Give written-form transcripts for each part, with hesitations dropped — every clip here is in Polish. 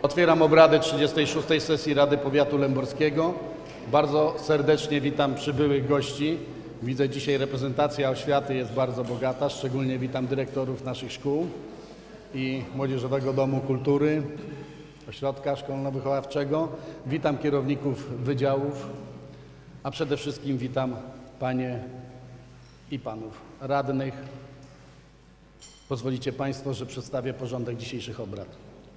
Otwieram obrady 36. sesji Rady Powiatu Lęborskiego. Bardzo serdecznie witam przybyłych gości. Widzę dzisiaj reprezentacja oświaty jest bardzo bogata. Szczególnie witam dyrektorów naszych szkół i Młodzieżowego Domu Kultury, Ośrodka Szkolno-Wychowawczego. Witam kierowników wydziałów, a przede wszystkim witam panie i panów radnych. Pozwolicie państwo, że przedstawię porządek dzisiejszych obrad.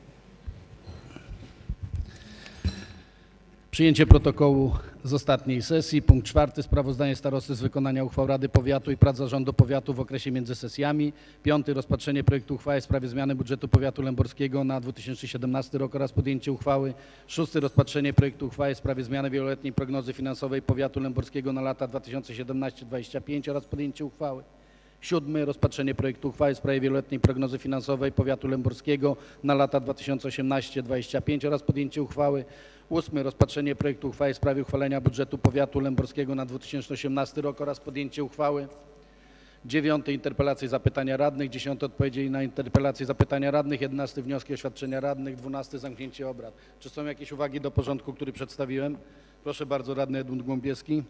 Przyjęcie protokołu z ostatniej sesji. Punkt 4. Sprawozdanie starosty z wykonania uchwał Rady Powiatu i prac Zarządu Powiatu w okresie między sesjami. 5. Rozpatrzenie projektu uchwały w sprawie zmiany budżetu Powiatu Lęborskiego na 2017 rok oraz podjęcie uchwały. 6. Rozpatrzenie projektu uchwały w sprawie zmiany wieloletniej prognozy finansowej Powiatu Lęborskiego na lata 2017-2025 oraz podjęcie uchwały. 7. Rozpatrzenie projektu uchwały w sprawie wieloletniej prognozy finansowej Powiatu Lęborskiego na lata 2018-2025 oraz podjęcie uchwały. 8. Rozpatrzenie projektu uchwały w sprawie uchwalenia budżetu Powiatu Lęborskiego na 2018 rok oraz podjęcie uchwały. 9. Interpelacje i zapytania radnych. 10. Odpowiedzi na interpelacje i zapytania radnych. 11. Wnioski i oświadczenia radnych. 12. Zamknięcie obrad. Czy są jakieś uwagi do porządku, który przedstawiłem? Proszę bardzo, radny Edmund Głąbieski.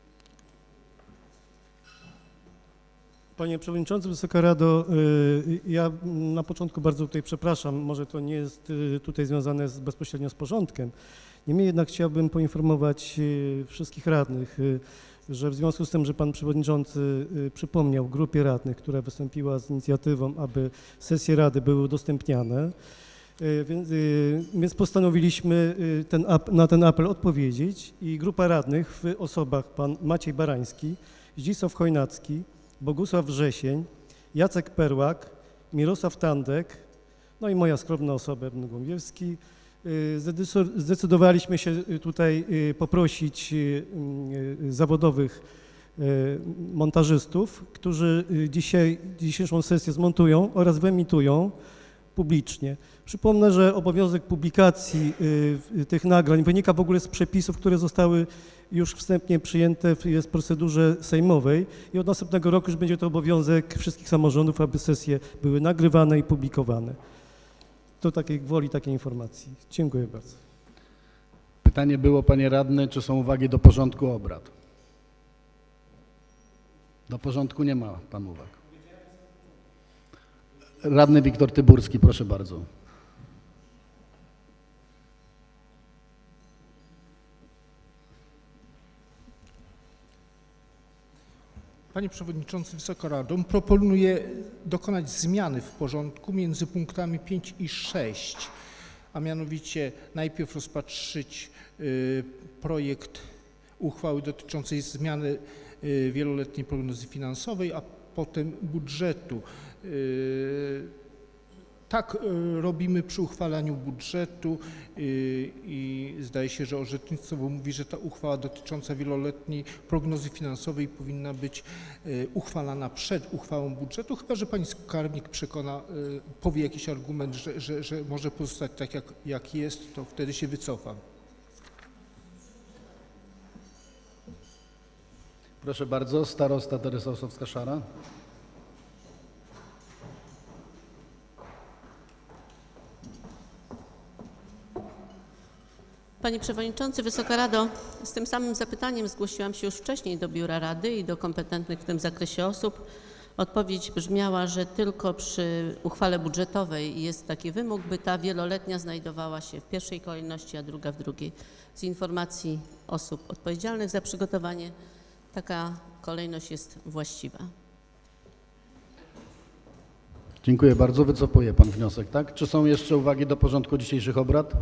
Panie Przewodniczący, Wysoka Rado, ja na początku bardzo tutaj przepraszam, może to nie jest tutaj związane bezpośrednio z porządkiem. Niemniej jednak chciałbym poinformować wszystkich radnych, że w związku z tym, że Pan Przewodniczący przypomniał grupie radnych, która wystąpiła z inicjatywą, aby sesje Rady były udostępniane, więc postanowiliśmy na ten apel odpowiedzieć i grupa radnych w osobach Pan Maciej Barański, Zdzisław Chojnacki, Bogusław Wrzesień, Jacek Perłak, Mirosław Tandek, no i moja skromna osoba, Edmund Głąbieski. Zdecydowaliśmy się tutaj poprosić zawodowych montażystów, którzy dzisiejszą sesję zmontują oraz wyemitują publicznie. Przypomnę, że obowiązek publikacji tych nagrań wynika w ogóle z przepisów, które zostały już wstępnie przyjęte w procedurze sejmowej i od następnego roku już będzie to obowiązek wszystkich samorządów, aby sesje były nagrywane i publikowane. To takiej gwoli, takiej informacji. Dziękuję bardzo. Pytanie było, panie radny, czy są uwagi do porządku obrad? Do porządku nie ma pan uwag. Radny Wiktor Tyburski, proszę bardzo. Panie Przewodniczący, Wysoka Rado, proponuję dokonać zmiany w porządku między punktami 5 i 6, a mianowicie najpierw rozpatrzyć projekt uchwały dotyczącej zmiany wieloletniej prognozy finansowej, a potem budżetu. Tak robimy przy uchwalaniu budżetu i zdaje się, że orzecznictwo mówi, że ta uchwała dotycząca wieloletniej prognozy finansowej powinna być uchwalana przed uchwałą budżetu, chyba że pani skarbnik powie jakiś argument, że może pozostać tak jak jest, to wtedy się wycofam. Proszę bardzo, starosta Teresa Osowska-Szara. Panie Przewodniczący, Wysoka Rado, z tym samym zapytaniem zgłosiłam się już wcześniej do Biura Rady i do kompetentnych w tym zakresie osób. Odpowiedź brzmiała, że tylko przy uchwale budżetowej jest taki wymóg, by ta wieloletnia znajdowała się w pierwszej kolejności, a druga w drugiej. Z informacji osób odpowiedzialnych za przygotowanie taka kolejność jest właściwa. Dziękuję bardzo. Wycofuje pan wniosek, tak? Czy są jeszcze uwagi do porządku dzisiejszych obrad?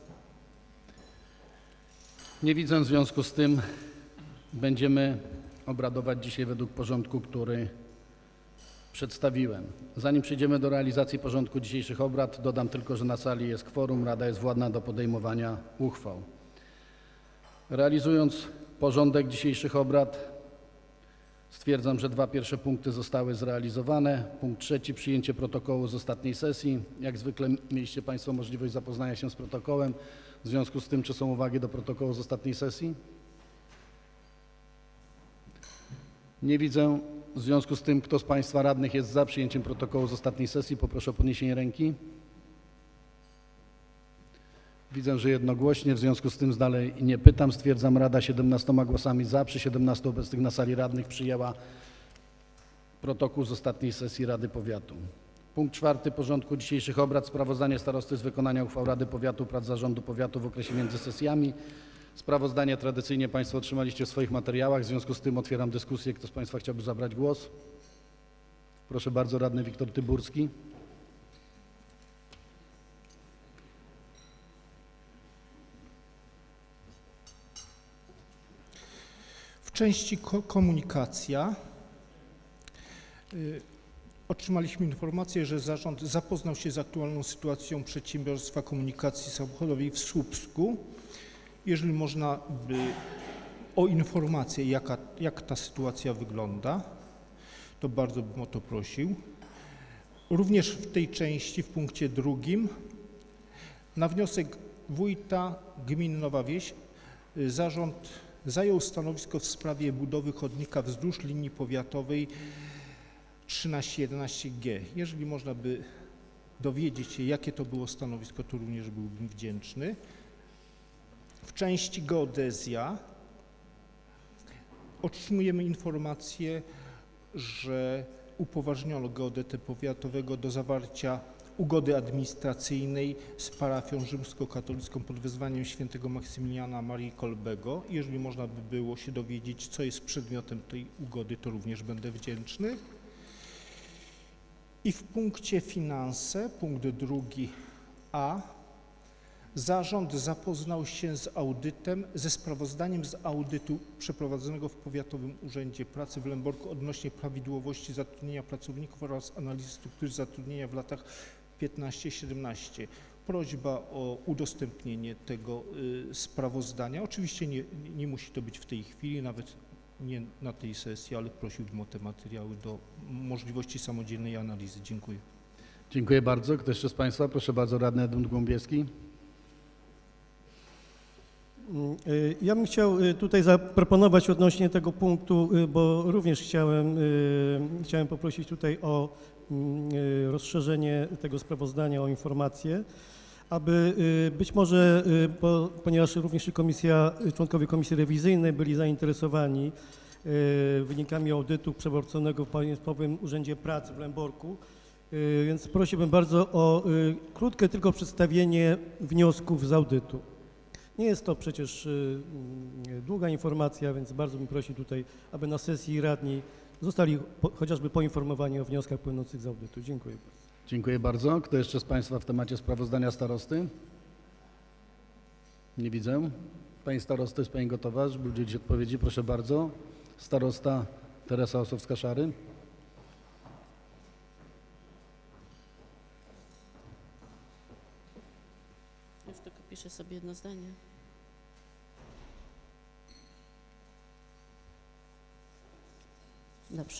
Nie widzę, w związku z tym będziemy obradować dzisiaj według porządku, który przedstawiłem. Zanim przejdziemy do realizacji porządku dzisiejszych obrad, dodam tylko, że na sali jest kworum, Rada jest władna do podejmowania uchwał. Realizując porządek dzisiejszych obrad, stwierdzam, że dwa pierwsze punkty zostały zrealizowane. Punkt 3. Przyjęcie protokołu z ostatniej sesji. Jak zwykle mieliście państwo możliwość zapoznania się z protokołem. W związku z tym, czy są uwagi do protokołu z ostatniej sesji? Nie widzę. W związku z tym, kto z państwa radnych jest za przyjęciem protokołu z ostatniej sesji, poproszę o podniesienie ręki. Widzę, że jednogłośnie, w związku z tym dalej nie pytam. Stwierdzam, Rada 17 głosami za, przy 17 obecnych na sali radnych przyjęła protokół z ostatniej sesji Rady Powiatu. Punkt 4 porządku dzisiejszych obrad. Sprawozdanie starosty z wykonania uchwał Rady Powiatu, prac zarządu powiatu w okresie między sesjami. Sprawozdanie tradycyjnie Państwo otrzymaliście w swoich materiałach, w związku z tym otwieram dyskusję. Kto z Państwa chciałby zabrać głos? Proszę bardzo, radny Wiktor Tyburski. W części komunikacja otrzymaliśmy informację, że zarząd zapoznał się z aktualną sytuacją przedsiębiorstwa komunikacji samochodowej w Słupsku. Jeżeli można by o informację, jak ta sytuacja wygląda, to bardzo bym o to prosił. Również w tej części, w punkcie 2, na wniosek wójta gminy Nowa Wieś zarząd zajął stanowisko w sprawie budowy chodnika wzdłuż linii powiatowej 1311G. Jeżeli można by dowiedzieć się, jakie to było stanowisko, to również byłbym wdzięczny. W części geodezja otrzymujemy informację, że upoważniono geodetę powiatowego do zawarcia ugody administracyjnej z parafią rzymskokatolicką pod wezwaniem świętego Maksymiliana Marii Kolbego. Jeżeli można by było się dowiedzieć, co jest przedmiotem tej ugody, to również będę wdzięczny. I w punkcie finanse, punkt 2a, zarząd zapoznał się z audytem, ze sprawozdaniem z audytu przeprowadzonego w Powiatowym Urzędzie Pracy w Lęborku odnośnie prawidłowości zatrudnienia pracowników oraz analizy struktury zatrudnienia w latach 15-17. Prośba o udostępnienie tego sprawozdania. Oczywiście nie musi to być w tej chwili, nawet nie na tej sesji, ale prosiłbym o te materiały do możliwości samodzielnej analizy. Dziękuję. Dziękuję bardzo. Kto jeszcze z Państwa? Proszę bardzo, radny Edmund Głąbieski. Ja bym chciał tutaj zaproponować odnośnie tego punktu, bo również chciałem poprosić tutaj o rozszerzenie tego sprawozdania o informacje, aby być może, ponieważ również członkowie komisji rewizyjnej byli zainteresowani wynikami audytu przeprowadzonego w Państwowym Urzędzie Pracy w Lęborku, więc prosiłbym bardzo o krótkie tylko przedstawienie wniosków z audytu. Nie jest to przecież długa informacja, więc bardzo bym prosił tutaj, aby na sesji radni zostali chociażby poinformowani o wnioskach płynących z audytu. Dziękuję bardzo. Dziękuję bardzo. Kto jeszcze z Państwa w temacie sprawozdania starosty? Nie widzę. Pani starosty, jest Pani gotowa, żeby udzielić odpowiedzi? Proszę bardzo. Starosta Teresa Osowska-Szary. Już tylko piszę sobie jedno zdanie. Dobrze.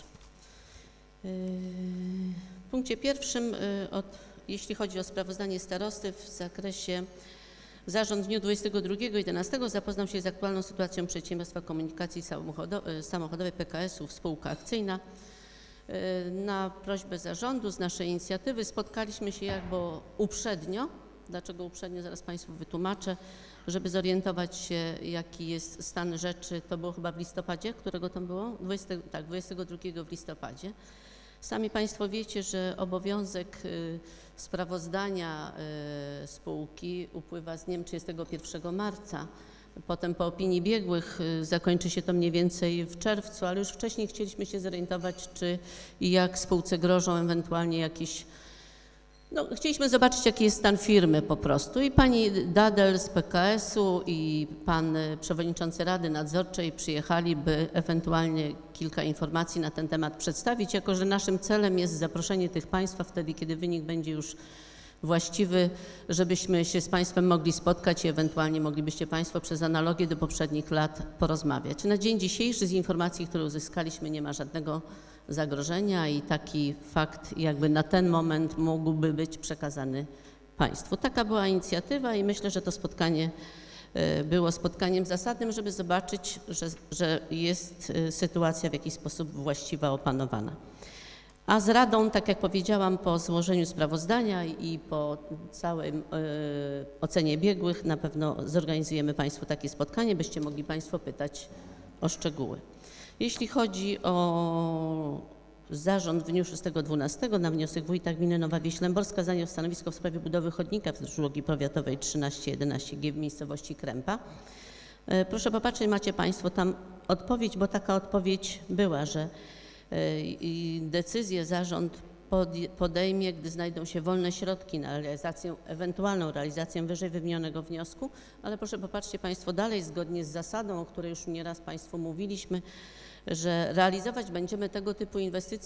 W punkcie 1, jeśli chodzi o sprawozdanie starosty w zakresie zarząd w dniu 22.11 zapoznał się z aktualną sytuacją przedsiębiorstwa komunikacji samochodowej PKS-ów spółka akcyjna. Na prośbę zarządu z naszej inicjatywy spotkaliśmy się jakby uprzednio. Dlaczego uprzednio? Zaraz Państwu wytłumaczę, żeby zorientować się, jaki jest stan rzeczy. To było chyba w listopadzie, którego to było? 22 w listopadzie. Sami Państwo wiecie, że obowiązek sprawozdania spółki upływa z dniem 31 marca. Potem po opinii biegłych zakończy się to mniej więcej w czerwcu, ale już wcześniej chcieliśmy się zorientować, czy i jak spółce grożą ewentualnie jakieś. Chcieliśmy zobaczyć, jaki jest stan firmy po prostu. I pani Dadel z PKS-u i pan przewodniczący Rady Nadzorczej przyjechali, by ewentualnie kilka informacji na ten temat przedstawić, jako że naszym celem jest zaproszenie tych państwa wtedy, kiedy wynik będzie już właściwy, żebyśmy się z Państwem mogli spotkać i ewentualnie moglibyście Państwo przez analogię do poprzednich lat porozmawiać. Na dzień dzisiejszy z informacji, które uzyskaliśmy, nie ma żadnego zagrożenia i taki fakt jakby na ten moment mógłby być przekazany Państwu. Taka była inicjatywa i myślę, że to spotkanie było spotkaniem zasadnym, żeby zobaczyć, że jest sytuacja w jakiś sposób właściwa, opanowana. A z Radą, tak jak powiedziałam, po złożeniu sprawozdania i po całej ocenie biegłych na pewno zorganizujemy Państwu takie spotkanie, byście mogli Państwo pytać o szczegóły. Jeśli chodzi o zarząd w dniu 6.12 na wniosek wójta gminy Nowa Wieś Lęborska zajął stanowisko w sprawie budowy chodnika wzdłuż drogi powiatowej 1311G w miejscowości Krępa. Proszę popatrzeć, macie Państwo tam odpowiedź, bo taka odpowiedź była, że decyzję zarząd podejmie, gdy znajdą się wolne środki na realizację, ewentualną realizację wyżej wymienionego wniosku, ale proszę popatrzcie Państwo dalej, zgodnie z zasadą, o której już nieraz Państwu mówiliśmy, że realizować będziemy tego typu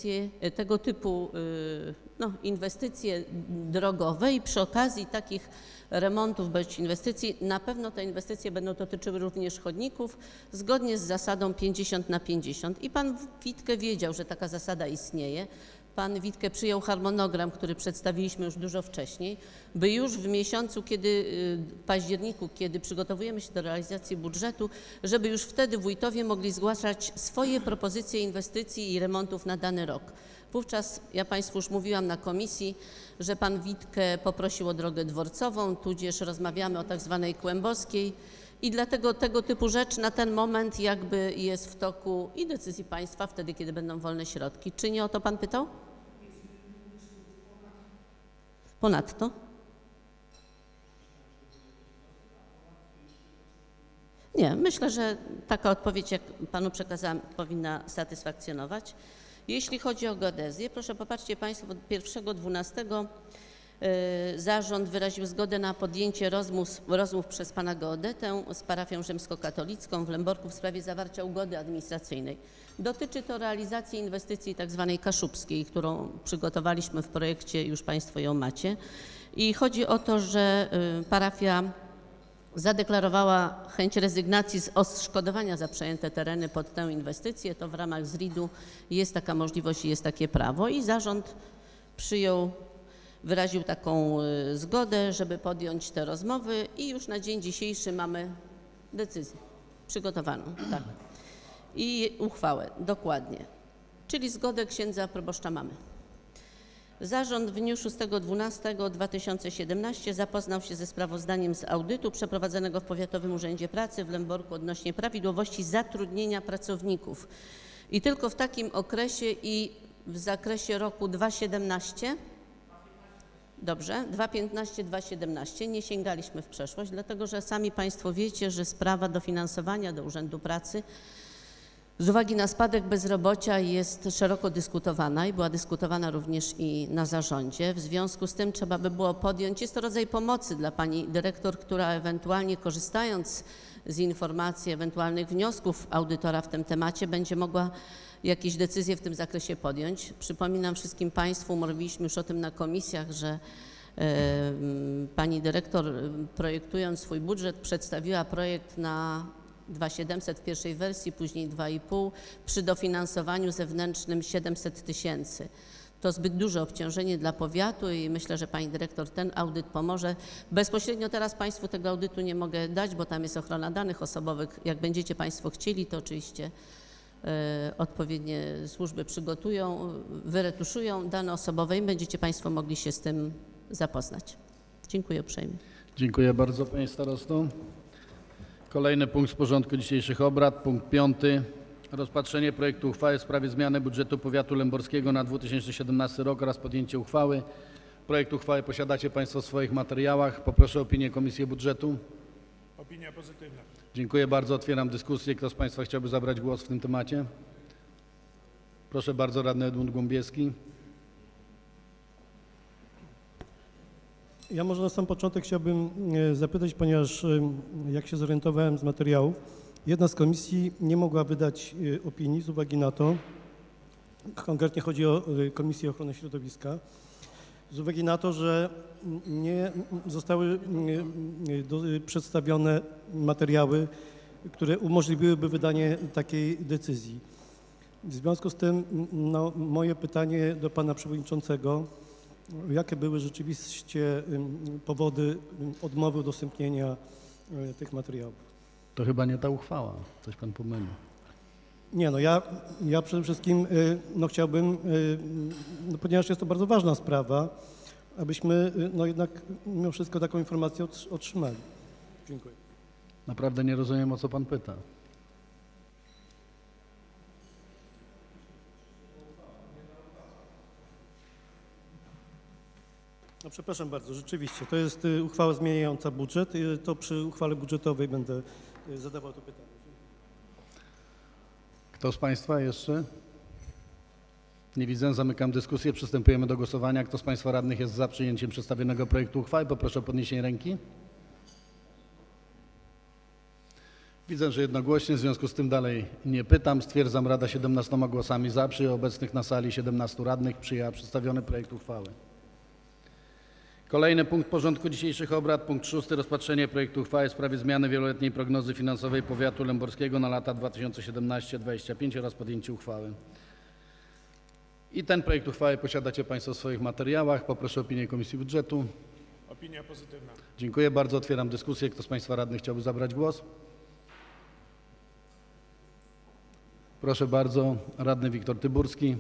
inwestycje drogowe i przy okazji takich remontów bądź inwestycji na pewno te inwestycje będą dotyczyły również chodników zgodnie z zasadą 50/50 i pan Witke wiedział, że taka zasada istnieje. Pan Witke przyjął harmonogram, który przedstawiliśmy już dużo wcześniej, by już w miesiącu, październiku, kiedy przygotowujemy się do realizacji budżetu, żeby już wtedy wójtowie mogli zgłaszać swoje propozycje inwestycji i remontów na dany rok. Wówczas ja Państwu już mówiłam na komisji, że pan Witke poprosił o drogę dworcową, tudzież rozmawiamy o tak zwanej kłębowskiej i dlatego tego typu rzecz na ten moment jakby jest w toku i decyzji Państwa wtedy, kiedy będą wolne środki. Czy nie o to Pan pytał? Ponadto? Nie, myślę, że taka odpowiedź, jak Panu przekazałam, powinna satysfakcjonować. Jeśli chodzi o geodezję, proszę popatrzcie Państwo, od 1.12 zarząd wyraził zgodę na podjęcie rozmów przez pana geodetę z parafią rzymskokatolicką w Lęborku w sprawie zawarcia ugody administracyjnej. Dotyczy to realizacji inwestycji tak zwanej kaszubskiej, którą przygotowaliśmy w projekcie, już Państwo ją macie. I chodzi o to, że parafia zadeklarowała chęć rezygnacji z odszkodowania za przejęte tereny pod tę inwestycję. To w ramach ZRID-u jest taka możliwość i jest takie prawo i zarząd wyraził taką zgodę, żeby podjąć te rozmowy i już na dzień dzisiejszy mamy decyzję przygotowaną, tak. I uchwałę, dokładnie. Czyli zgodę księdza proboszcza mamy. Zarząd w dniu 6.12.2017 zapoznał się ze sprawozdaniem z audytu przeprowadzonego w Powiatowym Urzędzie Pracy w Lęborku odnośnie prawidłowości zatrudnienia pracowników. I tylko w takim okresie i w zakresie roku 2017, dobrze, 2015, 2017, nie sięgaliśmy w przeszłość, dlatego że sami Państwo wiecie, że sprawa dofinansowania do Urzędu Pracy z uwagi na spadek bezrobocia jest szeroko dyskutowana i była dyskutowana również i na zarządzie. W związku z tym trzeba by było podjąć, jest to rodzaj pomocy dla pani dyrektor, która ewentualnie korzystając z informacji, ewentualnych wniosków audytora w tym temacie będzie mogła jakieś decyzje w tym zakresie podjąć. Przypominam wszystkim Państwu, mówiliśmy już o tym na komisjach, że pani dyrektor projektując swój budżet przedstawiła projekt na 2700 w pierwszej wersji, później 2,5, przy dofinansowaniu zewnętrznym 700 000. To zbyt duże obciążenie dla powiatu i myślę, że pani dyrektor ten audyt pomoże. Bezpośrednio teraz Państwu tego audytu nie mogę dać, bo tam jest ochrona danych osobowych. Jak będziecie Państwo chcieli, to oczywiście odpowiednie służby przygotują, wyretuszują dane osobowe i będziecie Państwo mogli się z tym zapoznać. Dziękuję uprzejmie. Dziękuję bardzo Panie Starosto. Kolejny punkt z porządku dzisiejszych obrad, punkt 5. Rozpatrzenie projektu uchwały w sprawie zmiany budżetu powiatu lęborskiego na 2017 rok oraz podjęcie uchwały. Projekt uchwały posiadacie Państwo w swoich materiałach. Poproszę o opinię Komisji Budżetu. Opinia pozytywna. Dziękuję bardzo. Otwieram dyskusję. Kto z Państwa chciałby zabrać głos w tym temacie? Proszę bardzo, radny Edmund Głąbieski. Ja może na sam początek chciałbym zapytać, ponieważ jak się zorientowałem z materiałów, jedna z komisji nie mogła wydać opinii z uwagi na to, konkretnie chodzi o Komisję Ochrony Środowiska, z uwagi na to, że nie zostały przedstawione materiały, które umożliwiłyby wydanie takiej decyzji. W związku z tym moje pytanie do pana przewodniczącego, jakie były rzeczywiście powody odmowy udostępnienia tych materiałów? To chyba nie ta uchwała. Coś Pan pomylił. Nie, no ja przede wszystkim no chciałbym, no ponieważ jest to bardzo ważna sprawa, abyśmy no jednak mimo wszystko taką informację otrzymali. Dziękuję. Naprawdę nie rozumiem, o co pan pyta. No przepraszam bardzo, rzeczywiście, to jest uchwała zmieniająca budżet, to przy uchwale budżetowej będę zadawał to pytanie. Kto z państwa jeszcze? Nie widzę, zamykam dyskusję, przystępujemy do głosowania. Kto z państwa radnych jest za przyjęciem przedstawionego projektu uchwały? Poproszę o podniesienie ręki. Widzę, że jednogłośnie, w związku z tym dalej nie pytam. Stwierdzam, Rada 17 głosami za, przy obecnych na sali 17 radnych przyjęła przedstawiony projekt uchwały. Kolejny punkt porządku dzisiejszych obrad, punkt 6. Rozpatrzenie projektu uchwały w sprawie zmiany wieloletniej prognozy finansowej powiatu lęborskiego na lata 2017-2025 oraz podjęcie uchwały. I ten projekt uchwały posiadacie państwo w swoich materiałach. Poproszę o opinię Komisji Budżetu. Opinia pozytywna. Dziękuję bardzo. Otwieram dyskusję. Kto z państwa radnych chciałby zabrać głos? Proszę bardzo. Radny Wiktor Tyburski.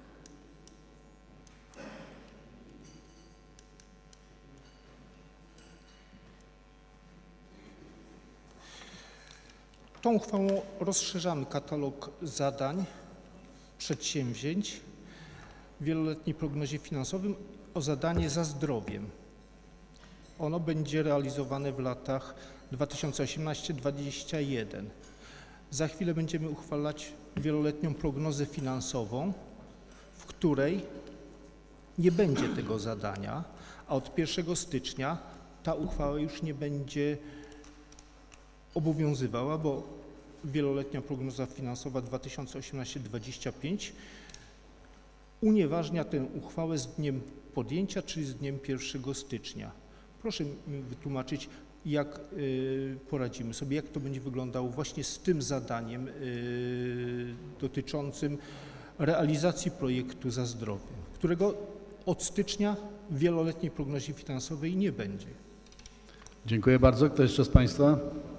Tą uchwałą rozszerzamy katalog zadań, przedsięwzięć w wieloletniej prognozie finansowym o zadanie za zdrowiem. Ono będzie realizowane w latach 2018-2021. Za chwilę będziemy uchwalać wieloletnią prognozę finansową, w której nie będzie tego zadania, a od 1 stycznia ta uchwała już nie będzie obowiązywała, bo wieloletnia prognoza finansowa 2018-2025 unieważnia tę uchwałę z dniem podjęcia, czyli z dniem 1 stycznia. Proszę mi wytłumaczyć, jak poradzimy sobie, jak to będzie wyglądało właśnie z tym zadaniem dotyczącym realizacji projektu za zdrowie, którego od stycznia w wieloletniej prognozie finansowej nie będzie. Dziękuję bardzo. Kto jeszcze z państwa?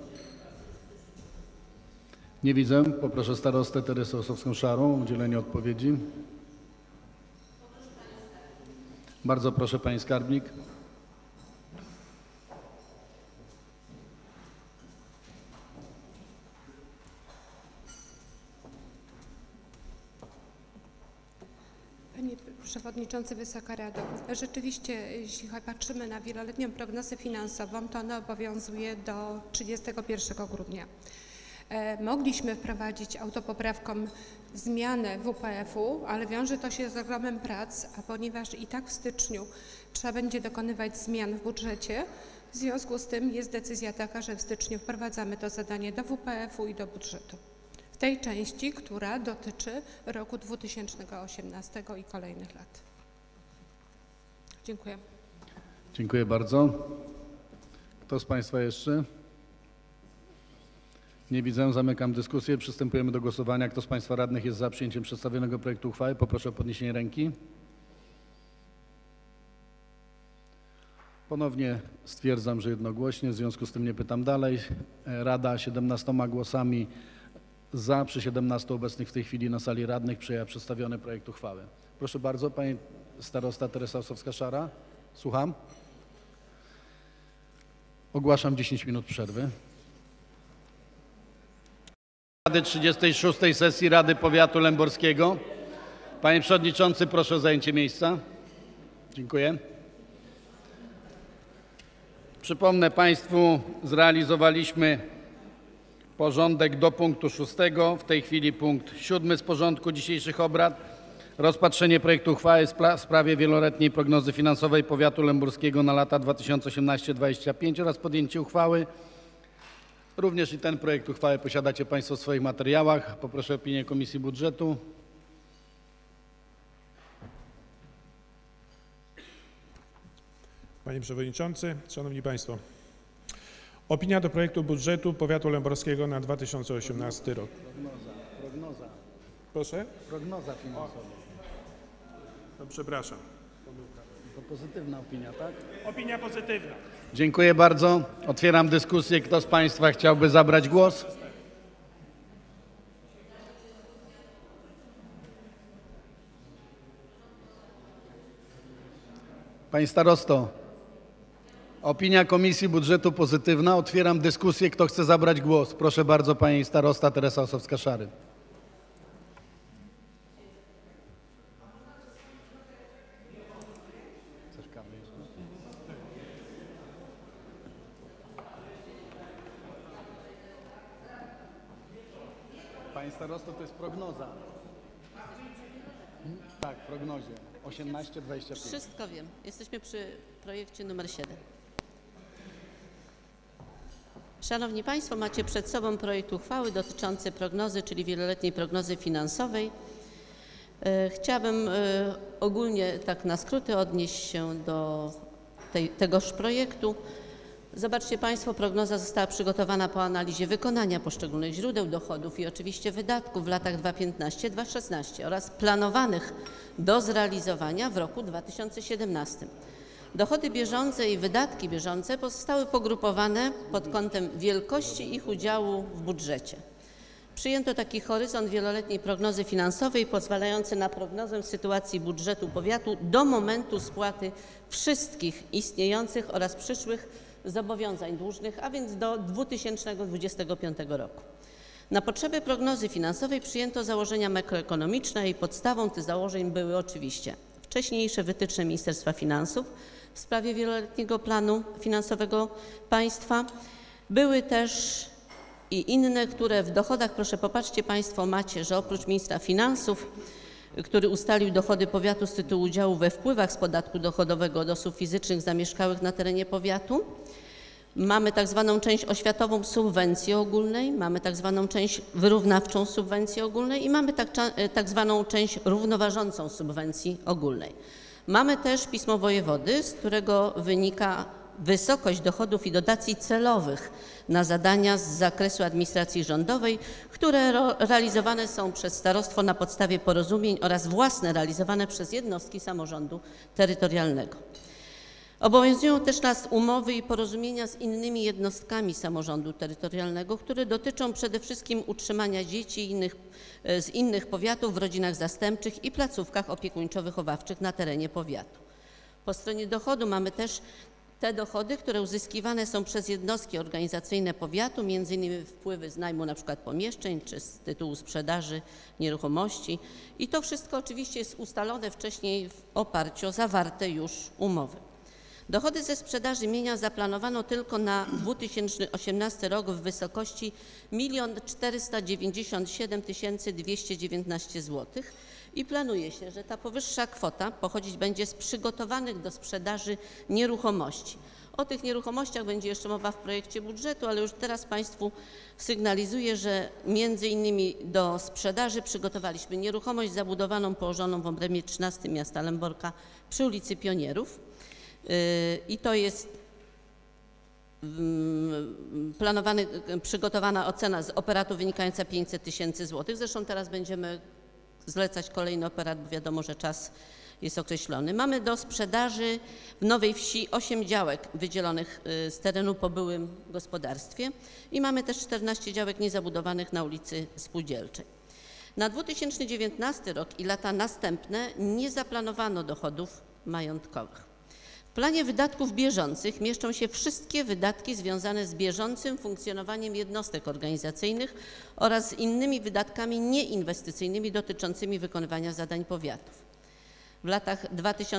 Nie widzę. Poproszę starostę Teresę Ossowską-Szarą o udzielenie odpowiedzi. Bardzo proszę, pani skarbnik. Panie Przewodniczący, Wysoka Rado, rzeczywiście jeśli patrzymy na wieloletnią prognozę finansową, to ona obowiązuje do 31 grudnia. Mogliśmy wprowadzić autopoprawką zmianę WPF-u, ale wiąże to się z ogromem prac, a ponieważ i tak w styczniu trzeba będzie dokonywać zmian w budżecie, w związku z tym jest decyzja taka, że w styczniu wprowadzamy to zadanie do WPF-u i do budżetu. W tej części, która dotyczy roku 2018 i kolejnych lat. Dziękuję. Dziękuję bardzo. Kto z państwa jeszcze? Nie widzę. Zamykam dyskusję. Przystępujemy do głosowania. Kto z państwa radnych jest za przyjęciem przedstawionego projektu uchwały? Poproszę o podniesienie ręki. Ponownie stwierdzam, że jednogłośnie. W związku z tym nie pytam dalej. Rada 17 głosami za, przy 17 obecnych w tej chwili na sali radnych przyjęła przedstawiony projekt uchwały. Proszę bardzo, pani starosta Teresa Ossowska-Szara. Słucham. Ogłaszam 10 minut przerwy. Rady 36. sesji Rady Powiatu Lęborskiego. Panie Przewodniczący, proszę o zajęcie miejsca. Dziękuję. Przypomnę Państwu, zrealizowaliśmy porządek do punktu 6. W tej chwili punkt 7 z porządku dzisiejszych obrad. Rozpatrzenie projektu uchwały w sprawie wieloletniej prognozy finansowej powiatu lęborskiego na lata 2018-2025 oraz podjęcie uchwały. Również i ten projekt uchwały posiadacie Państwo w swoich materiałach. Poproszę o opinię Komisji Budżetu. Panie Przewodniczący, Szanowni Państwo. Opinia do projektu budżetu powiatu lęborskiego na 2018 rok. Prognoza. Proszę? Prognoza finansowa. No, przepraszam. To pozytywna opinia, tak? Opinia pozytywna. Dziękuję bardzo. Otwieram dyskusję. Kto z Państwa chciałby zabrać głos? Panie starosto, opinia Komisji Budżetu pozytywna. Otwieram dyskusję. Kto chce zabrać głos? Proszę bardzo, pani starosta Teresa Osowska-Szary. Panie starosto, to jest prognoza. Tak, prognozie. 18-25. Wszystko wiem. Jesteśmy przy projekcie numer 7. Szanowni Państwo, macie przed sobą projekt uchwały dotyczący prognozy, czyli wieloletniej prognozy finansowej. Chciałabym ogólnie tak na skróty odnieść się do tegoż projektu. Zobaczcie Państwo, prognoza została przygotowana po analizie wykonania poszczególnych źródeł dochodów i oczywiście wydatków w latach 2015-2016 oraz planowanych do zrealizowania w roku 2017. Dochody bieżące i wydatki bieżące zostały pogrupowane pod kątem wielkości ich udziału w budżecie. Przyjęto taki horyzont wieloletniej prognozy finansowej pozwalający na prognozę sytuacji budżetu powiatu do momentu spłaty wszystkich istniejących oraz przyszłych zobowiązań dłużnych, a więc do 2025 roku. Na potrzeby prognozy finansowej przyjęto założenia makroekonomiczne i podstawą tych założeń były oczywiście wcześniejsze wytyczne Ministerstwa Finansów w sprawie wieloletniego planu finansowego państwa. Były też i inne, które w dochodach, proszę popatrzcie Państwo, macie, że oprócz ministra finansów, który ustalił dochody powiatu z tytułu udziału we wpływach z podatku dochodowego od osób fizycznych zamieszkałych na terenie powiatu, mamy tak zwaną część oświatową subwencji ogólnej, mamy tak zwaną część wyrównawczą subwencji ogólnej i mamy tak zwaną część równoważącą subwencji ogólnej. Mamy też pismo wojewody, z którego wynika wysokość dochodów i dotacji celowych na zadania z zakresu administracji rządowej, które realizowane są przez starostwo na podstawie porozumień oraz własne realizowane przez jednostki samorządu terytorialnego. Obowiązują też nas umowy i porozumienia z innymi jednostkami samorządu terytorialnego, które dotyczą przede wszystkim utrzymania dzieci z innych powiatów w rodzinach zastępczych i placówkach opiekuńczo-wychowawczych na terenie powiatu. Po stronie dochodu mamy też te dochody, które uzyskiwane są przez jednostki organizacyjne powiatu, m.in. wpływy z najmu np. pomieszczeń czy z tytułu sprzedaży nieruchomości. I to wszystko oczywiście jest ustalone wcześniej w oparciu o zawarte już umowy. Dochody ze sprzedaży mienia zaplanowano tylko na 2018 rok w wysokości 1 497 219 zł i planuje się, że ta powyższa kwota pochodzić będzie z przygotowanych do sprzedaży nieruchomości. O tych nieruchomościach będzie jeszcze mowa w projekcie budżetu, ale już teraz Państwu sygnalizuję, że między innymi do sprzedaży przygotowaliśmy nieruchomość zabudowaną położoną w obrębie 13 miasta Lęborka przy ulicy Pionierów. I to jest przygotowana ocena z operatu wynikająca 500 000 złotych. Zresztą teraz będziemy zlecać kolejny operat, bo wiadomo, że czas jest określony. Mamy do sprzedaży w Nowej Wsi 8 działek wydzielonych z terenu po byłym gospodarstwie i mamy też 14 działek niezabudowanych na ulicy Spółdzielczej. Na 2019 rok i lata następne nie zaplanowano dochodów majątkowych. W planie wydatków bieżących mieszczą się wszystkie wydatki związane z bieżącym funkcjonowaniem jednostek organizacyjnych oraz z innymi wydatkami nieinwestycyjnymi dotyczącymi wykonywania zadań powiatów. W latach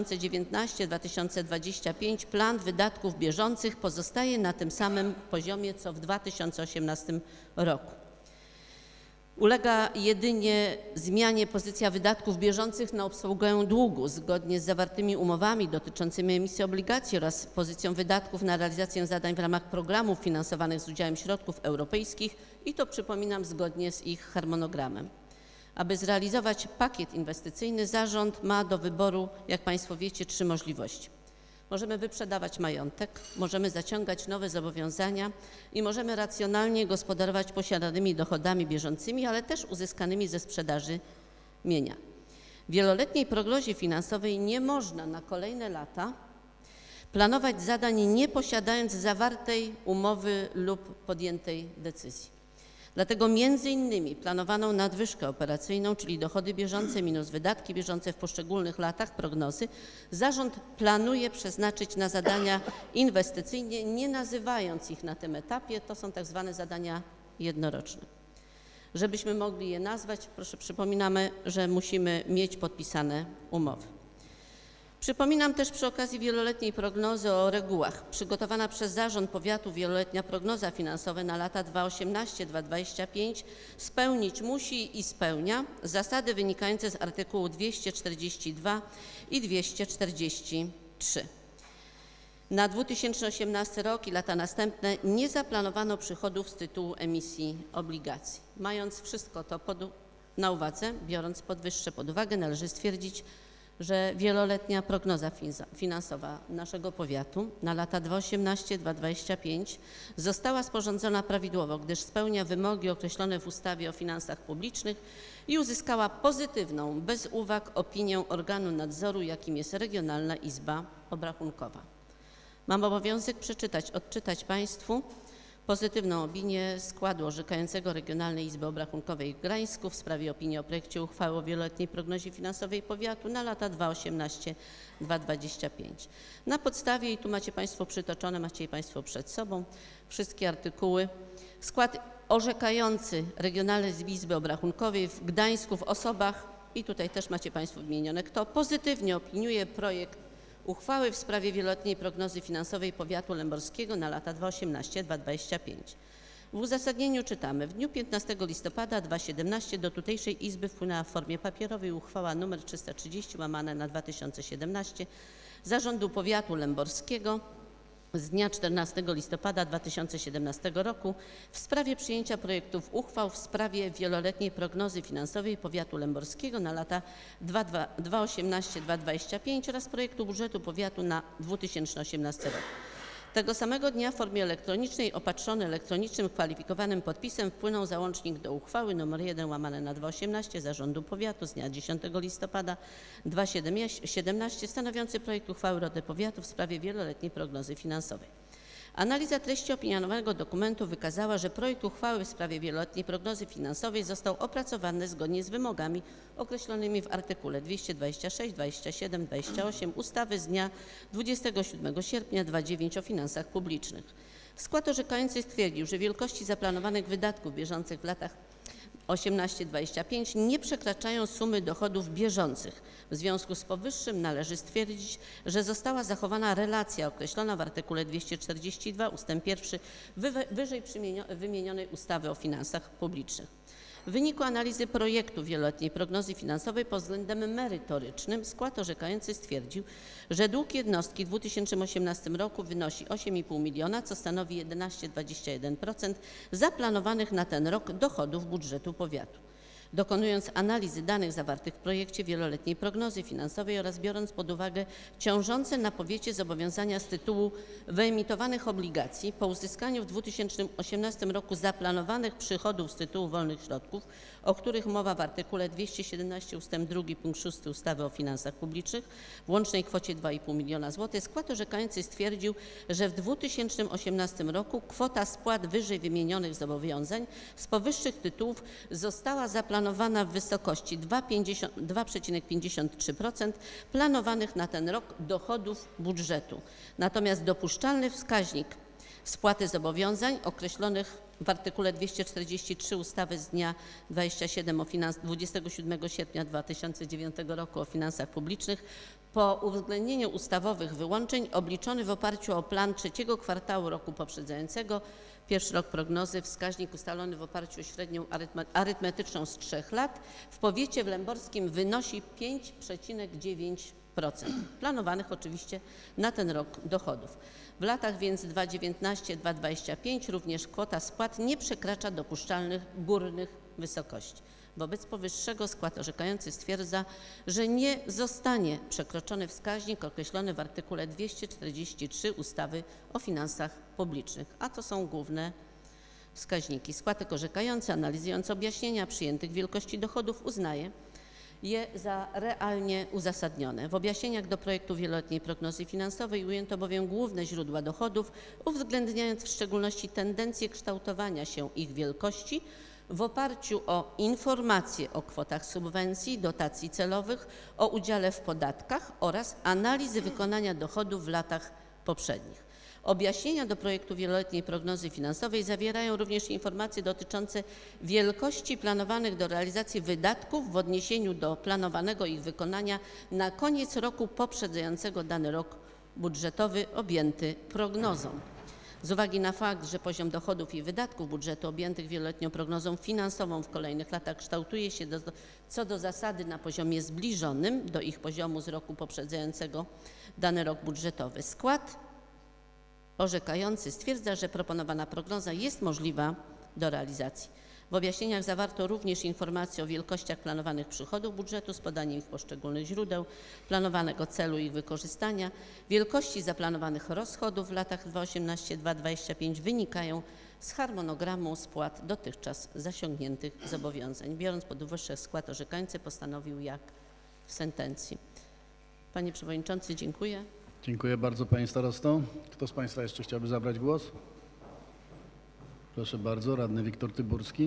2019-2025 plan wydatków bieżących pozostaje na tym samym poziomie co w 2018 roku. Ulega jedynie zmianie pozycja wydatków bieżących na obsługę długu zgodnie z zawartymi umowami dotyczącymi emisji obligacji oraz pozycją wydatków na realizację zadań w ramach programów finansowanych z udziałem środków europejskich i to przypominam zgodnie z ich harmonogramem. Aby zrealizować pakiet inwestycyjny, zarząd ma do wyboru, jak Państwo wiecie, 3 możliwości. Możemy wyprzedawać majątek, możemy zaciągać nowe zobowiązania i możemy racjonalnie gospodarować posiadanymi dochodami bieżącymi, ale też uzyskanymi ze sprzedaży mienia. W wieloletniej prognozie finansowej nie można na kolejne lata planować zadań nie posiadając zawartej umowy lub podjętej decyzji. Dlatego między innymi planowaną nadwyżkę operacyjną, czyli dochody bieżące minus wydatki bieżące w poszczególnych latach prognozy, zarząd planuje przeznaczyć na zadania inwestycyjne, nie nazywając ich na tym etapie, to są tak zwane zadania jednoroczne. Żebyśmy mogli je nazwać, proszę, przypominamy, że musimy mieć podpisane umowy. Przypominam też przy okazji wieloletniej prognozy o regułach. Przygotowana przez Zarząd Powiatu wieloletnia prognoza finansowa na lata 2018-2025 spełnić musi i spełnia zasady wynikające z artykułu 242 i 243. Na 2018 rok i lata następne nie zaplanowano przychodów z tytułu emisji obligacji. Mając wszystko to na uwadze, biorąc powyższe pod uwagę, należy stwierdzić, że wieloletnia prognoza finansowa naszego powiatu na lata 2018-2025 została sporządzona prawidłowo, gdyż spełnia wymogi określone w ustawie o finansach publicznych i uzyskała pozytywną, bez uwag opinię organu nadzoru, jakim jest Regionalna Izba Obrachunkowa. Mam obowiązek odczytać Państwu pozytywną opinię składu orzekającego Regionalnej Izby Obrachunkowej w Gdańsku w sprawie opinii o projekcie uchwały o wieloletniej prognozie finansowej powiatu na lata 2018-2025. Na podstawie, i tu macie Państwo przytoczone, macie je Państwo przed sobą, wszystkie artykuły, skład orzekający Regionalnej Izby Obrachunkowej w Gdańsku w osobach, i tutaj też macie Państwo wymienione kto, pozytywnie opiniuje projekt uchwały w sprawie wieloletniej prognozy finansowej powiatu lęborskiego na lata 2018-2025. W uzasadnieniu czytamy: w dniu 15 listopada 2017 do tutejszej Izby wpłynęła w formie papierowej uchwała nr 330/2017 Zarządu Powiatu Lęborskiego z dnia 14 listopada 2017 roku w sprawie przyjęcia projektów uchwał w sprawie wieloletniej prognozy finansowej powiatu lęborskiego na lata 2018-2025 oraz projektu budżetu powiatu na 2018 rok. Tego samego dnia w formie elektronicznej opatrzony elektronicznym kwalifikowanym podpisem wpłynął załącznik do uchwały nr 1/2018 Zarządu Powiatu z dnia 10 listopada 2017 stanowiący projekt uchwały Rady Powiatu w sprawie wieloletniej prognozy finansowej. Analiza treści opiniowanego dokumentu wykazała, że projekt uchwały w sprawie wieloletniej prognozy finansowej został opracowany zgodnie z wymogami określonymi w artykule 226, 27, 28 ustawy z dnia 27 sierpnia 2009 o finansach publicznych. Skład orzekający stwierdził, że wielkości zaplanowanych wydatków bieżących w latach 18-25 nie przekraczają sumy dochodów bieżących. W związku z powyższym należy stwierdzić, że została zachowana relacja określona w artykule 242 ust. 1 wyżej wymienionej ustawy o finansach publicznych. W wyniku analizy projektu wieloletniej prognozy finansowej pod względem merytorycznym skład orzekający stwierdził, że dług jednostki w 2018 roku wynosi 8,5 miliona, co stanowi 11,21% zaplanowanych na ten rok dochodów budżetu powiatu. Dokonując analizy danych zawartych w projekcie wieloletniej prognozy finansowej oraz biorąc pod uwagę ciążące na powiecie zobowiązania z tytułu wyemitowanych obligacji, po uzyskaniu w 2018 roku zaplanowanych przychodów z tytułu wolnych środków, o których mowa w artykule 217 ust. 2 punkt 6 ustawy o finansach publicznych w łącznej kwocie 2,5 miliona złotych, skład orzekający stwierdził, że w 2018 roku kwota spłat wyżej wymienionych zobowiązań z powyższych tytułów została zaplanowana w wysokości 2,53% planowanych na ten rok dochodów budżetu. Natomiast dopuszczalny wskaźnik spłaty zobowiązań określonych w artykule 243 ustawy z dnia 27 sierpnia 2009 roku o finansach publicznych po uwzględnieniu ustawowych wyłączeń obliczony w oparciu o plan trzeciego kwartału roku poprzedzającego pierwszy rok prognozy, wskaźnik ustalony w oparciu o średnią arytmetyczną z 3 lat w powiecie lęborskim wynosi 5,9% planowanych oczywiście na ten rok dochodów. W latach więc 2019-2025 również kwota spłat nie przekracza dopuszczalnych górnych wysokości. Wobec powyższego skład orzekający stwierdza, że nie zostanie przekroczony wskaźnik określony w artykule 243 ustawy o finansach publicznych, a to są główne wskaźniki. Skład orzekający, analizując objaśnienia przyjętych wielkości dochodów, uznaje, je za realnie uzasadnione. W objaśnieniach do projektu wieloletniej prognozy finansowej ujęto bowiem główne źródła dochodów, uwzględniając w szczególności tendencję kształtowania się ich wielkości w oparciu o informacje o kwotach subwencji, dotacji celowych, o udziale w podatkach oraz analizy wykonania dochodów w latach poprzednich. Objaśnienia do projektu wieloletniej prognozy finansowej zawierają również informacje dotyczące wielkości planowanych do realizacji wydatków w odniesieniu do planowanego ich wykonania na koniec roku poprzedzającego dany rok budżetowy objęty prognozą. Z uwagi na fakt, że poziom dochodów i wydatków budżetu objętych wieloletnią prognozą finansową w kolejnych latach kształtuje się co do zasady na poziomie zbliżonym do ich poziomu z roku poprzedzającego dany rok budżetowy, skład orzekający stwierdza, że proponowana prognoza jest możliwa do realizacji. W objaśnieniach zawarto również informacje o wielkościach planowanych przychodów budżetu z podaniem ich poszczególnych źródeł, planowanego celu ich wykorzystania. Wielkości zaplanowanych rozchodów w latach 2018-2025 wynikają z harmonogramu spłat dotychczas zaciągniętych zobowiązań. Biorąc pod uwagę skład orzekający postanowił jak w sentencji. Panie Przewodniczący, dziękuję. Dziękuję bardzo Pani Starosto. Kto z Państwa jeszcze chciałby zabrać głos? Proszę bardzo, radny Wiktor Tyburski.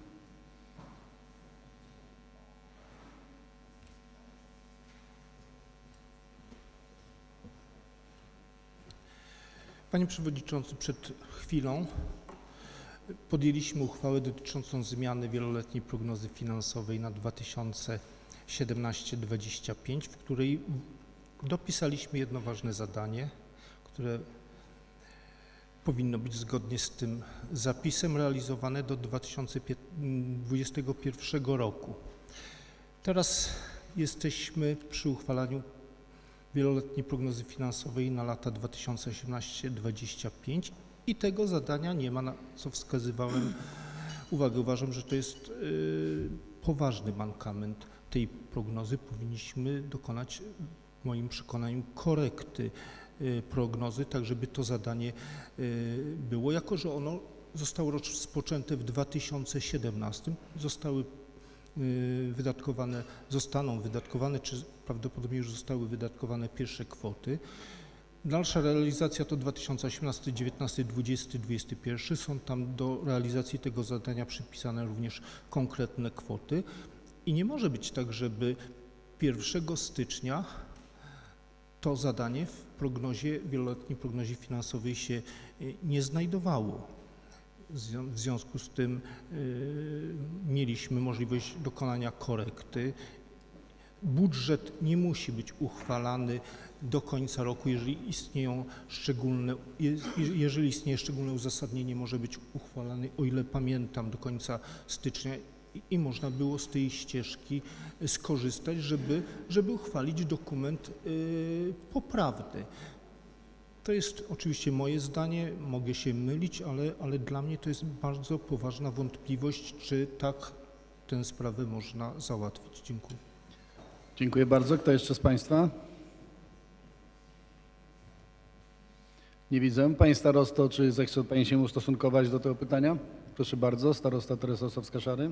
Panie Przewodniczący, przed chwilą podjęliśmy uchwałę dotyczącą zmiany wieloletniej prognozy finansowej na 2017-2025, w której dopisaliśmy jedno ważne zadanie, które powinno być zgodnie z tym zapisem realizowane do 2021 roku. Teraz jesteśmy przy uchwalaniu wieloletniej prognozy finansowej na lata 2018-2025 i tego zadania nie ma, na co wskazywałem uwagę. Uważam, że to jest poważny mankament tej prognozy. Powinniśmy dokonać, w moim przekonaniu, korekty prognozy, tak żeby to zadanie było. Jako że ono zostało rozpoczęte w 2017, zostaną wydatkowane, czy prawdopodobnie już zostały wydatkowane pierwsze kwoty. Dalsza realizacja to 2018, 19, 20, 21. Są tam do realizacji tego zadania przypisane również konkretne kwoty i nie może być tak, żeby 1 stycznia to zadanie w prognozie, wieloletniej prognozie finansowej się nie znajdowało. W związku z tym mieliśmy możliwość dokonania korekty. Budżet nie musi być uchwalany do końca roku, jeżeli istnieje szczególne uzasadnienie, może być uchwalany, o ile pamiętam, do końca stycznia i można było z tej ścieżki skorzystać, żeby uchwalić dokument poprawny. To jest oczywiście moje zdanie, mogę się mylić, ale dla mnie to jest bardzo poważna wątpliwość, czy tak tę sprawę można załatwić. Dziękuję. Dziękuję bardzo. Kto jeszcze z Państwa? Nie widzę. Panie starosto, czy zechce Pani się ustosunkować do tego pytania? Proszę bardzo, starosta Teresa Osowska-Szary.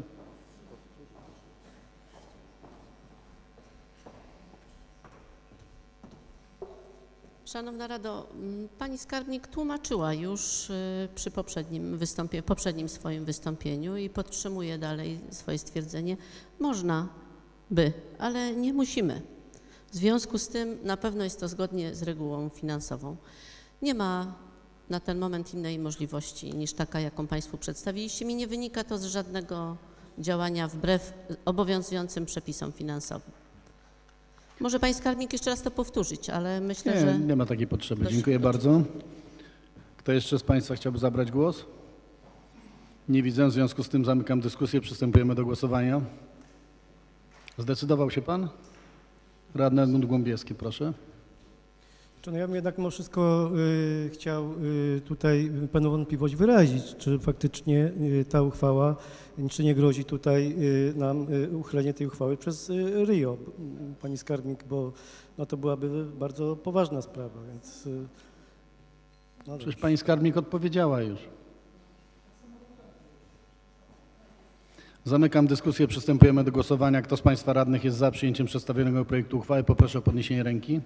Szanowna Rado, Pani skarbnik tłumaczyła już przy poprzednim swoim wystąpieniu i podtrzymuje dalej swoje stwierdzenie. Można by, ale nie musimy. W związku z tym na pewno jest to zgodnie z regułą finansową. Nie ma na ten moment innej możliwości niż taka, jaką Państwu przedstawiliście. Mi nie wynika to z żadnego działania wbrew obowiązującym przepisom finansowym. Może Pani skarbnik jeszcze raz to powtórzyć, ale myślę, że... Nie ma takiej potrzeby. Dziękuję bardzo. Kto jeszcze z Państwa chciałby zabrać głos? Nie widzę, w związku z tym zamykam dyskusję. Przystępujemy do głosowania. Zdecydował się Pan? Radny Edmund Głąbieski, proszę. No ja bym jednak mimo wszystko chciał tutaj pewną wątpliwość wyrazić, czy faktycznie ta uchwała, czy nie grozi tutaj nam uchylenie tej uchwały przez RIO, Pani skarbnik, bo no to byłaby bardzo poważna sprawa, więc... No Przecież Pani skarbnik odpowiedziała już. Zamykam dyskusję. Przystępujemy do głosowania. Kto z Państwa radnych jest za przyjęciem przedstawionego projektu uchwały? Poproszę o podniesienie ręki.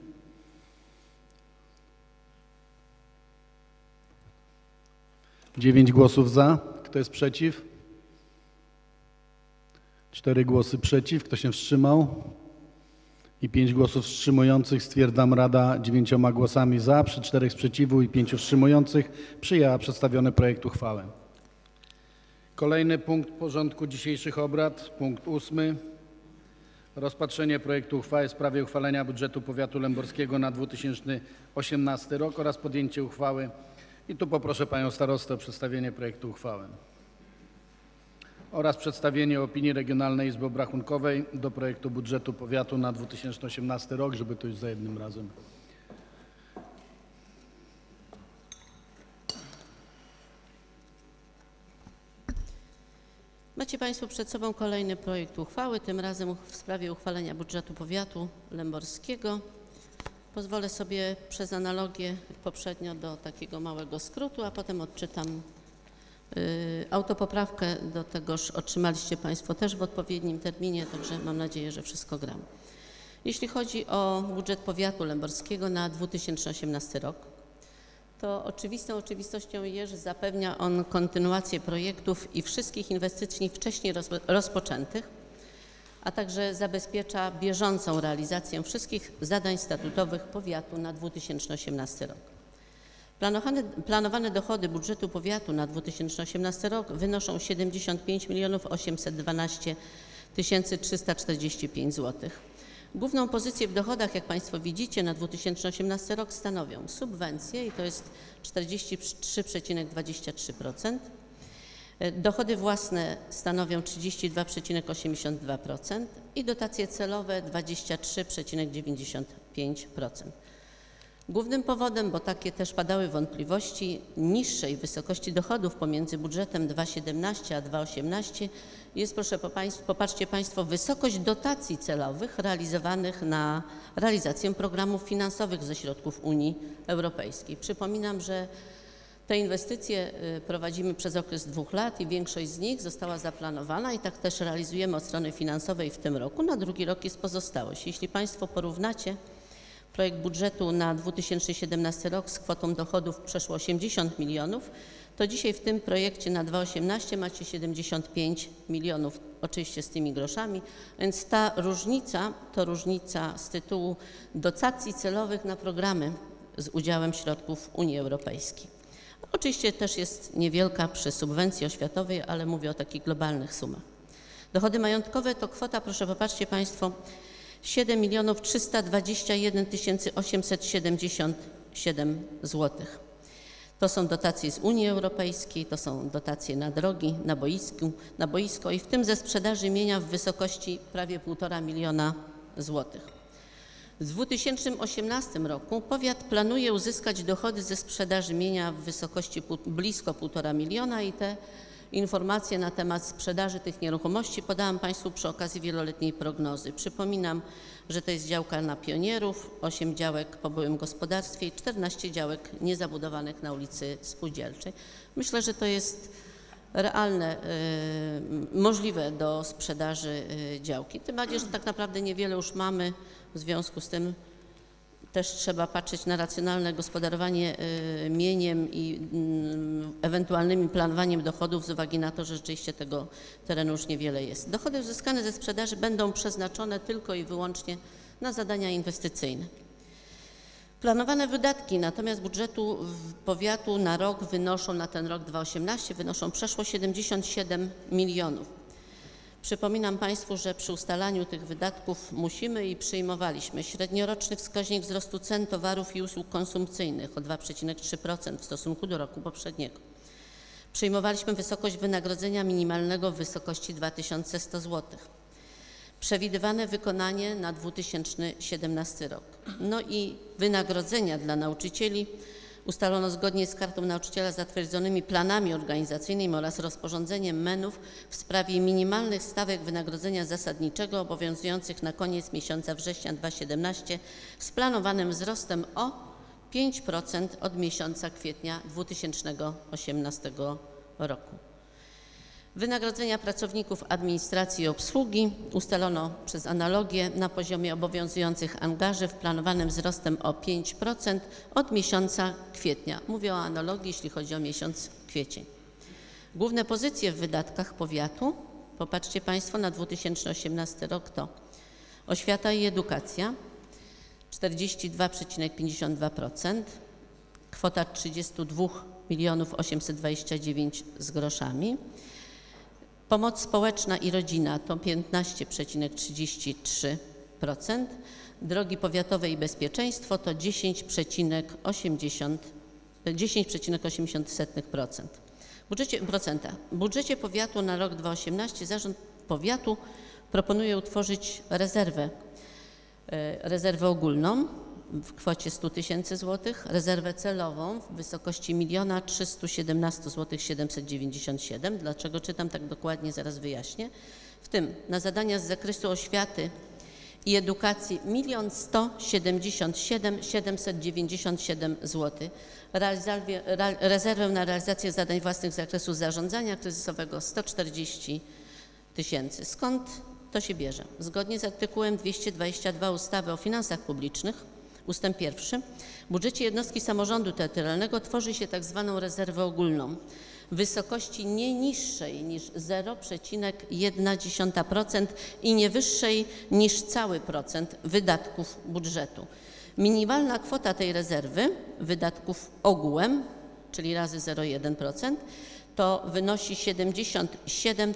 Dziewięć głosów za. Kto jest przeciw? 4 głosy przeciw. Kto się wstrzymał? I 5 głosów wstrzymujących. Stwierdzam, Rada 9 głosami za, przy 4 sprzeciwu i 5 wstrzymujących przyjęła przedstawiony projekt uchwały. Kolejny punkt porządku dzisiejszych obrad, punkt 8. Rozpatrzenie projektu uchwały w sprawie uchwalenia budżetu powiatu lęborskiego na 2018 rok oraz podjęcie uchwały. I tu poproszę panią starostę o przedstawienie projektu uchwały oraz przedstawienie opinii Regionalnej Izby Obrachunkowej do projektu budżetu powiatu na 2018 rok, żeby to już za jednym razem. Macie Państwo przed sobą kolejny projekt uchwały, tym razem w sprawie uchwalenia budżetu powiatu lęborskiego. Pozwolę sobie przez analogię poprzednio do takiego małego skrótu, a potem odczytam autopoprawkę. Do tegoż otrzymaliście Państwo też w odpowiednim terminie, także mam nadzieję, że wszystko gramy. Jeśli chodzi o budżet powiatu lęborskiego na 2018 rok, to oczywistą oczywistością jest, że zapewnia on kontynuację projektów i wszystkich inwestycji wcześniej rozpoczętych, a także zabezpiecza bieżącą realizację wszystkich zadań statutowych powiatu na 2018 rok. Planowane dochody budżetu powiatu na 2018 rok wynoszą 75 812 345 zł. Główną pozycję w dochodach, jak Państwo widzicie, na 2018 rok stanowią subwencje i to jest 43,23%. Dochody własne stanowią 32,82% i dotacje celowe 23,95%. Głównym powodem, bo takie też padały wątpliwości, niższej wysokości dochodów pomiędzy budżetem 2017 a 2018 jest, proszę popatrzcie Państwo, wysokość dotacji celowych realizowanych na realizację programów finansowych ze środków Unii Europejskiej. Przypominam, że te inwestycje prowadzimy przez okres 2 lat i większość z nich została zaplanowana i tak też realizujemy od strony finansowej w tym roku. Na drugi rok jest pozostałość. Jeśli Państwo porównacie projekt budżetu na 2017 rok z kwotą dochodów przeszło 80 milionów, to dzisiaj w tym projekcie na 2018 macie 75 milionów, oczywiście z tymi groszami, więc ta różnica to różnica z tytułu dotacji celowych na programy z udziałem środków Unii Europejskiej. Oczywiście też jest niewielka przy subwencji oświatowej, ale mówię o takich globalnych sumach. Dochody majątkowe to kwota, proszę popatrzcie Państwo, 7 321 877 zł. To są dotacje z Unii Europejskiej, to są dotacje na drogi, na boisko i w tym ze sprzedaży mienia w wysokości prawie 1,5 miliona złotych. W 2018 roku powiat planuje uzyskać dochody ze sprzedaży mienia w wysokości blisko 1,5 miliona i te informacje na temat sprzedaży tych nieruchomości podałam Państwu przy okazji wieloletniej prognozy. Przypominam, że to jest działka na pionierów, 8 działek po byłym gospodarstwie i 14 działek niezabudowanych na ulicy Spółdzielczej. Myślę, że to jest realne, możliwe do sprzedaży działki. Tym bardziej, że tak naprawdę niewiele już mamy, w związku z tym też trzeba patrzeć na racjonalne gospodarowanie mieniem i ewentualnym planowaniem dochodów z uwagi na to, że rzeczywiście tego terenu już niewiele jest. Dochody uzyskane ze sprzedaży będą przeznaczone tylko i wyłącznie na zadania inwestycyjne. Planowane wydatki natomiast budżetu powiatu na rok wynoszą, na ten rok 2018 wynoszą przeszło 77 milionów. Przypominam Państwu, że przy ustalaniu tych wydatków musimy i przyjmowaliśmy średnioroczny wskaźnik wzrostu cen towarów i usług konsumpcyjnych o 2,3% w stosunku do roku poprzedniego. Przyjmowaliśmy wysokość wynagrodzenia minimalnego w wysokości 2100 zł. Przewidywane wykonanie na 2017 rok. No i wynagrodzenia dla nauczycieli ustalono zgodnie z Kartą Nauczyciela zatwierdzonymi planami organizacyjnymi oraz rozporządzeniem MEN-ów w sprawie minimalnych stawek wynagrodzenia zasadniczego obowiązujących na koniec miesiąca września 2017 z planowanym wzrostem o 5% od miesiąca kwietnia 2018 roku. Wynagrodzenia pracowników administracji i obsługi ustalono przez analogię na poziomie obowiązujących angaży w planowanym wzrostem o 5% od miesiąca kwietnia. Mówię o analogii, jeśli chodzi o miesiąc kwiecień. Główne pozycje w wydatkach powiatu, popatrzcie Państwo, na 2018 rok to oświata i edukacja 42,52%, kwota 32 829 z groszami. Pomoc społeczna i rodzina to 15,33%, drogi powiatowe i bezpieczeństwo to 10,80%. W budżecie powiatu na rok 2018 Zarząd Powiatu proponuje utworzyć rezerwę ogólną w kwocie 100 000 złotych, rezerwę celową w wysokości 1 317 797 zł. Dlaczego czytam tak dokładnie, zaraz wyjaśnię. W tym na zadania z zakresu oświaty i edukacji 1 177 797 zł. Rezerwę na realizację zadań własnych z zakresu zarządzania kryzysowego 140 000. Skąd to się bierze? Zgodnie z artykułem 222 ustawy o finansach publicznych, ustęp 1, w budżecie jednostki samorządu terytorialnego tworzy się tzw. rezerwę ogólną w wysokości nie niższej niż 0,1% i nie wyższej niż cały procent wydatków budżetu. Minimalna kwota tej rezerwy wydatków ogółem, czyli razy 0,1%, to wynosi 77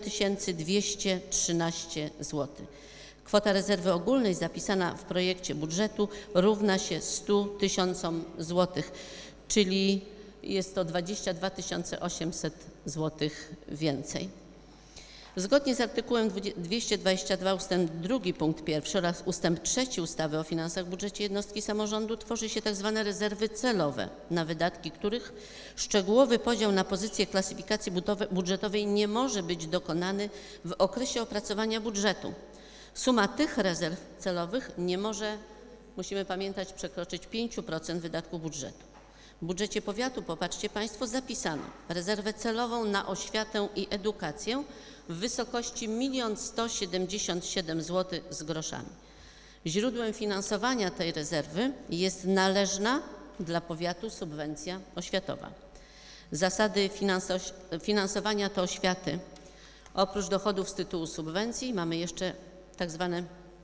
213 zł. Kwota rezerwy ogólnej zapisana w projekcie budżetu równa się 100 000 zł, czyli jest to 22 800 zł więcej. Zgodnie z artykułem 222 ustęp 2 punkt 1 oraz ustęp 3 ustawy o finansach w budżecie jednostki samorządu tworzy się tzw. rezerwy celowe, na wydatki których szczegółowy podział na pozycje klasyfikacji budżetowej nie może być dokonany w okresie opracowania budżetu. Suma tych rezerw celowych nie może, musimy pamiętać, przekroczyć 5% wydatków budżetu. W budżecie powiatu, popatrzcie Państwo, zapisano rezerwę celową na oświatę i edukację w wysokości 1 177 zł z groszami. Źródłem finansowania tej rezerwy jest należna dla powiatu subwencja oświatowa. Zasady finansowania to oświaty. Oprócz dochodów z tytułu subwencji mamy jeszcze tak zwane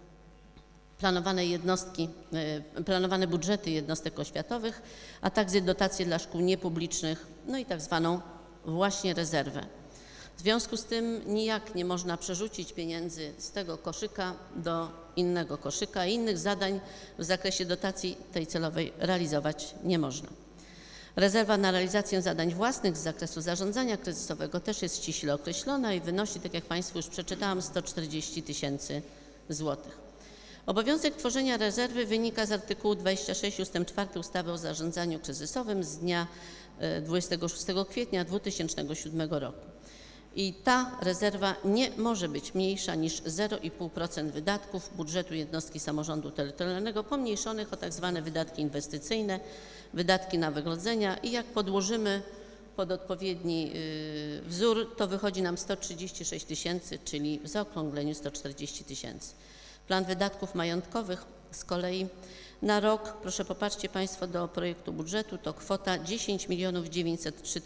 planowane budżety jednostek oświatowych, a także dotacje dla szkół niepublicznych, no i tak zwaną właśnie rezerwę. W związku z tym nijak nie można przerzucić pieniędzy z tego koszyka do innego koszyka, innych zadań w zakresie dotacji tej celowej realizować nie można. Rezerwa na realizację zadań własnych z zakresu zarządzania kryzysowego też jest ściśle określona i wynosi, tak jak Państwu już przeczytałam, 140 000 złotych. Obowiązek tworzenia rezerwy wynika z artykułu 26 ust. 4 ustawy o zarządzaniu kryzysowym z dnia 26 kwietnia 2007 roku. I ta rezerwa nie może być mniejsza niż 0,5% wydatków budżetu jednostki samorządu terytorialnego pomniejszonych o tak zwane wydatki inwestycyjne, wydatki na wynagrodzenia i jak podłożymy pod odpowiedni wzór, to wychodzi nam 136 000, czyli w zaokrągleniu 140 000. Plan wydatków majątkowych z kolei na rok, proszę popatrzcie Państwo do projektu budżetu, to kwota 10 903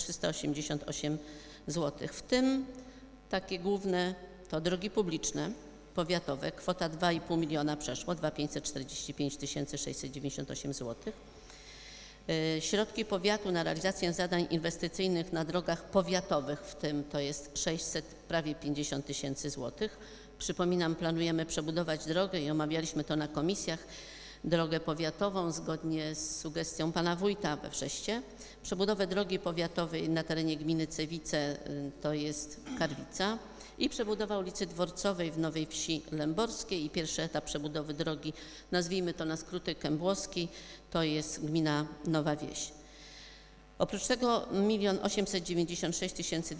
388 zł. W tym takie główne to drogi publiczne, powiatowe, kwota 2,5 miliona przeszło, 2545 698 zł. Środki powiatu na realizację zadań inwestycyjnych na drogach powiatowych, w tym to jest 600, prawie 50 000 zł. Przypominam, planujemy przebudować drogę i omawialiśmy to na komisjach, drogę powiatową zgodnie z sugestią pana wójta we Wrzeście. Przebudowę drogi powiatowej na terenie gminy Cewice to jest Karwica i przebudowa ulicy Dworcowej w Nowej Wsi Lęborskiej i pierwszy etap przebudowy drogi, nazwijmy to na skróty Kębłowski, to jest gmina Nowa Wieś. Oprócz tego 1 896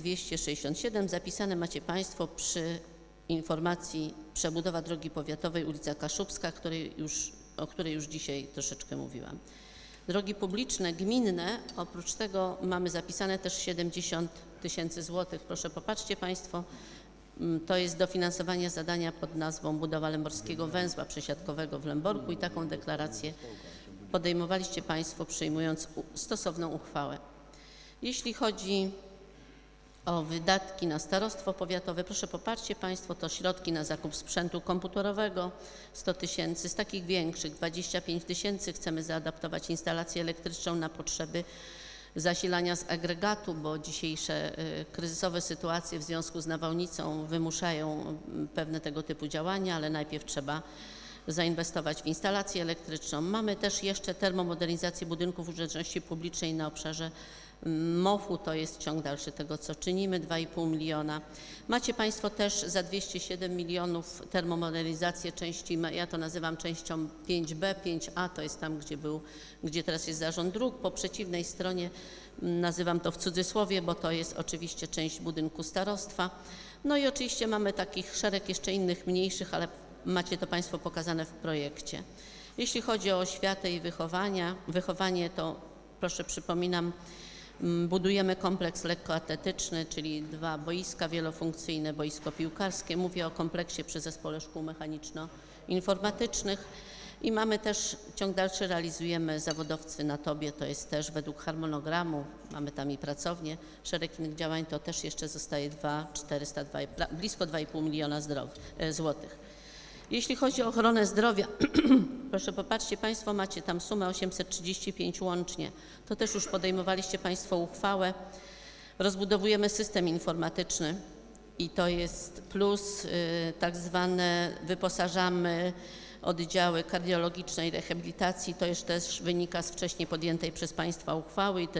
267 zapisane macie Państwo przy informacji przebudowa drogi powiatowej ulica Kaszubska, o której już dzisiaj troszeczkę mówiłam. Drogi publiczne, gminne, oprócz tego mamy zapisane też 70 000 złotych. Proszę popatrzcie Państwo, to jest dofinansowanie zadania pod nazwą budowa Lęborskiego Węzła Przesiadkowego w Lęborku i taką deklarację podejmowaliście Państwo, przyjmując stosowną uchwałę. Jeśli chodzi o wydatki na starostwo powiatowe, proszę popatrzcie Państwo, to środki na zakup sprzętu komputerowego 100 000, z takich większych 25 000 chcemy zaadaptować instalację elektryczną na potrzeby zasilania z agregatu, bo dzisiejsze kryzysowe sytuacje w związku z nawałnicą wymuszają pewne tego typu działania, ale najpierw trzeba zainwestować w instalację elektryczną. Mamy też jeszcze termomodernizację budynków użyteczności publicznej na obszarze MOF-u, to jest ciąg dalszy tego, co czynimy, 2,5 miliona. Macie Państwo też za 207 milionów termomodernizację części, ja to nazywam częścią 5B, 5A, to jest tam, gdzie teraz jest zarząd dróg. Po przeciwnej stronie nazywam to w cudzysłowie, bo to jest oczywiście część budynku starostwa. No i oczywiście mamy takich szereg jeszcze innych mniejszych, ale macie to Państwo pokazane w projekcie. Jeśli chodzi o oświatę i wychowanie, to proszę przypominam, budujemy kompleks lekkoatletyczny, czyli 2 boiska wielofunkcyjne, boisko piłkarskie. Mówię o kompleksie przy Zespole Szkół Mechaniczno-Informatycznych i mamy też ciąg dalszy, realizujemy zawodowcy na Tobie, to jest też według harmonogramu, mamy tam i pracownię, szereg innych działań, to też jeszcze zostaje blisko 2,5 miliona złotych. Jeśli chodzi o ochronę zdrowia, proszę popatrzcie Państwo, macie tam sumę 835 łącznie. To też już podejmowaliście Państwo uchwałę. Rozbudowujemy system informatyczny i to jest plus tak zwane, wyposażamy oddziały kardiologicznej rehabilitacji. To już też wynika z wcześniej podjętej przez Państwa uchwały i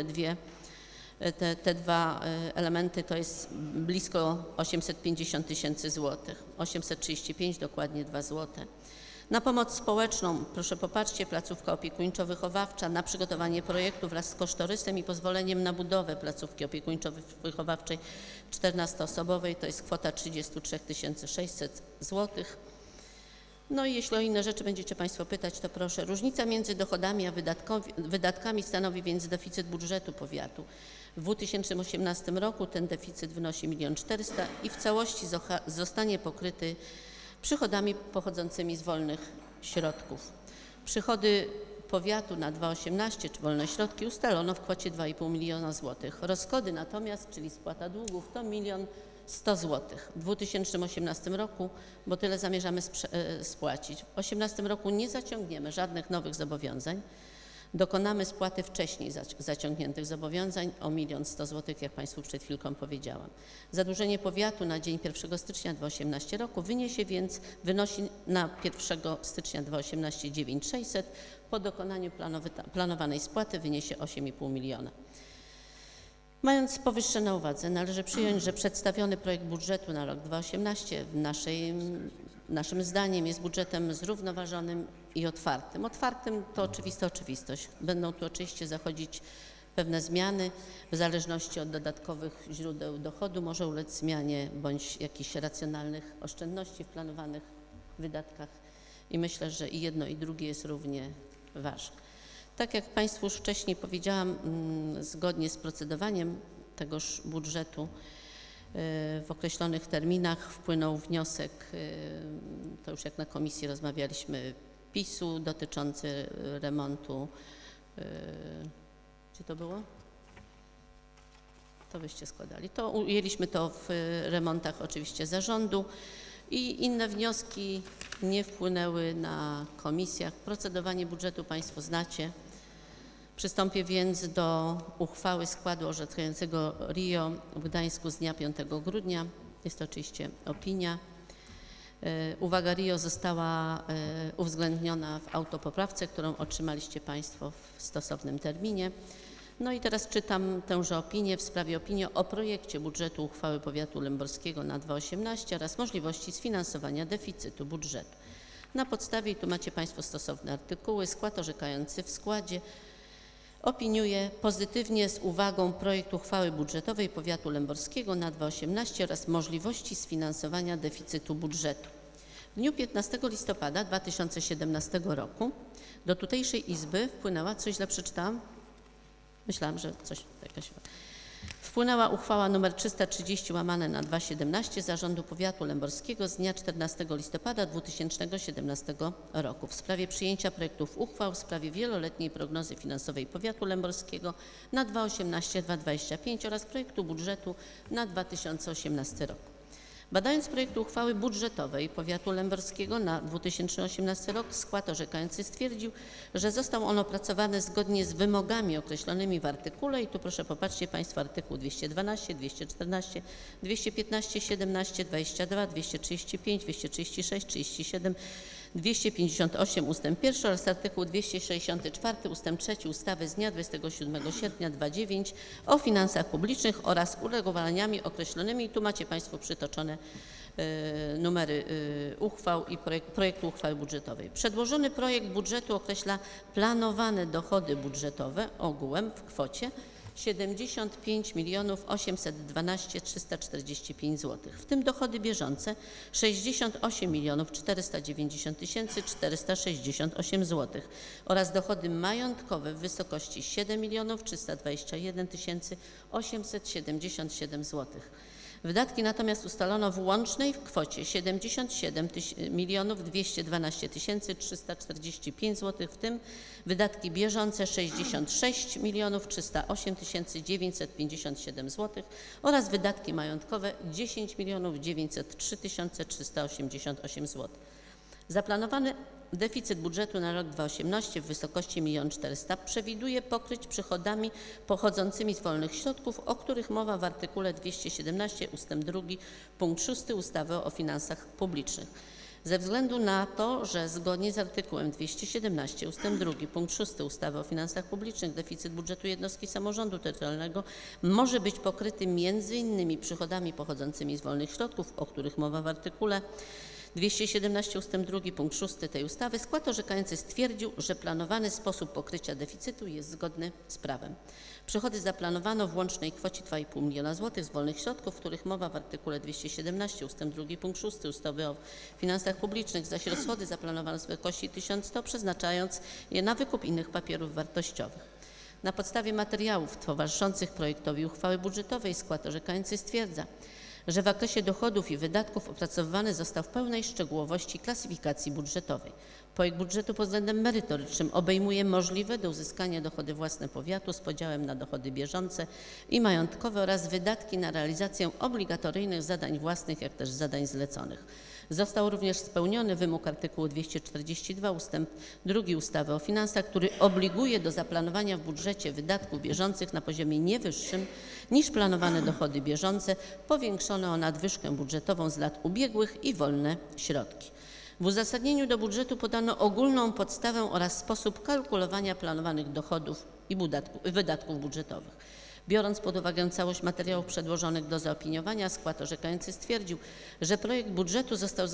te dwa elementy to jest blisko 850 000 złotych, 835 dokładnie 2 złote. Na pomoc społeczną, proszę popatrzcie, placówka opiekuńczo-wychowawcza, na przygotowanie projektu wraz z kosztorysem i pozwoleniem na budowę placówki opiekuńczo-wychowawczej 14-osobowej, to jest kwota 33 600 złotych. No i jeśli o inne rzeczy będziecie Państwo pytać, to proszę. Różnica między dochodami a wydatkami stanowi więc deficyt budżetu powiatu. W 2018 roku ten deficyt wynosi 1 400 000 i w całości zostanie pokryty przychodami pochodzącymi z wolnych środków. Przychody powiatu na 2018, czy wolne środki, ustalono w kwocie 2,5 miliona złotych. Rozchody natomiast, czyli spłata długów, to 1 100 000 złotych w 2018 roku, bo tyle zamierzamy spłacić. W 2018 roku nie zaciągniemy żadnych nowych zobowiązań. Dokonamy spłaty wcześniej zaciągniętych zobowiązań o 1 100 000 złotych, jak Państwu przed chwilką powiedziałam. Zadłużenie powiatu na dzień 1 stycznia 2018 roku wynosi na 1 stycznia 2018 9600. Po dokonaniu planowanej spłaty wyniesie 8,5 miliona. Mając powyższe na uwadze, należy przyjąć, że przedstawiony projekt budżetu na rok 2018 naszym zdaniem jest budżetem zrównoważonym i otwartym. Otwartym to oczywista oczywistość. Będą tu oczywiście zachodzić pewne zmiany. W zależności od dodatkowych źródeł dochodu może ulec zmianie bądź jakichś racjonalnych oszczędności w planowanych wydatkach. I myślę, że i jedno i drugie jest równie ważne. Tak jak Państwu już wcześniej powiedziałam, zgodnie z procedowaniem tegoż budżetu w określonych terminach wpłynął wniosek, to już jak na komisji rozmawialiśmy, PiS-u dotyczący remontu, gdzie to było? To wyście składali. To ujęliśmy to w remontach oczywiście zarządu i inne wnioski nie wpłynęły na komisjach. Procedowanie budżetu Państwo znacie. Przystąpię więc do uchwały składu orzekającego RIO w Gdańsku z dnia 5 grudnia. Jest to oczywiście opinia. Uwaga RIO została uwzględniona w autopoprawce, którą otrzymaliście Państwo w stosownym terminie. No i teraz czytam tęże opinię w sprawie opinii o projekcie budżetu uchwały powiatu lęborskiego na 2018 oraz możliwości sfinansowania deficytu budżetu. Na podstawie, i tu macie Państwo stosowne artykuły, skład orzekający w składzie opiniuje pozytywnie z uwagą projekt uchwały budżetowej powiatu lęborskiego na 2018 oraz możliwości sfinansowania deficytu budżetu. W dniu 15 listopada 2017 roku do tutejszej Izby wpłynęła, coś źle przeczytałam? Myślałam, że coś jakaś... Wpłynęła uchwała nr 330/217 Zarządu Powiatu Lęborskiego z dnia 14 listopada 2017 roku w sprawie przyjęcia projektów uchwał w sprawie wieloletniej prognozy finansowej Powiatu Lęborskiego na 2018-2025 oraz projektu budżetu na 2018 rok. Badając projekt uchwały budżetowej Powiatu Lęborskiego na 2018 rok, skład orzekający stwierdził, że został on opracowany zgodnie z wymogami określonymi w artykule, i tu proszę popatrzcie Państwo, artykuł 212, 214, 215, 17, 22, 235, 236, 37, 258 ust. 1 oraz artykuł 264 ust. 3 ustawy z dnia 27 sierpnia 2009 o finansach publicznych oraz uregulowaniami określonymi. I tu macie Państwo przytoczone numery uchwał i projektu uchwały budżetowej. Przedłożony projekt budżetu określa planowane dochody budżetowe ogółem w kwocie 75 812 345 zł, w tym dochody bieżące 68 490 468 zł oraz dochody majątkowe w wysokości 7 321 877 zł. Wydatki natomiast ustalono w łącznej w kwocie 77 212 345 zł, w tym wydatki bieżące 66 308 957 zł oraz wydatki majątkowe 10 903 388 zł. Zaplanowany deficyt budżetu na rok 2018 w wysokości 1 400 000 przewiduje pokryć przychodami pochodzącymi z wolnych środków, o których mowa w artykule 217 ust. 2 punkt 6 ustawy o finansach publicznych. Ze względu na to, że zgodnie z artykułem 217 ust. 2 punkt 6 ustawy o finansach publicznych deficyt budżetu jednostki samorządu terytorialnego może być pokryty m.in. przychodami pochodzącymi z wolnych środków, o których mowa w artykule 217 ust. 2 punkt 6 tej ustawy, skład orzekający stwierdził, że planowany sposób pokrycia deficytu jest zgodny z prawem. Przychody zaplanowano w łącznej kwocie 2,5 miliona zł z wolnych środków, w których mowa w artykule 217 ust. 2 punkt 6 ustawy o finansach publicznych, zaś rozchody zaplanowano w wysokości 1100, przeznaczając je na wykup innych papierów wartościowych. Na podstawie materiałów towarzyszących projektowi uchwały budżetowej skład orzekający stwierdza, że w zakresie dochodów i wydatków opracowywany został w pełnej szczegółowości klasyfikacji budżetowej. Projekt budżetu pod względem merytorycznym obejmuje możliwe do uzyskania dochody własne powiatu z podziałem na dochody bieżące i majątkowe oraz wydatki na realizację obligatoryjnych zadań własnych, jak też zadań zleconych. Został również spełniony wymóg artykułu 242 ust. 2 ustawy o finansach, który obliguje do zaplanowania w budżecie wydatków bieżących na poziomie nie wyższym niż planowane dochody bieżące, powiększone o nadwyżkę budżetową z lat ubiegłych i wolne środki. W uzasadnieniu do budżetu podano ogólną podstawę oraz sposób kalkulowania planowanych dochodów i wydatków budżetowych. Biorąc pod uwagę całość materiałów przedłożonych do zaopiniowania, skład orzekający stwierdził, że projekt budżetu został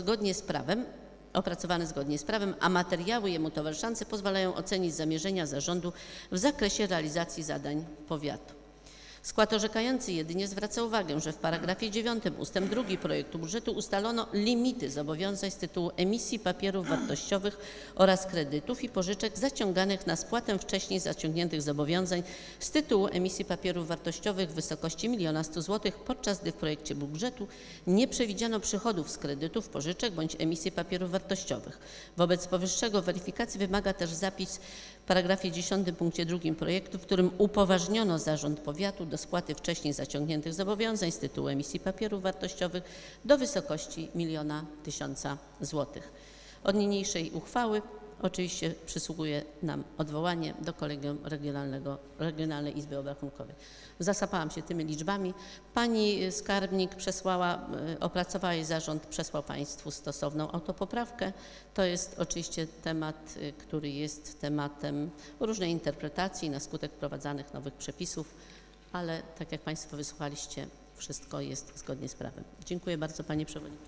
opracowany zgodnie z prawem, a materiały jemu towarzyszące pozwalają ocenić zamierzenia zarządu w zakresie realizacji zadań powiatu. Skład orzekający jedynie zwraca uwagę, że w paragrafie 9 ust. 2 projektu budżetu ustalono limity zobowiązań z tytułu emisji papierów wartościowych oraz kredytów i pożyczek zaciąganych na spłatę wcześniej zaciągniętych zobowiązań z tytułu emisji papierów wartościowych w wysokości 1 100 000 zł, podczas gdy w projekcie budżetu nie przewidziano przychodów z kredytów, pożyczek bądź emisji papierów wartościowych. Wobec powyższego weryfikacji wymaga też zapis w paragrafie 10 punkcie 2 projektu, w którym upoważniono zarząd powiatu do spłaty wcześniej zaciągniętych zobowiązań z tytułu emisji papierów wartościowych do wysokości 1 000 000 zł. Od niniejszej uchwały oczywiście przysługuje nam odwołanie do Kolegium Regionalnej Izby Obrachunkowej. Zasapałam się tymi liczbami. Pani skarbnik opracowała i zarząd przesłał Państwu stosowną autopoprawkę. To jest oczywiście temat, który jest tematem różnej interpretacji na skutek wprowadzanych nowych przepisów, ale tak jak Państwo wysłuchaliście, wszystko jest zgodnie z prawem. Dziękuję bardzo Panie Przewodniczący.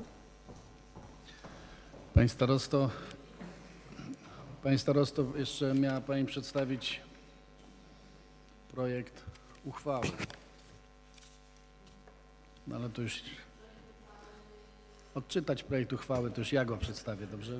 Pani starosto, jeszcze miała Pani przedstawić projekt uchwały. No ale to już... odczytać projekt uchwały, to już ja go przedstawię, dobrze?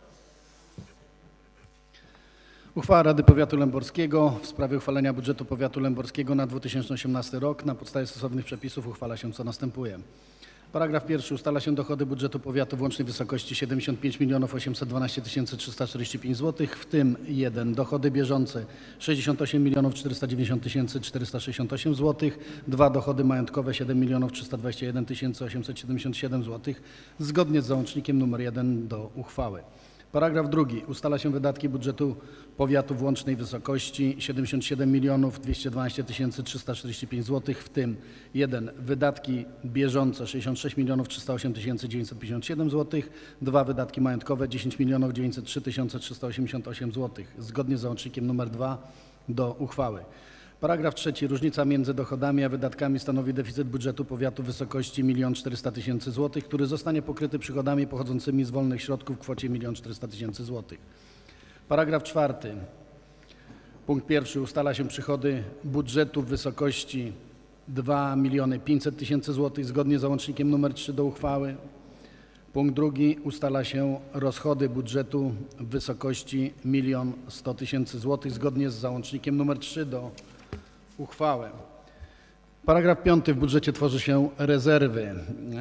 Uchwała Rady Powiatu Lęborskiego w sprawie uchwalenia budżetu powiatu lęborskiego na 2018 rok. Na podstawie stosownych przepisów uchwala się co następuje. Paragraf pierwszy. Ustala się dochody budżetu powiatu w łącznej wysokości 75 812 345 zł, w tym 1. Dochody bieżące 68 490 468 zł, 2. Dochody majątkowe 7 321 877 zł, zgodnie z załącznikiem nr 1 do uchwały. Paragraf drugi. Ustala się wydatki budżetu powiatu w łącznej wysokości 77 212 345 zł, w tym 1. Wydatki bieżące 66 308 957 zł, 2. Wydatki majątkowe 10 903 388 zł, zgodnie z załącznikiem nr 2 do uchwały. Paragraf trzeci. Różnica między dochodami a wydatkami stanowi deficyt budżetu powiatu w wysokości 1 400 000 zł, który zostanie pokryty przychodami pochodzącymi z wolnych środków w kwocie 1 400 000 zł. Paragraf czwarty. Punkt pierwszy. Ustala się przychody budżetu w wysokości 2 500 000 zł, zgodnie z załącznikiem nr 3 do uchwały. Punkt drugi. Ustala się rozchody budżetu w wysokości 1 100 000 zł, zgodnie z załącznikiem nr 3 do uchwały. Paragraf 5. W budżecie tworzy się rezerwy.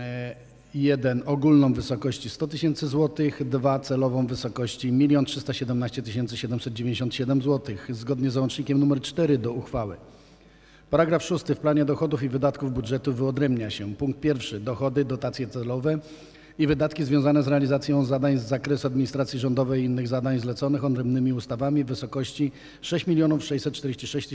1. Ogólną w wysokości 100 000 zł, 2. Celową w wysokości 1 317 797 zł, zgodnie z załącznikiem nr 4 do uchwały. Paragraf 6. W planie dochodów i wydatków budżetu wyodrębnia się: punkt pierwszy. Dochody, dotacje celowe i wydatki związane z realizacją zadań z zakresu administracji rządowej i innych zadań zleconych odrębnymi ustawami w wysokości 6 646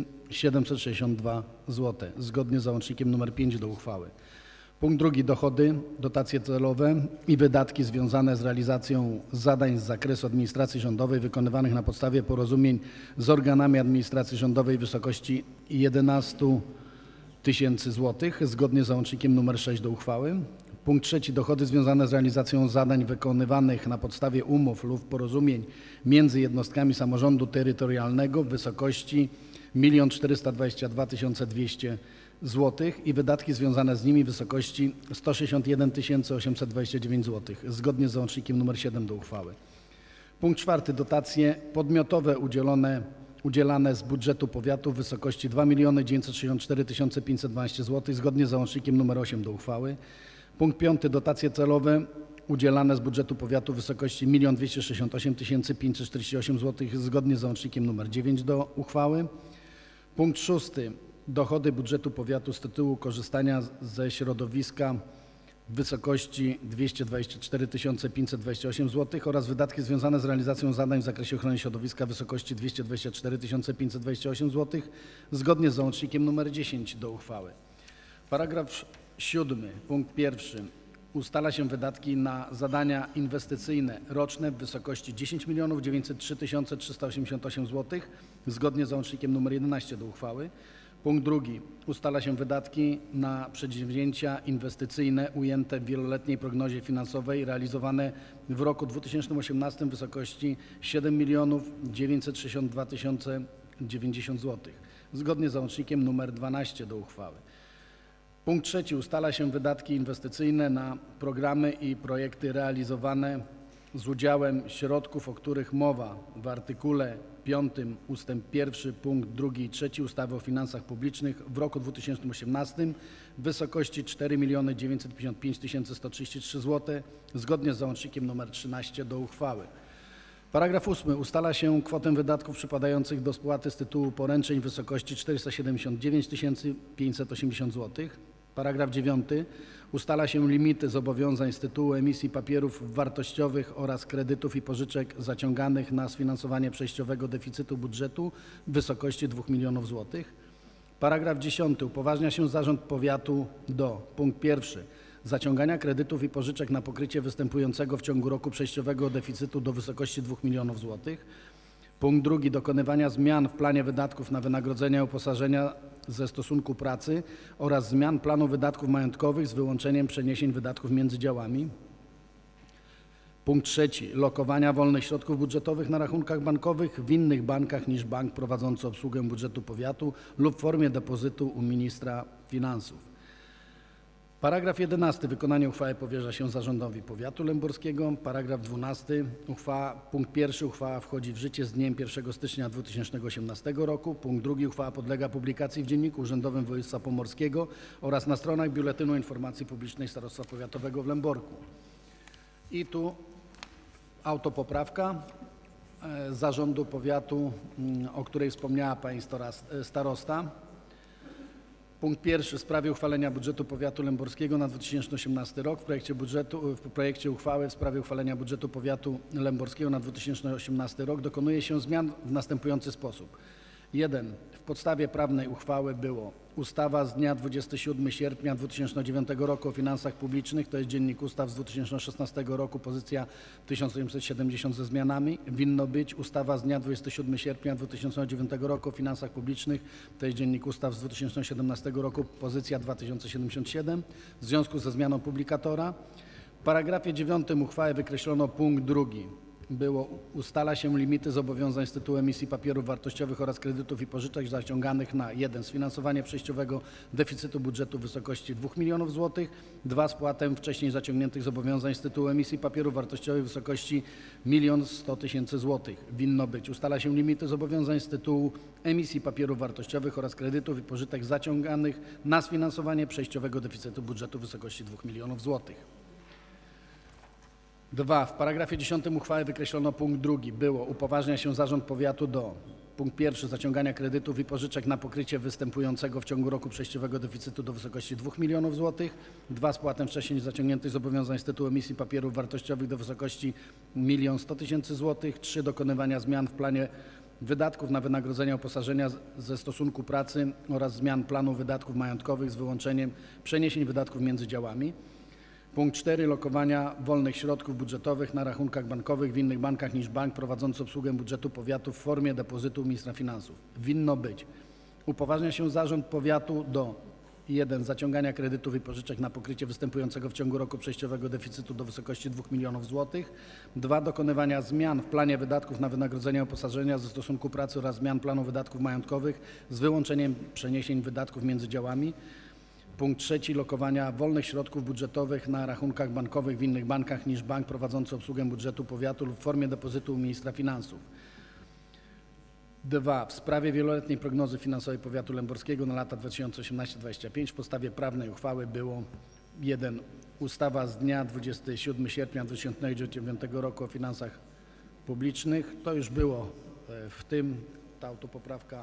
762 zł, zgodnie z załącznikiem nr 5 do uchwały. Punkt drugi. Dochody, dotacje celowe i wydatki związane z realizacją zadań z zakresu administracji rządowej wykonywanych na podstawie porozumień z organami administracji rządowej w wysokości 11 000 zł, zgodnie z załącznikiem nr 6 do uchwały. Punkt trzeci. Dochody związane z realizacją zadań wykonywanych na podstawie umów lub porozumień między jednostkami samorządu terytorialnego w wysokości 1 422 200 zł i wydatki związane z nimi w wysokości 161 829 zł, zgodnie z załącznikiem nr 7 do uchwały. Punkt czwarty. Dotacje podmiotowe udzielane z budżetu powiatu w wysokości 2 964 512 zł, zgodnie z załącznikiem nr 8 do uchwały. Punkt piąty. Dotacje celowe udzielane z budżetu powiatu w wysokości 1 268 548 zł, zgodnie z załącznikiem nr 9 do uchwały. Punkt szósty. Dochody budżetu powiatu z tytułu korzystania ze środowiska w wysokości 224 528 zł oraz wydatki związane z realizacją zadań w zakresie ochrony środowiska w wysokości 224 528 zł, zgodnie z załącznikiem nr 10 do uchwały. Paragraf 7. Punkt pierwszy. Ustala się wydatki na zadania inwestycyjne roczne w wysokości 10 903 388 zł, zgodnie z załącznikiem nr 11 do uchwały. Punkt drugi. Ustala się wydatki na przedsięwzięcia inwestycyjne ujęte w wieloletniej prognozie finansowej realizowane w roku 2018 w wysokości 7 962 090 zł, zgodnie z załącznikiem nr 12 do uchwały. Punkt trzeci. Ustala się wydatki inwestycyjne na programy i projekty realizowane z udziałem środków, o których mowa w artykule 5 ustęp 1 punkt 2 i 3 ustawy o finansach publicznych w roku 2018 w wysokości 4 955 133 zł, zgodnie z załącznikiem nr 13 do uchwały. Paragraf 8. Ustala się kwotę wydatków przypadających do spłaty z tytułu poręczeń w wysokości 479 580 zł. Paragraf 9. Ustala się limity zobowiązań z tytułu emisji papierów wartościowych oraz kredytów i pożyczek zaciąganych na sfinansowanie przejściowego deficytu budżetu w wysokości 2 milionów zł. Paragraf 10. Upoważnia się zarząd powiatu do: punkt pierwszy. Zaciągania kredytów i pożyczek na pokrycie występującego w ciągu roku przejściowego deficytu do wysokości 2 milionów złotych. Punkt drugi. Dokonywania zmian w planie wydatków na wynagrodzenia i uposażenia ze stosunku pracy oraz zmian planu wydatków majątkowych z wyłączeniem przeniesień wydatków między działami. Punkt trzeci. Lokowania wolnych środków budżetowych na rachunkach bankowych w innych bankach niż bank prowadzący obsługę budżetu powiatu lub w formie depozytu u ministra finansów. Paragraf 11. Wykonanie uchwały powierza się zarządowi powiatu lęborskiego. Paragraf 12. Punkt 1. Uchwała wchodzi w życie z dniem 1 stycznia 2018 roku. Punkt 2. Uchwała podlega publikacji w Dzienniku Urzędowym Województwa Pomorskiego oraz na stronach Biuletynu Informacji Publicznej Starostwa Powiatowego w Lęborku. I tu autopoprawka zarządu powiatu, o której wspomniała pani starosta. Punkt 1. W sprawie uchwalenia budżetu powiatu lęborskiego na 2018 rok. W projekcie uchwały w sprawie uchwalenia budżetu powiatu lęborskiego na 2018 rok dokonuje się zmian w następujący sposób. 1. W podstawie prawnej uchwały było ustawa z dnia 27 sierpnia 2009 roku o finansach publicznych, to jest Dziennik Ustaw z 2016 roku, pozycja 1870 ze zmianami. Winno być ustawa z dnia 27 sierpnia 2009 roku o finansach publicznych, to jest Dziennik Ustaw z 2017 roku, pozycja 2077 w związku ze zmianą publikatora. W paragrafie 9 uchwały wykreślono punkt 2. Ustala się limity zobowiązań z tytułu emisji papierów wartościowych oraz kredytów i pożyczek zaciąganych na 1. Sfinansowanie przejściowego deficytu budżetu w wysokości 2 milionów złotych, 2. Spłatę wcześniej zaciągniętych zobowiązań z tytułu emisji papierów wartościowych w wysokości 1 100 000 złotych. Winno być. Ustala się limity zobowiązań z tytułu emisji papierów wartościowych oraz kredytów i pożyczek zaciąganych na sfinansowanie przejściowego deficytu budżetu w wysokości 2 milionów złotych. 2. W paragrafie 10 uchwały wykreślono punkt 2. Upoważnia się zarząd powiatu do punkt 1. Zaciągania kredytów i pożyczek na pokrycie występującego w ciągu roku przejściowego deficytu do wysokości 2 milionów złotych. 2. Spłatę wcześniej zaciągniętych zobowiązań z tytułu emisji papierów wartościowych do wysokości 1 100 000 złotych. 3. Dokonywania zmian w planie wydatków na wynagrodzenia uposażenia ze stosunku pracy oraz zmian planu wydatków majątkowych z wyłączeniem przeniesień wydatków między działami. Punkt 4. Lokowania wolnych środków budżetowych na rachunkach bankowych w innych bankach niż bank prowadzący obsługę budżetu powiatu w formie depozytu ministra finansów. Winno być. Upoważnia się zarząd powiatu do 1. Zaciągania kredytów i pożyczek na pokrycie występującego w ciągu roku przejściowego deficytu do wysokości 2 milionów złotych. 2. Dokonywania zmian w planie wydatków na wynagrodzenia uposażenia ze stosunku pracy oraz zmian planu wydatków majątkowych z wyłączeniem przeniesień wydatków między działami. Punkt 3. Lokowania wolnych środków budżetowych na rachunkach bankowych w innych bankach niż bank prowadzący obsługę budżetu powiatu lub w formie depozytu u ministra finansów. 2. W sprawie wieloletniej prognozy finansowej powiatu lęborskiego na lata 2018-2025 w podstawie prawnej uchwały było 1. Ustawa z dnia 27 sierpnia 2009 roku o finansach publicznych. To już było w tym, ta autopoprawka,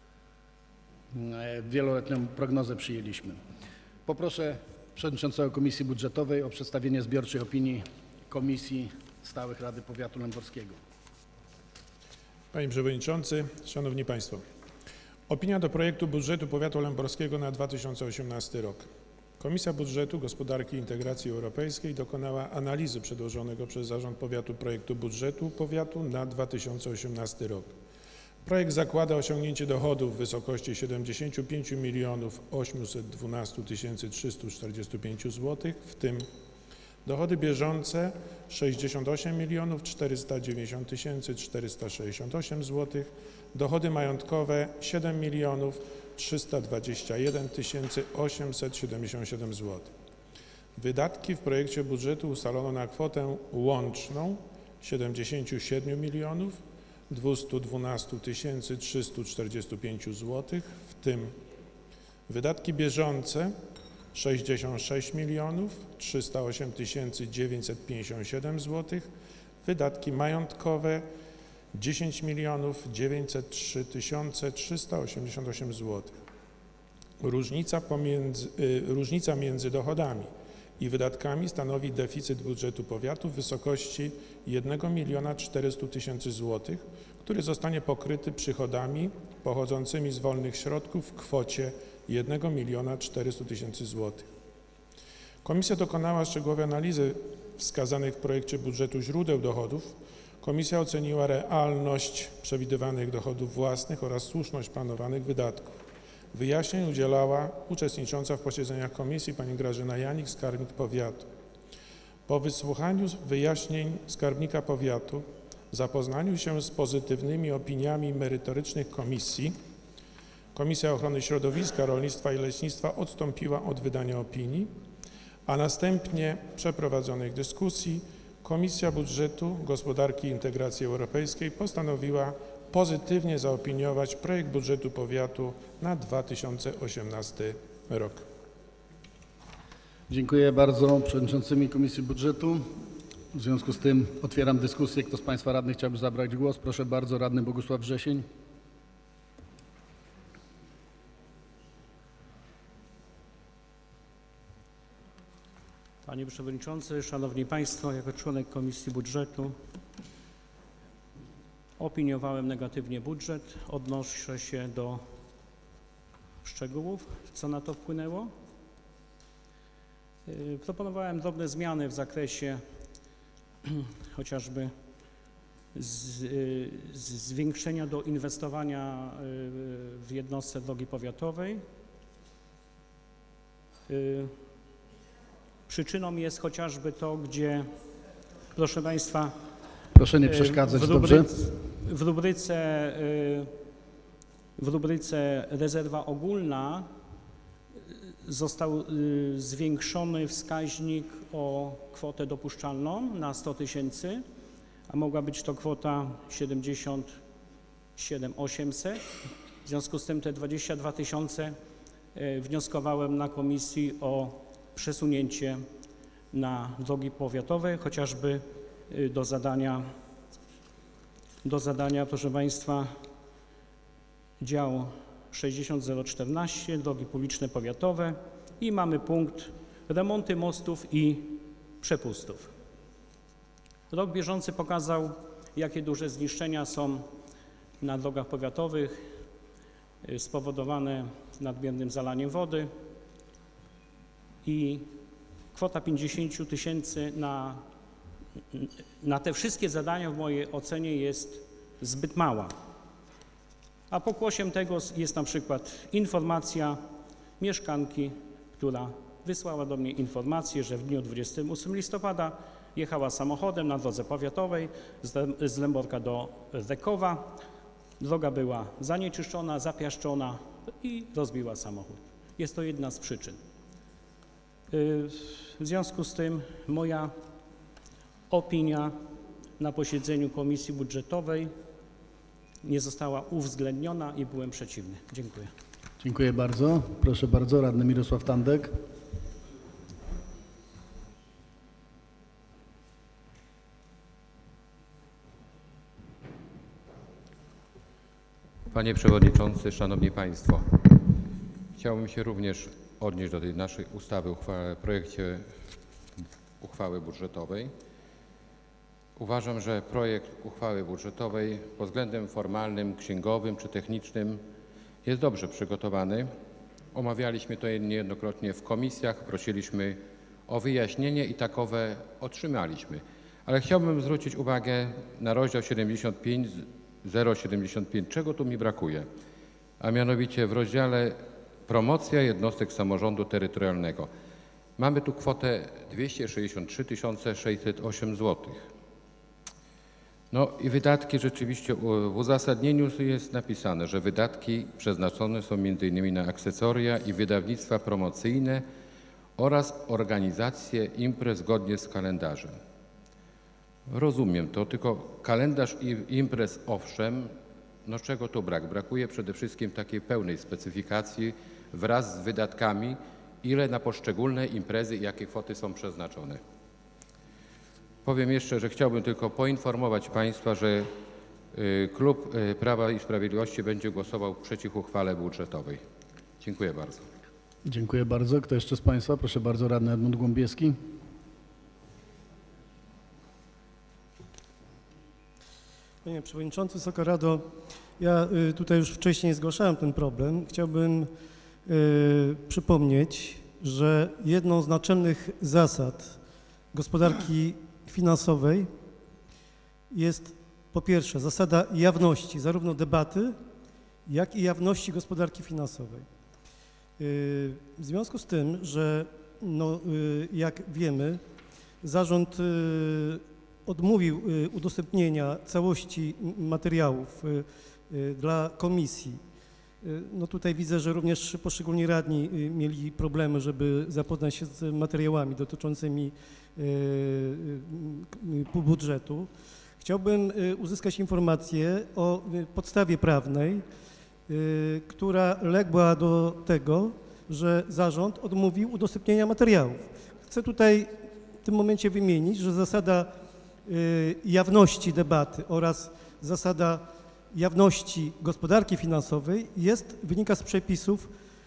wieloletnią prognozę przyjęliśmy. Poproszę przewodniczącego Komisji Budżetowej o przedstawienie zbiorczej opinii Komisji Stałych Rady Powiatu Lęborskiego. Panie Przewodniczący, Szanowni Państwo. Opinia do projektu budżetu powiatu lęborskiego na 2018 rok. Komisja Budżetu, Gospodarki i Integracji Europejskiej dokonała analizy przedłożonego przez Zarząd Powiatu projektu budżetu powiatu na 2018 rok. Projekt zakłada osiągnięcie dochodów w wysokości 75 812 345 zł, w tym dochody bieżące 68 490 468 zł, dochody majątkowe 7 321 877 zł. Wydatki w projekcie budżetu ustalono na kwotę łączną 77 212 345 zł, w tym wydatki bieżące 66 308 957 zł, wydatki majątkowe 10 903 388 zł. Różnica między dochodami i wydatkami stanowi deficyt budżetu powiatu w wysokości 1 400 000 zł, który zostanie pokryty przychodami pochodzącymi z wolnych środków w kwocie 1 400 000 zł. Komisja dokonała szczegółowej analizy wskazanych w projekcie budżetu źródeł dochodów. Komisja oceniła realność przewidywanych dochodów własnych oraz słuszność planowanych wydatków. Wyjaśnień udzielała uczestnicząca w posiedzeniach komisji pani Grażyna Janik, skarbnik powiatu. Po wysłuchaniu wyjaśnień skarbnika powiatu, zapoznaniu się z pozytywnymi opiniami merytorycznych komisji, Komisja Ochrony Środowiska, Rolnictwa i Leśnictwa odstąpiła od wydania opinii. a następnie przeprowadzonych dyskusji Komisja Budżetu, Gospodarki i Integracji Europejskiej postanowiła pozytywnie zaopiniować projekt budżetu powiatu na 2018 rok. Dziękuję bardzo przewodniczącymi Komisji Budżetu. W związku z tym otwieram dyskusję. Kto z Państwa radnych chciałby zabrać głos? Proszę bardzo, radny Bogusław Wrzesień. Panie Przewodniczący, Szanowni Państwo, jako członek Komisji Budżetu opiniowałem negatywnie budżet. Odnoszę się do szczegółów, co na to wpłynęło. Proponowałem drobne zmiany w zakresie chociażby zwiększenia do inwestowania w jednostce drogi powiatowej. Przyczyną jest chociażby to, gdzie, proszę Państwa, Proszę nie przeszkadzać, dobrze? W rubryce rezerwa ogólna został zwiększony wskaźnik o kwotę dopuszczalną na 100 000, a mogła być to kwota 77 800. W związku z tym te 22 000 wnioskowałem na komisji o przesunięcie na drogi powiatowe, chociażby do zadania, proszę Państwa, dział 60014, drogi publiczne powiatowe i mamy punkt remonty mostów i przepustów. Rok bieżący pokazał, jakie duże zniszczenia są na drogach powiatowych spowodowane nadmiernym zalaniem wody i kwota 50 000 na te wszystkie zadania w mojej ocenie jest zbyt mała. A pokłosiem tego jest na przykład informacja mieszkanki, która wysłała do mnie informację, że w dniu 28 listopada jechała samochodem na drodze powiatowej z Lęborka do Rekowa. Droga była zanieczyszczona, zapiaszczona i rozbiła samochód. Jest to jedna z przyczyn. W związku z tym moja opinia na posiedzeniu Komisji Budżetowej nie została uwzględniona i byłem przeciwny. Dziękuję. Dziękuję bardzo. Proszę bardzo, radny Mirosław Tandek. Panie Przewodniczący, Szanowni Państwo, chciałbym się również odnieść do tej naszej ustawy, projekcie uchwały budżetowej. Uważam, że projekt uchwały budżetowej pod względem formalnym, księgowym czy technicznym jest dobrze przygotowany. Omawialiśmy to niejednokrotnie w komisjach, prosiliśmy o wyjaśnienie i takowe otrzymaliśmy. Ale chciałbym zwrócić uwagę na rozdział 75.075. Czego tu mi brakuje? A mianowicie w rozdziale promocja jednostek samorządu terytorialnego. Mamy tu kwotę 263 608 zł. No i wydatki rzeczywiście w uzasadnieniu jest napisane, że wydatki przeznaczone są m.in. na akcesoria i wydawnictwa promocyjne oraz organizację imprez zgodnie z kalendarzem. Rozumiem to, tylko kalendarz imprez owszem, no czego tu brak? Brakuje przede wszystkim takiej pełnej specyfikacji wraz z wydatkami, ile na poszczególne imprezy i jakie kwoty są przeznaczone. Powiem jeszcze, że chciałbym tylko poinformować Państwa, że klub Prawa i Sprawiedliwości będzie głosował przeciw uchwale budżetowej. Dziękuję bardzo. Dziękuję bardzo. Kto jeszcze z Państwa? Proszę bardzo, radny Edmund Głąbieski. Panie Przewodniczący, Wysoka Rado, ja tutaj już wcześniej zgłaszałem ten problem. Chciałbym przypomnieć, że jedną z naczelnych zasad gospodarki finansowej jest po pierwsze zasada jawności zarówno debaty, jak i jawności gospodarki finansowej. W związku z tym, że jak wiemy, zarząd odmówił udostępnienia całości materiałów dla komisji No tutaj widzę, że również poszczególni radni mieli problemy, żeby zapoznać się z materiałami dotyczącymi budżetu. Chciałbym uzyskać informację o podstawie prawnej, która legła do tego, że zarząd odmówił udostępnienia materiałów. Chcę tutaj w tym momencie wymienić, że zasada jawności debaty oraz zasada jawności gospodarki finansowej wynika z przepisów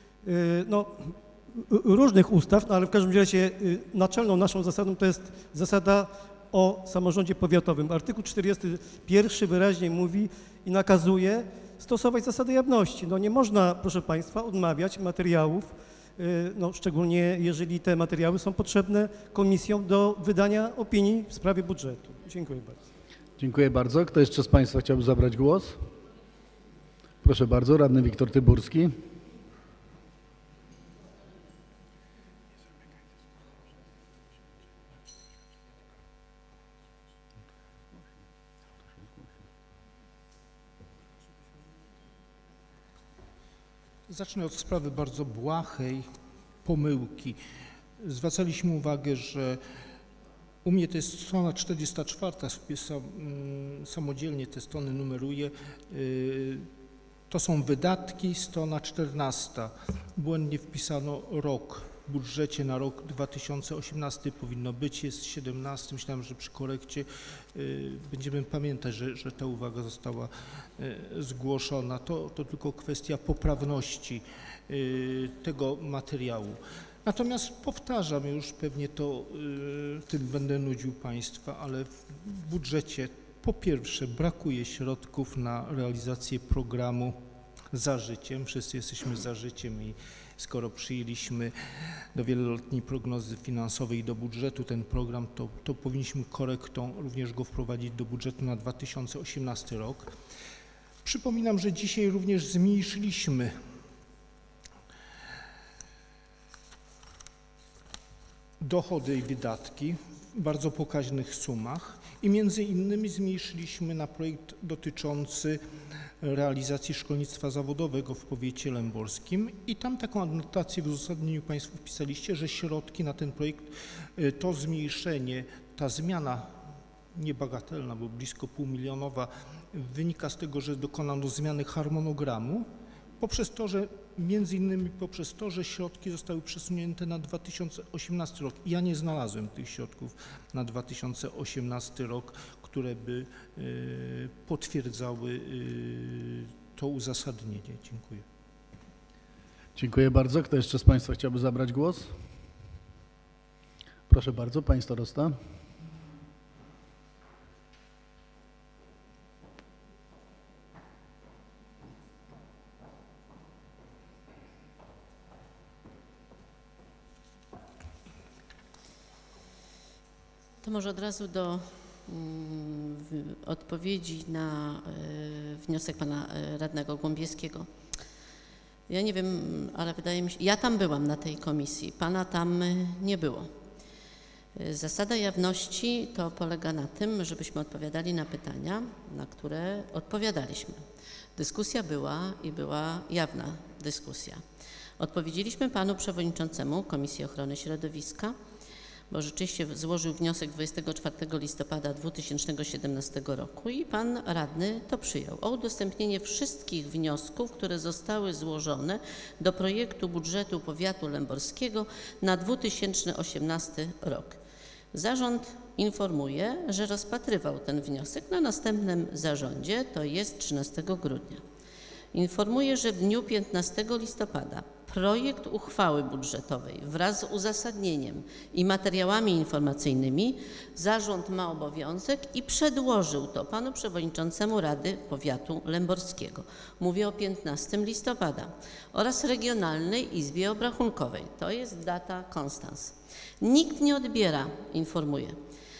różnych ustaw, ale w każdym razie naczelną naszą zasadą to jest zasada o samorządzie powiatowym. Artykuł 41 wyraźnie mówi i nakazuje stosować zasadę jawności. Nie można, proszę Państwa, odmawiać materiałów, szczególnie jeżeli te materiały są potrzebne komisjom do wydania opinii w sprawie budżetu. Dziękuję bardzo. Dziękuję bardzo. Kto jeszcze z Państwa chciałby zabrać głos? Proszę bardzo, radny Wiktor Tyburski. Zacznę od sprawy bardzo błahej pomyłki. Zwracaliśmy uwagę, że u mnie to jest strona 44, samodzielnie te strony numeruję. To są wydatki, strona 14. Błędnie wpisano rok. W budżecie na rok 2018 powinno być, jest 17. Myślałem, że przy korekcie będziemy pamiętać, że ta uwaga została zgłoszona. To tylko kwestia poprawności tego materiału. Natomiast powtarzam, już pewnie tym będę nudził Państwa, ale w budżecie po pierwsze brakuje środków na realizację programu Za Życiem. Wszyscy jesteśmy za życiem i skoro przyjęliśmy do wieloletniej prognozy finansowej i do budżetu ten program, to powinniśmy korektą również go wprowadzić do budżetu na 2018 rok. Przypominam, że dzisiaj również zmniejszyliśmy dochody i wydatki w bardzo pokaźnych sumach i między innymi zmniejszyliśmy na projekt dotyczący realizacji szkolnictwa zawodowego w powiecie lęborskim i tam taką adnotację w uzasadnieniu Państwo wpisaliście, że środki na ten projekt, to zmniejszenie, ta zmiana niebagatelna, bo blisko półmilionowa, wynika z tego, że dokonano zmiany harmonogramu, między innymi poprzez to, że środki zostały przesunięte na 2018 rok. Ja nie znalazłem tych środków na 2018 rok, które by potwierdzały to uzasadnienie. Dziękuję. Dziękuję bardzo. Kto jeszcze z Państwa chciałby zabrać głos? Proszę bardzo, Pani Starosta. To może od razu do odpowiedzi na wniosek pana radnego Głąbiewskiego. Ja nie wiem, ale wydaje mi się, ja tam byłam na tej komisji, pana tam nie było. Zasada jawności to polega na tym, żebyśmy odpowiadali na pytania, na które odpowiadaliśmy. Dyskusja była i była jawna dyskusja. Odpowiedzieliśmy panu przewodniczącemu Komisji Ochrony Środowiska, bo rzeczywiście złożył wniosek 24 listopada 2017 roku i pan radny to przyjął, o udostępnienie wszystkich wniosków, które zostały złożone do projektu budżetu powiatu lęborskiego na 2018 rok. Zarząd informuje, że rozpatrywał ten wniosek na następnym zarządzie, to jest 13 grudnia. Informuje, że w dniu 15 listopada projekt uchwały budżetowej wraz z uzasadnieniem i materiałami informacyjnymi zarząd ma obowiązek i przedłożył to panu przewodniczącemu Rady Powiatu Lęborskiego. Mówię o 15 listopada oraz Regionalnej Izbie Obrachunkowej. To jest data konstans. Nikt nie odbiera, informuję,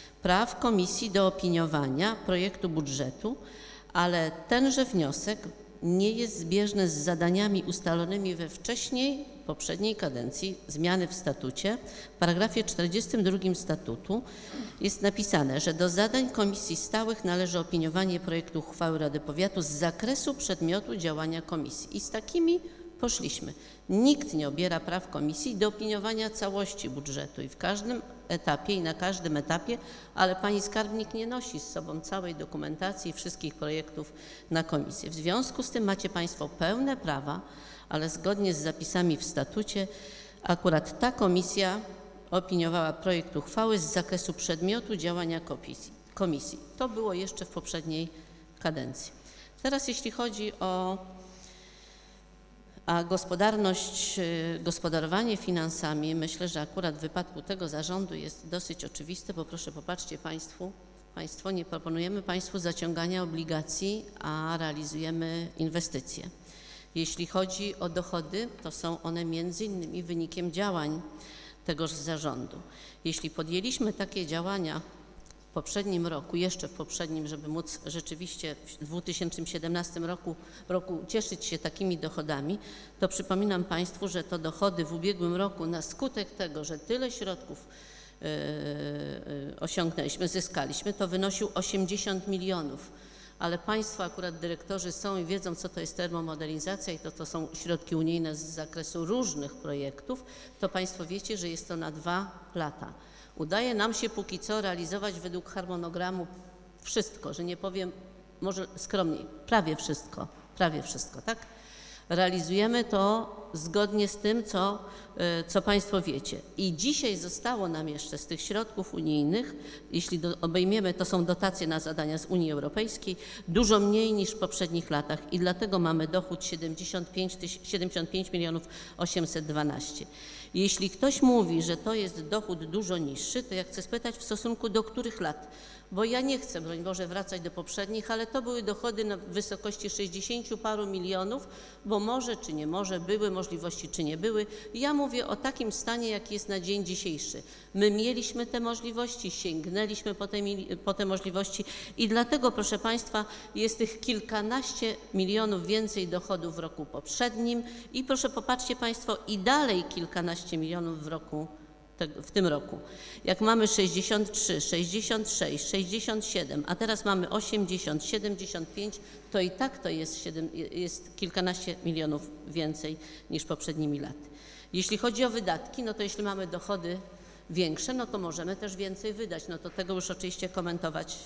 praw komisji do opiniowania projektu budżetu, ale tenże wniosek nie jest zbieżne z zadaniami ustalonymi we poprzedniej kadencji zmiany w statucie. W paragrafie 42 statutu jest napisane, że do zadań komisji stałych należy opiniowanie projektu uchwały Rady Powiatu z zakresu przedmiotu działania komisji. I z takimi poszliśmy. Nikt nie obiera praw komisji do opiniowania całości budżetu i w każdym etapie i na każdym etapie, ale pani skarbnik nie nosi z sobą całej dokumentacji wszystkich projektów na komisję. W związku z tym macie państwo pełne prawa, ale zgodnie z zapisami w statucie akurat ta komisja opiniowała projekt uchwały z zakresu przedmiotu działania komisji. To było jeszcze w poprzedniej kadencji. Teraz jeśli chodzi o gospodarowanie finansami, myślę, że akurat w wypadku tego zarządu jest dosyć oczywiste, bo proszę popatrzcie Państwo, nie proponujemy Państwu zaciągania obligacji, a realizujemy inwestycje. Jeśli chodzi o dochody, to są one między innymi wynikiem działań tegoż zarządu. Jeśli podjęliśmy takie działania w poprzednim roku, jeszcze w poprzednim, żeby móc rzeczywiście w 2017 roku cieszyć się takimi dochodami, to przypominam Państwu, że to dochody w ubiegłym roku na skutek tego, że tyle środków zyskaliśmy, to wynosił 80 milionów. Ale Państwo akurat dyrektorzy są i wiedzą, co to jest termomodernizacja i to są środki unijne z zakresu różnych projektów, to Państwo wiecie, że jest to na 2 lata. Udaje nam się póki co realizować według harmonogramu wszystko, że nie powiem, może skromniej, prawie wszystko, tak? Realizujemy to zgodnie z tym, co Państwo wiecie. I dzisiaj zostało nam jeszcze z tych środków unijnych, jeśli obejmiemy, to są dotacje na zadania z Unii Europejskiej, dużo mniej niż w poprzednich latach i dlatego mamy dochód 75 milionów 812. Jeśli ktoś mówi, że to jest dochód dużo niższy, to ja chcę spytać w stosunku do których lat? Bo ja nie chcę, broń Boże, wracać do poprzednich, ale to były dochody na wysokości 60 paru milionów, bo może czy nie może, były możliwości czy nie były. Ja mówię o takim stanie, jaki jest na dzień dzisiejszy. My mieliśmy te możliwości, sięgnęliśmy po te możliwości i dlatego, proszę Państwa, jest tych kilkanaście milionów więcej dochodów w roku poprzednim i proszę popatrzcie Państwo i dalej kilkanaście milionów w tym roku. Jak mamy 63, 66, 67, a teraz mamy 80, 75, to i tak to jest kilkanaście milionów więcej niż poprzednimi laty. Jeśli chodzi o wydatki, no to jeśli mamy dochody większe, no to możemy też więcej wydać. No to tego już oczywiście komentować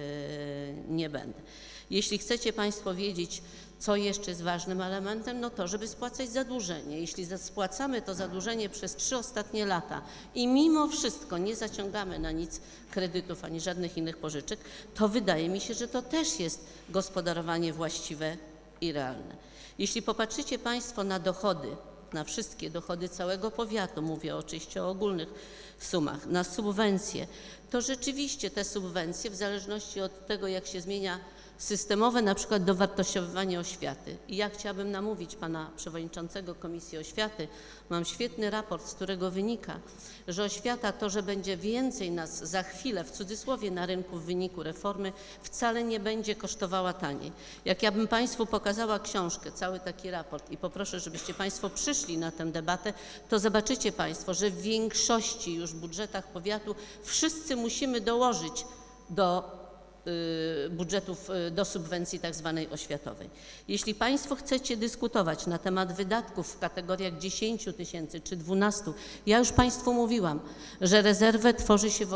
nie będę. Jeśli chcecie Państwo wiedzieć, co jeszcze jest ważnym elementem, no to, żeby spłacać zadłużenie. Jeśli spłacamy to zadłużenie przez 3 ostatnie lata i mimo wszystko nie zaciągamy na nic kredytów ani żadnych innych pożyczek, to wydaje mi się, że to też jest gospodarowanie właściwe i realne. Jeśli popatrzycie Państwo na dochody, na wszystkie dochody całego powiatu, mówię oczywiście o ogólnych sumach, na subwencje, to rzeczywiście te subwencje w zależności od tego, jak się zmienia systemowe, na przykład dowartościowywanie oświaty. I ja chciałabym namówić pana przewodniczącego Komisji Oświaty. Mam świetny raport, z którego wynika, że oświata to, że będzie więcej nas za chwilę, w cudzysłowie, na rynku w wyniku reformy, wcale nie będzie kosztowała taniej. Jak ja bym Państwu pokazała książkę, cały taki raport i poproszę, żebyście Państwo przyszli na tę debatę, to zobaczycie Państwo, że w większości już budżetach powiatu wszyscy musimy dołożyć do budżetów, do subwencji tak zwanej oświatowej. Jeśli Państwo chcecie dyskutować na temat wydatków w kategoriach 10 tysięcy czy 12, ja już Państwu mówiłam, że rezerwę tworzy się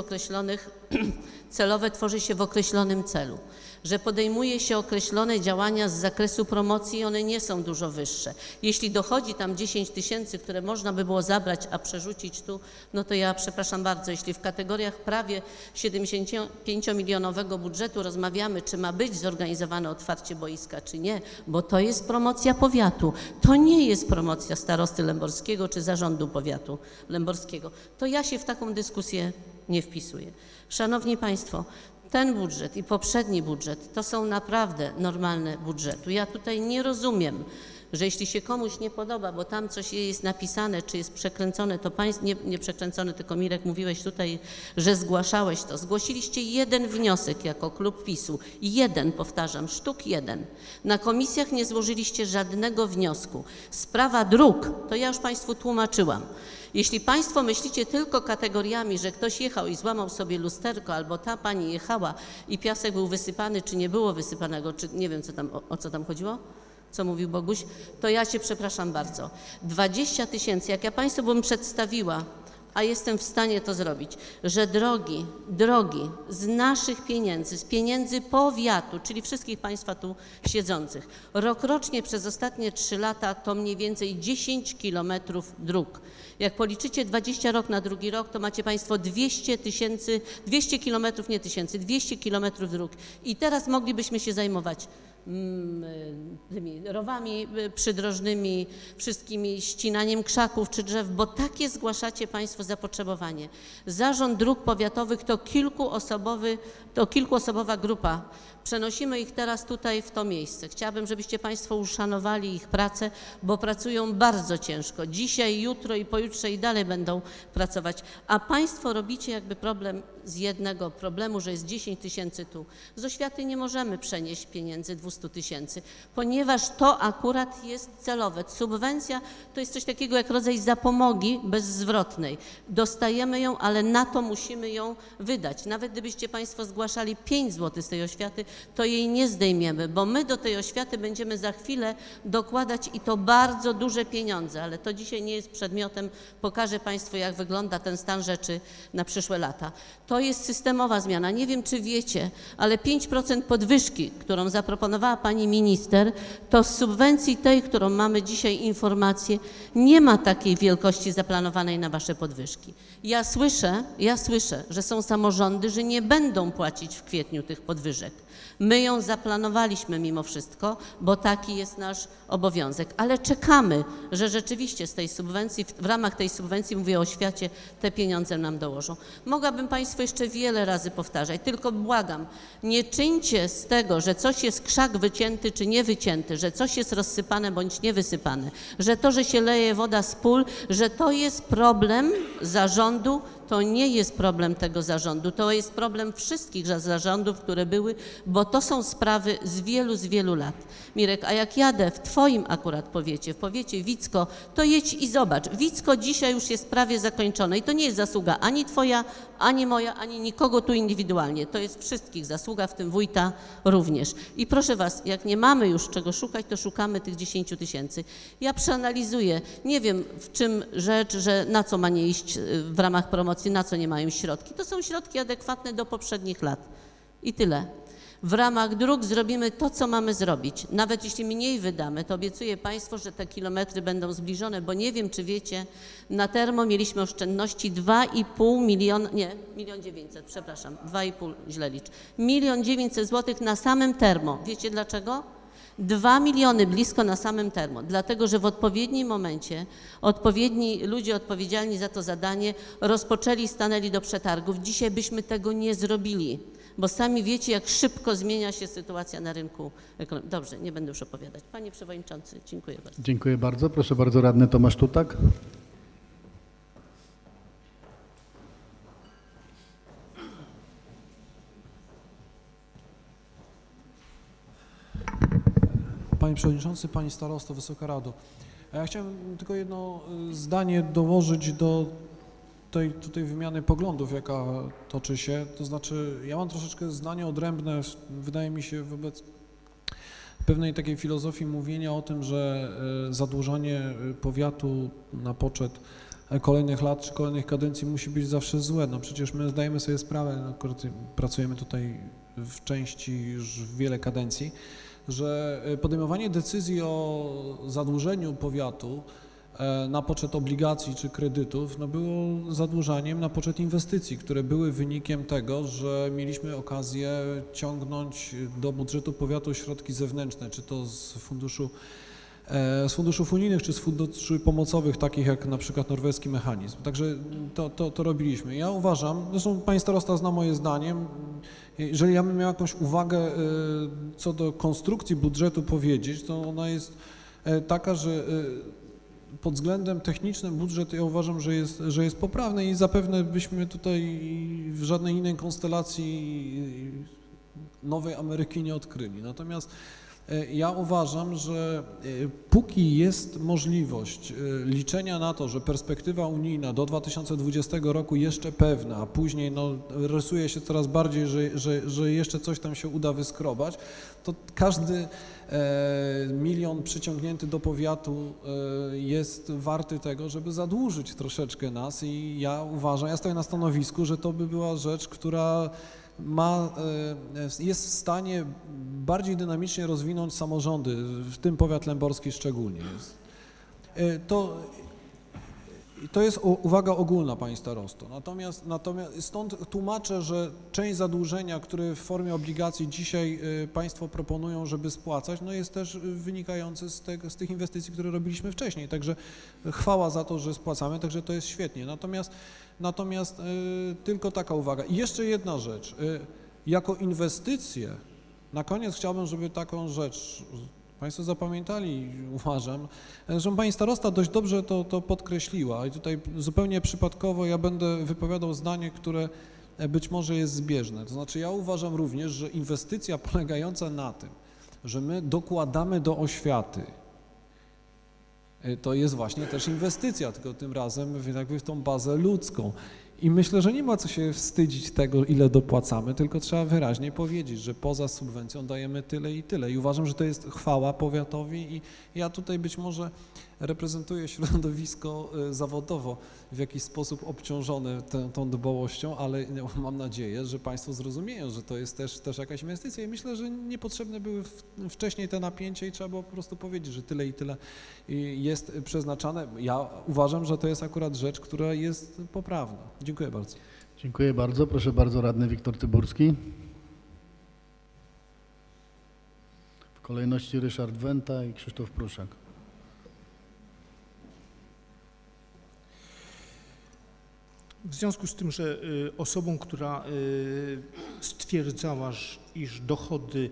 celowe tworzy się w określonym celu, że podejmuje się określone działania z zakresu promocji i one nie są dużo wyższe. Jeśli dochodzi tam 10 tysięcy, które można by było zabrać, a przerzucić tu, no to ja przepraszam bardzo, jeśli w kategoriach prawie 75-milionowego budżetu rozmawiamy, czy ma być zorganizowane otwarcie boiska, czy nie, bo to jest promocja powiatu, to nie jest promocja starosty lęborskiego czy zarządu powiatu lęborskiego, to ja się w taką dyskusję nie wpisuję. Szanowni Państwo, ten budżet i poprzedni budżet to są naprawdę normalne budżety. Ja tutaj nie rozumiem że jeśli się komuś nie podoba, bo tam coś jest napisane, czy jest przekręcone, to państwo, nie przekręcone, tylko Mirek mówiłeś tutaj, że zgłaszałeś to. Zgłosiliście jeden wniosek jako klub PiS-u. Jeden, powtarzam, sztuk jeden. Na komisjach nie złożyliście żadnego wniosku. Sprawa dróg, to ja już Państwu tłumaczyłam. Jeśli Państwo myślicie tylko kategoriami, że ktoś jechał i złamał sobie lusterko, albo ta pani jechała i piasek był wysypany, czy nie było wysypanego, czy nie wiem, o co tam chodziło, co mówił Boguś, to ja Cię przepraszam bardzo. 20 000, jak ja Państwu bym przedstawiła, a jestem w stanie to zrobić, że drogi z naszych pieniędzy, z pieniędzy powiatu, czyli wszystkich Państwa tu siedzących, rokrocznie przez ostatnie 3 lata to mniej więcej 10 kilometrów dróg. Jak policzycie 20 rok na drugi rok, to macie Państwo 200 kilometrów, nie tysięcy, 200 kilometrów dróg. I teraz moglibyśmy się zajmować tymi rowami przydrożnymi, wszystkimi ścinaniem krzaków czy drzew, bo takie zgłaszacie Państwo zapotrzebowanie. Zarząd Dróg Powiatowych to kilkuosobowa grupa. Przenosimy ich teraz tutaj w to miejsce. Chciałabym, żebyście Państwo uszanowali ich pracę, bo pracują bardzo ciężko. Dzisiaj, jutro i pojutrze i dalej będą pracować. A Państwo robicie jakby problem z jednego problemu, że jest 10 000 tu. Z oświaty nie możemy przenieść pieniędzy 200 000, ponieważ to akurat jest celowe. Subwencja to jest coś takiego jak rodzaj zapomogi bezzwrotnej. Dostajemy ją, ale na to musimy ją wydać. Nawet gdybyście Państwo zgłaszali 5 zł z tej oświaty, to jej nie zdejmiemy, bo my do tej oświaty będziemy za chwilę dokładać i to bardzo duże pieniądze, ale to dzisiaj nie jest przedmiotem. Pokażę Państwu, jak wygląda ten stan rzeczy na przyszłe lata. To jest systemowa zmiana. Nie wiem, czy wiecie, ale 5% podwyżki, którą zaproponowała Pani Minister, to z subwencji tej, którą mamy dzisiaj informację, nie ma takiej wielkości zaplanowanej na Wasze podwyżki. Ja słyszę, że są samorządy, że nie będą płacić w kwietniu tych podwyżek. My ją zaplanowaliśmy mimo wszystko, bo taki jest nasz obowiązek, ale czekamy, że rzeczywiście z tej subwencji, w ramach tej subwencji, mówię o oświacie, te pieniądze nam dołożą. Mogłabym Państwu jeszcze wiele razy powtarzać, tylko błagam, nie czyńcie z tego, że coś jest krzak wycięty czy nie wycięty, że coś jest rozsypane bądź nie wysypane, że to, że się leje woda z pól, że to jest problem zarządu. To nie jest problem tego zarządu, to jest problem wszystkich zarządów, które były, bo to są sprawy z wielu lat. Mirek, a jak jadę w Twoim akurat powiecie, w powiecie Wicko, to jedź i zobacz. Wicko dzisiaj już jest prawie zakończone i to nie jest zasługa ani Twoja, ani moja, ani nikogo tu indywidualnie. To jest wszystkich zasługa, w tym wójta również. I proszę Was, jak nie mamy już czego szukać, to szukamy tych 10 000. Ja przeanalizuję, nie wiem w czym rzecz, że na co ma nie iść w ramach promocji, na co nie mają środki. To są środki adekwatne do poprzednich lat. I tyle. W ramach dróg zrobimy to, co mamy zrobić. Nawet jeśli mniej wydamy, to obiecuję Państwu, że te kilometry będą zbliżone, bo nie wiem, czy wiecie, na termo mieliśmy oszczędności 2,5 miliona, nie, 1 900 000, przepraszam, 2,5, źle liczę. 1 900 000 zł na samym termo. Wiecie dlaczego? 2 miliony blisko na samym termo, dlatego że w odpowiednim momencie odpowiedni ludzie odpowiedzialni za to zadanie rozpoczęli i stanęli do przetargów. Dzisiaj byśmy tego nie zrobili, bo sami wiecie, jak szybko zmienia się sytuacja na rynku ekonomicznym. Dobrze, nie będę już opowiadać. Panie Przewodniczący, dziękuję bardzo. Dziękuję bardzo. Proszę bardzo, radny Tomasz Tutak. Panie Przewodniczący, Pani Starosto, Wysoka Rado. Ja chciałem tylko jedno zdanie dołożyć do tej tutaj wymiany poglądów, jaka toczy się. To znaczy, ja mam troszeczkę zdanie odrębne, wydaje mi się, wobec pewnej takiej filozofii mówienia o tym, że zadłużanie powiatu na poczet kolejnych lat czy kolejnych kadencji musi być zawsze złe. No przecież my zdajemy sobie sprawę, pracujemy tutaj w części już wiele kadencji, że podejmowanie decyzji o zadłużeniu powiatu na poczet obligacji czy kredytów było zadłużaniem na poczet inwestycji, które były wynikiem tego, że mieliśmy okazję ciągnąć do budżetu powiatu środki zewnętrzne, czy to z funduszów unijnych, czy z funduszy pomocowych, takich jak na przykład norweski mechanizm. Także to robiliśmy. Ja uważam, zresztą Pani Starosta zna moje zdanie, jeżeli ja bym miał jakąś uwagę co do konstrukcji budżetu powiedzieć, to ona jest taka, że pod względem technicznym budżet ja uważam, że jest poprawny i zapewne byśmy tutaj w żadnej innej konstelacji nowej Ameryki nie odkryli. Natomiast ja uważam, że póki jest możliwość liczenia na to, że perspektywa unijna do 2020 roku jeszcze pewna, a później rysuje się coraz bardziej, że jeszcze coś tam się uda wyskrobać, to każdy milion przyciągnięty do powiatu jest warty tego, żeby zadłużyć troszeczkę nas i ja uważam, ja stoję na stanowisku, że to by była rzecz, która jest w stanie bardziej dynamicznie rozwinąć samorządy, w tym powiat lęborski szczególnie. To jest uwaga ogólna, Pani Starosto. Natomiast stąd tłumaczę, że część zadłużenia, które w formie obligacji dzisiaj Państwo proponują, żeby spłacać, jest też wynikające z tych inwestycji, które robiliśmy wcześniej. Także chwała za to, że spłacamy, także to jest świetnie. Natomiast tylko taka uwaga. I jeszcze jedna rzecz. Jako inwestycje, na koniec chciałbym, żeby taką rzecz Państwo zapamiętali, uważam. Zresztą Pani Starosta dość dobrze to podkreśliła i tutaj zupełnie przypadkowo ja będę wypowiadał zdanie, które być może jest zbieżne. To znaczy ja uważam również, że inwestycja polegająca na tym, że my dokładamy do oświaty, to jest właśnie też inwestycja, tylko tym razem jakby w tą bazę ludzką. I myślę, że nie ma co się wstydzić tego, ile dopłacamy, tylko trzeba wyraźnie powiedzieć, że poza subwencją dajemy tyle i tyle. I uważam, że to jest chwała powiatowi i ja tutaj być może reprezentuję środowisko zawodowo w jakiś sposób obciążone tą dbałością, ale mam nadzieję, że Państwo zrozumieją, że to jest też jakaś inwestycja i myślę, że niepotrzebne były wcześniej te napięcia i trzeba było po prostu powiedzieć, że tyle i tyle jest przeznaczane. Ja uważam, że to jest akurat rzecz, która jest poprawna. Dziękuję bardzo. Dziękuję bardzo. Proszę bardzo, radny Wiktor Tyburski. W kolejności Ryszard Wenta i Krzysztof Pruszak. W związku z tym, że osobą, która stwierdzała, iż dochody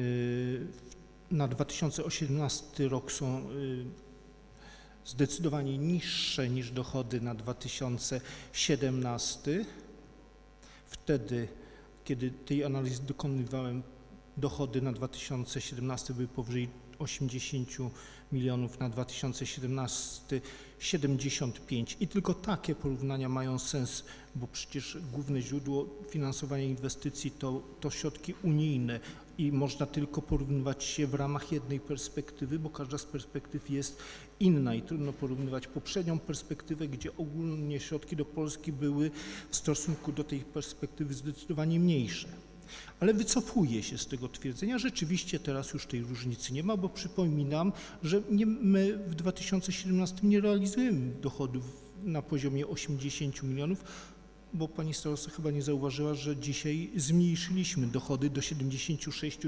na 2018 rok są zdecydowanie niższe niż dochody na 2017, wtedy, kiedy tej analizy dokonywałem, dochody na 2017 były powyżej 80 milionów, na 2017 75 i tylko takie porównania mają sens, bo przecież główne źródło finansowania inwestycji to środki unijne i można tylko porównywać się w ramach jednej perspektywy, bo każda z perspektyw jest inna i trudno porównywać poprzednią perspektywę, gdzie ogólnie środki do Polski były w stosunku do tej perspektywy zdecydowanie mniejsze. Ale wycofuję się z tego twierdzenia. Rzeczywiście teraz już tej różnicy nie ma, bo przypominam, że my w 2017 nie realizujemy dochodów na poziomie 80 milionów, bo pani starosta chyba nie zauważyła, że dzisiaj zmniejszyliśmy dochody do 76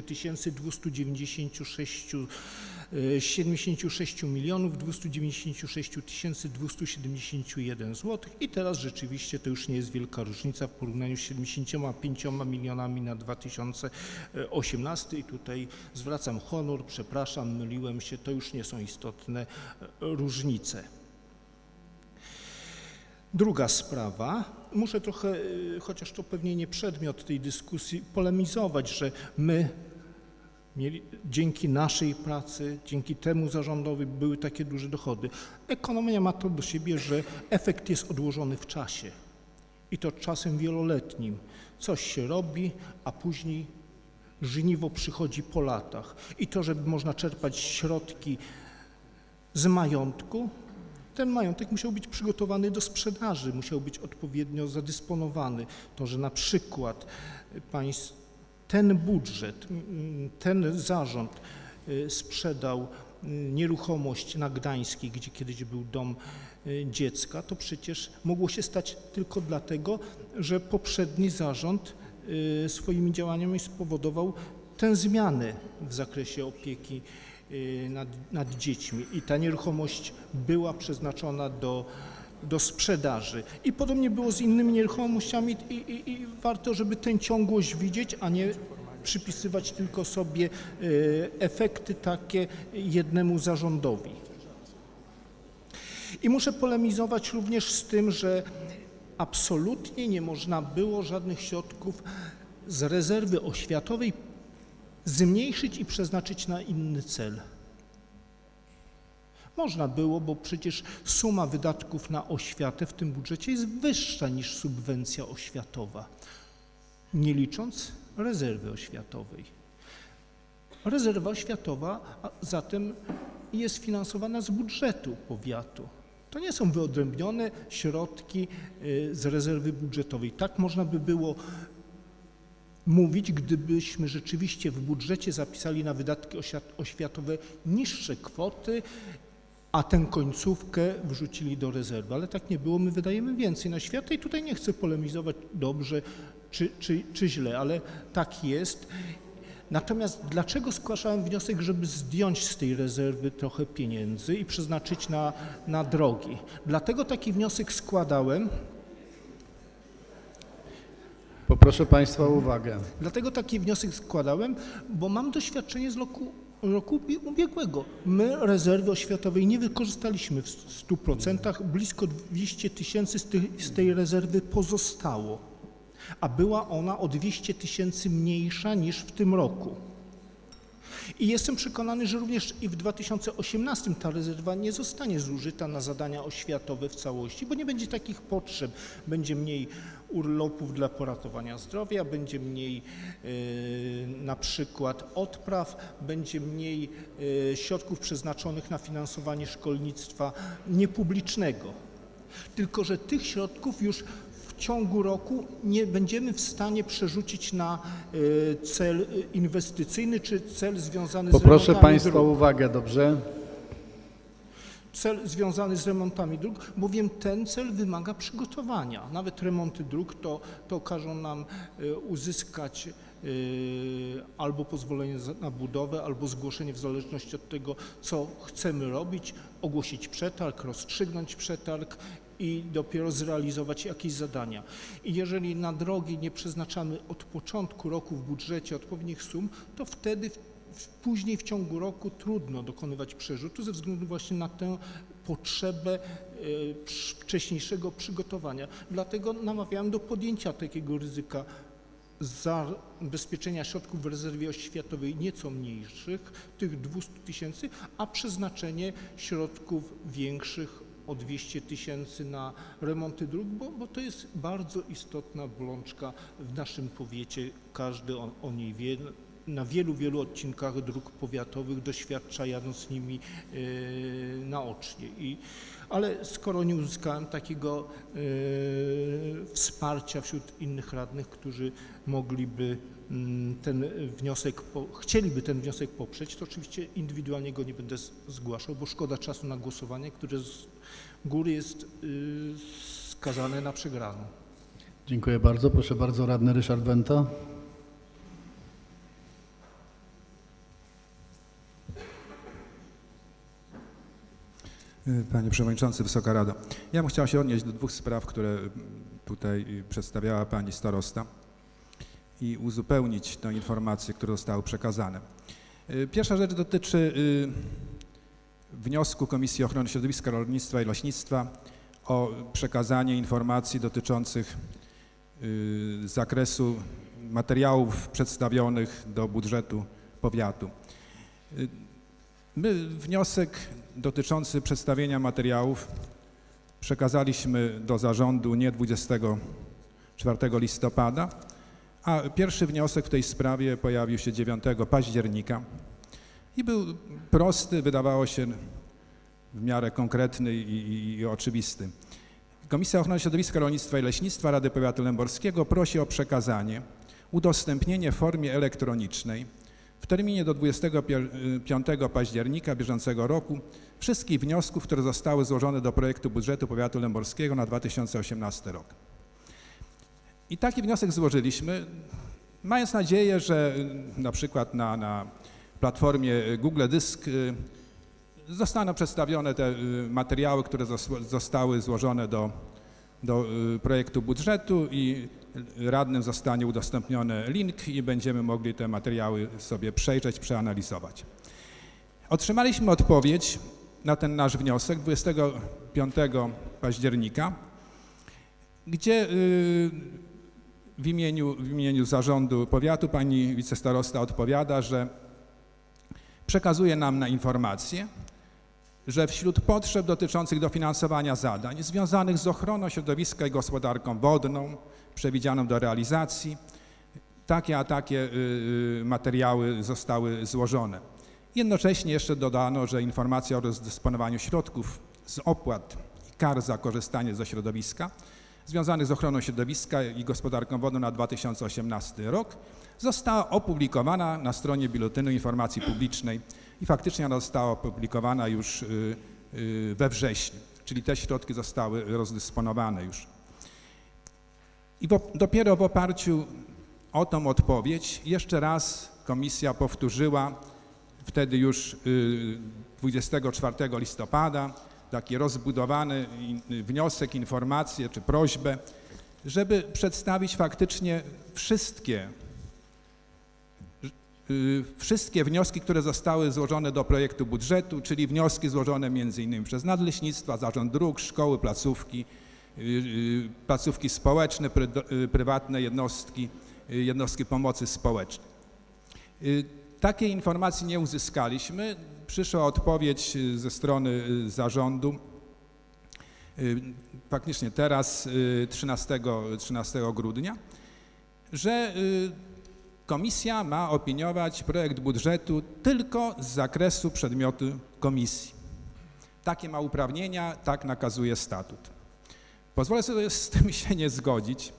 milionów 296 271 zł i teraz rzeczywiście to już nie jest wielka różnica w porównaniu z 75 milionami na 2018 i tutaj zwracam honor, przepraszam, myliłem się, to już nie są istotne różnice. Druga sprawa, muszę trochę, chociaż to pewnie nie przedmiot tej dyskusji, polemizować, że my dzięki naszej pracy, dzięki temu zarządowi były takie duże dochody. Ekonomia ma to do siebie, że efekt jest odłożony w czasie i to czasem wieloletnim. Coś się robi, a później żniwo przychodzi po latach. I to, że można czerpać środki z majątku, ten majątek musiał być przygotowany do sprzedaży, musiał być odpowiednio zadysponowany. To, że na przykład ten budżet, ten zarząd sprzedał nieruchomość na Gdańskiej, gdzie kiedyś był dom dziecka, to przecież mogło się stać tylko dlatego, że poprzedni zarząd swoimi działaniami spowodował tę zmianę w zakresie opieki nad dziećmi i ta nieruchomość była przeznaczona do sprzedaży. I podobnie było z innymi nieruchomościami i warto, żeby tę ciągłość widzieć, a nie przypisywać tylko sobie efekty takie jednemu zarządowi. I muszę polemizować również z tym, że absolutnie nie można było żadnych środków z rezerwy oświatowej zmniejszyć i przeznaczyć na inny cel. Można było, bo przecież suma wydatków na oświatę w tym budżecie jest wyższa niż subwencja oświatowa, nie licząc rezerwy oświatowej. Rezerwa oświatowa zatem jest finansowana z budżetu powiatu. To nie są wyodrębnione środki z rezerwy budżetowej. Tak można by było mówić, gdybyśmy rzeczywiście w budżecie zapisali na wydatki oświatowe niższe kwoty, a tę końcówkę wrzucili do rezerwy. Ale tak nie było, my wydajemy więcej na oświatę i tutaj nie chcę polemizować dobrze czy źle, ale tak jest. Natomiast dlaczego zgłaszałem wniosek, żeby zdjąć z tej rezerwy trochę pieniędzy i przeznaczyć na drogi? Dlatego taki wniosek składałem. Poproszę Państwa o uwagę. Dlatego taki wniosek składałem, bo mam doświadczenie z roku ubiegłego. My rezerwy oświatowej nie wykorzystaliśmy w 100%, blisko 200 tysięcy z tej rezerwy pozostało, a była ona o 200 tysięcy mniejsza niż w tym roku. I jestem przekonany, że również i w 2018 ta rezerwa nie zostanie zużyta na zadania oświatowe w całości, bo nie będzie takich potrzeb. Będzie mniej urlopów dla poratowania zdrowia, będzie mniej na przykład odpraw, będzie mniej środków przeznaczonych na finansowanie szkolnictwa niepublicznego. Tylko że tych środków już w ciągu roku nie będziemy w stanie przerzucić na cel inwestycyjny czy cel związany z remontami dróg. Poproszę Państwa o uwagę, dobrze? Cel związany z remontami dróg, bowiem ten cel wymaga przygotowania. Nawet remonty dróg to każą nam uzyskać albo pozwolenie na budowę, albo zgłoszenie w zależności od tego, co chcemy robić, ogłosić przetarg, rozstrzygnąć przetarg i dopiero zrealizować jakieś zadania. I jeżeli na drogi nie przeznaczamy od początku roku w budżecie odpowiednich sum, to wtedy później w ciągu roku trudno dokonywać przerzutu ze względu właśnie na tę potrzebę wcześniejszego przygotowania. Dlatego namawiałem do podjęcia takiego ryzyka zabezpieczenia środków w rezerwie oświatowej nieco mniejszych, tych 200 tysięcy, a przeznaczenie środków większych o 200 tysięcy na remonty dróg, bo to jest bardzo istotna bolączka w naszym powiecie. Każdy o niej wie. Na wielu odcinkach dróg powiatowych doświadcza, jadąc nimi naocznie. Ale skoro nie uzyskałem takiego wsparcia wśród innych radnych, którzy mogliby chcieliby ten wniosek poprzeć, to oczywiście indywidualnie go nie będę zgłaszał, bo szkoda czasu na głosowanie, które z góry jest skazane na przegraną. Dziękuję bardzo. Proszę bardzo, radny Ryszard Wenta. Panie Przewodniczący, Wysoka Rado. Ja bym chciał się odnieść do dwóch spraw, które tutaj przedstawiała Pani Starosta i uzupełnić tę informację, które zostały przekazane. Pierwsza rzecz dotyczy wniosku Komisji Ochrony Środowiska, Rolnictwa i Leśnictwa o przekazanie informacji dotyczących zakresu materiałów przedstawionych do budżetu powiatu. My wniosek dotyczący przedstawienia materiałów przekazaliśmy do zarządu nie 24 listopada, a pierwszy wniosek w tej sprawie pojawił się 9 października i był prosty, wydawało się w miarę konkretny i oczywisty. Komisja Ochrony Środowiska, Rolnictwa i Leśnictwa Rady Powiatu Lęborskiego prosi o przekazanie, udostępnienie w formie elektronicznej w terminie do 25 października bieżącego roku wszystkich wniosków, które zostały złożone do projektu budżetu powiatu lęborskiego na 2018 rok. I taki wniosek złożyliśmy, mając nadzieję, że na przykład na platformie Google Dysk zostaną przedstawione te materiały, które zostały złożone do projektu budżetu i radnym zostanie udostępniony link i będziemy mogli te materiały sobie przejrzeć, przeanalizować. Otrzymaliśmy odpowiedź na ten nasz wniosek 25 października, gdzie w imieniu zarządu powiatu pani wicestarosta odpowiada, że przekazuje nam na informację, że wśród potrzeb dotyczących dofinansowania zadań związanych z ochroną środowiska i gospodarką wodną przewidzianą do realizacji, takie a takie materiały zostały złożone. Jednocześnie jeszcze dodano, że informacja o rozdysponowaniu środków z opłat i kar za korzystanie ze środowiska związanych z ochroną środowiska i gospodarką wodną na 2018 rok została opublikowana na stronie Biuletynu Informacji Publicznej i faktycznie ona została opublikowana już we wrześniu, czyli te środki zostały rozdysponowane już. I dopiero w oparciu o tą odpowiedź jeszcze raz komisja powtórzyła wtedy już 24 listopada taki rozbudowany wniosek, informację czy prośbę, żeby przedstawić faktycznie wszystkie wnioski, które zostały złożone do projektu budżetu, czyli wnioski złożone m.in. przez Nadleśnictwa, Zarząd Dróg, szkoły, placówki społeczne, prywatne jednostki pomocy społecznej. Takiej informacji nie uzyskaliśmy. Przyszła odpowiedź ze strony zarządu, faktycznie teraz 13 grudnia, że komisja ma opiniować projekt budżetu tylko z zakresu przedmiotu komisji. Takie ma uprawnienia, tak nakazuje statut. Pozwolę sobie z tym się nie zgodzić,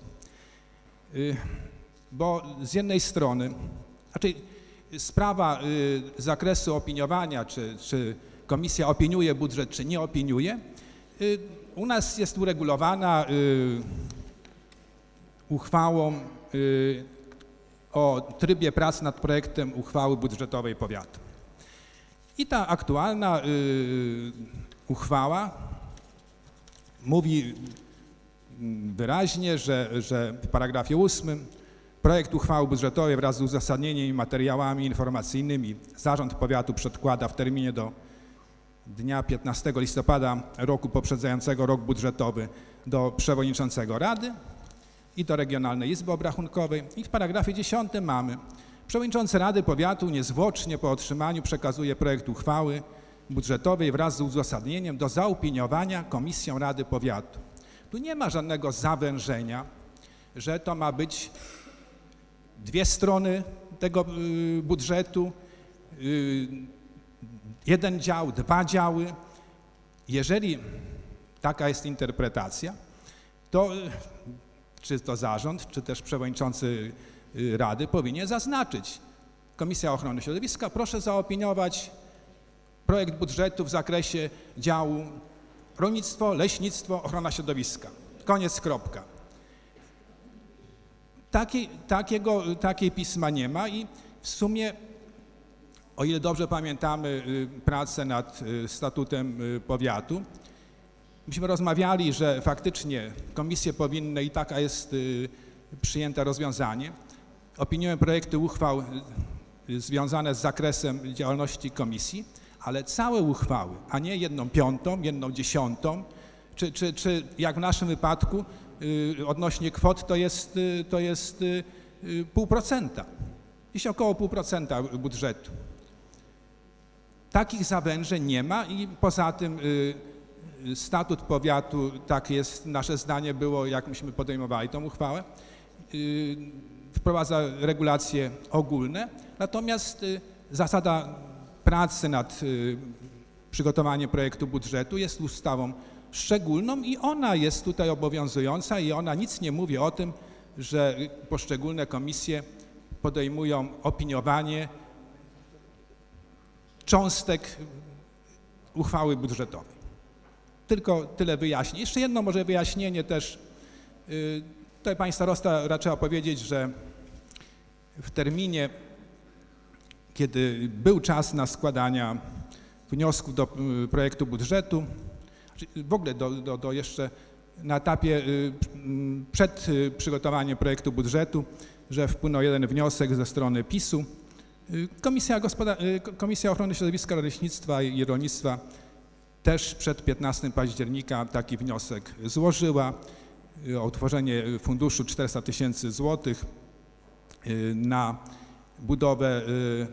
bo z jednej strony, sprawa zakresu opiniowania, czy komisja opiniuje budżet, czy nie opiniuje, u nas jest uregulowana uchwałą o trybie prac nad projektem uchwały budżetowej powiatu. I ta aktualna uchwała mówi wyraźnie, że w paragrafie 8 projekt uchwały budżetowej wraz z uzasadnieniem i materiałami informacyjnymi zarząd powiatu przedkłada w terminie do dnia 15 listopada roku poprzedzającego rok budżetowy do przewodniczącego Rady i do Regionalnej Izby Obrachunkowej. I w paragrafie 10 mamy: przewodniczący Rady Powiatu niezwłocznie po otrzymaniu przekazuje projekt uchwały budżetowej wraz z uzasadnieniem do zaopiniowania Komisją Rady Powiatu. Tu nie ma żadnego zawężenia, że to ma być dwie strony tego budżetu, jeden dział, dwa działy. Jeżeli taka jest interpretacja, to czy to zarząd, czy też przewodniczący Rady powinien zaznaczyć: Komisja Ochrony Środowiska, proszę zaopiniować projekt budżetu w zakresie działu rolnictwo, leśnictwo, ochrona środowiska. Koniec, kropka. Takiej pisma nie ma i w sumie, o ile dobrze pamiętamy pracę nad statutem powiatu, myśmy rozmawiali, że faktycznie komisje powinny, i taka jest przyjęte rozwiązanie, opiniują projekty uchwał związane z zakresem działalności komisji, ale całe uchwały, a nie 1/5, 1/10, czy jak w naszym wypadku odnośnie kwot to jest 0,5%, gdzieś około 0,5% budżetu. Takich zawężeń nie ma i poza tym statut powiatu, tak jest nasze zdanie było, jak myśmy podejmowali tą uchwałę, wprowadza regulacje ogólne, natomiast zasada pracy nad przygotowaniem projektu budżetu jest ustawą szczególną i ona jest tutaj obowiązująca i ona nic nie mówi o tym, że poszczególne komisje podejmują opiniowanie cząstek uchwały budżetowej. Tylko tyle wyjaśnień. Jeszcze jedno może wyjaśnienie też. Tutaj pani starosta raczyła powiedzieć, że w terminie, kiedy był czas na składania wniosków do projektu budżetu, w ogóle do jeszcze na etapie przed przygotowaniem projektu budżetu, że wpłynął jeden wniosek ze strony PiS-u. Komisja Ochrony Środowiska, Leśnictwa i Rolnictwa też przed 15 października taki wniosek złożyła o utworzenie funduszu 400 000 złotych na budowę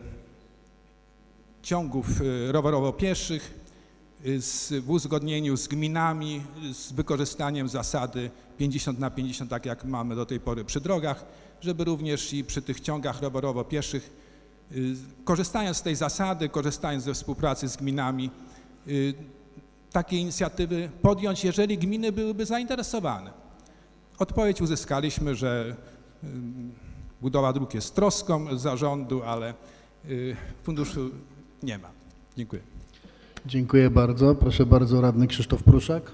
ciągów rowerowo-pieszych w uzgodnieniu z gminami, z wykorzystaniem zasady 50/50, tak jak mamy do tej pory przy drogach, żeby również i przy tych ciągach rowerowo-pieszych, korzystając z tej zasady, korzystając ze współpracy z gminami, takie inicjatywy podjąć, jeżeli gminy byłyby zainteresowane. Odpowiedź uzyskaliśmy, że budowa dróg jest troską zarządu, ale funduszu nie ma. Dziękuję. Dziękuję bardzo. Proszę bardzo, radny Krzysztof Pruszak.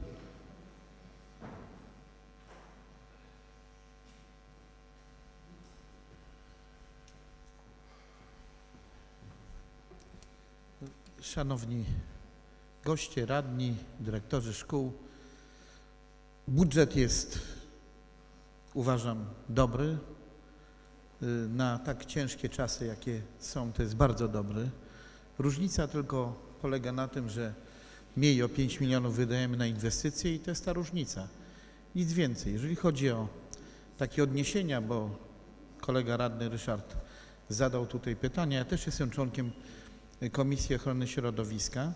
Szanowni goście, radni, dyrektorzy szkół, budżet jest, uważam, dobry. Na tak ciężkie czasy, jakie są, to jest bardzo dobry. Różnica tylko polega na tym, że mniej o 5 milionów wydajemy na inwestycje i to jest ta różnica. Nic więcej. Jeżeli chodzi o takie odniesienia, bo kolega radny Ryszard zadał tutaj pytania, ja też jestem członkiem Komisji Ochrony Środowiska.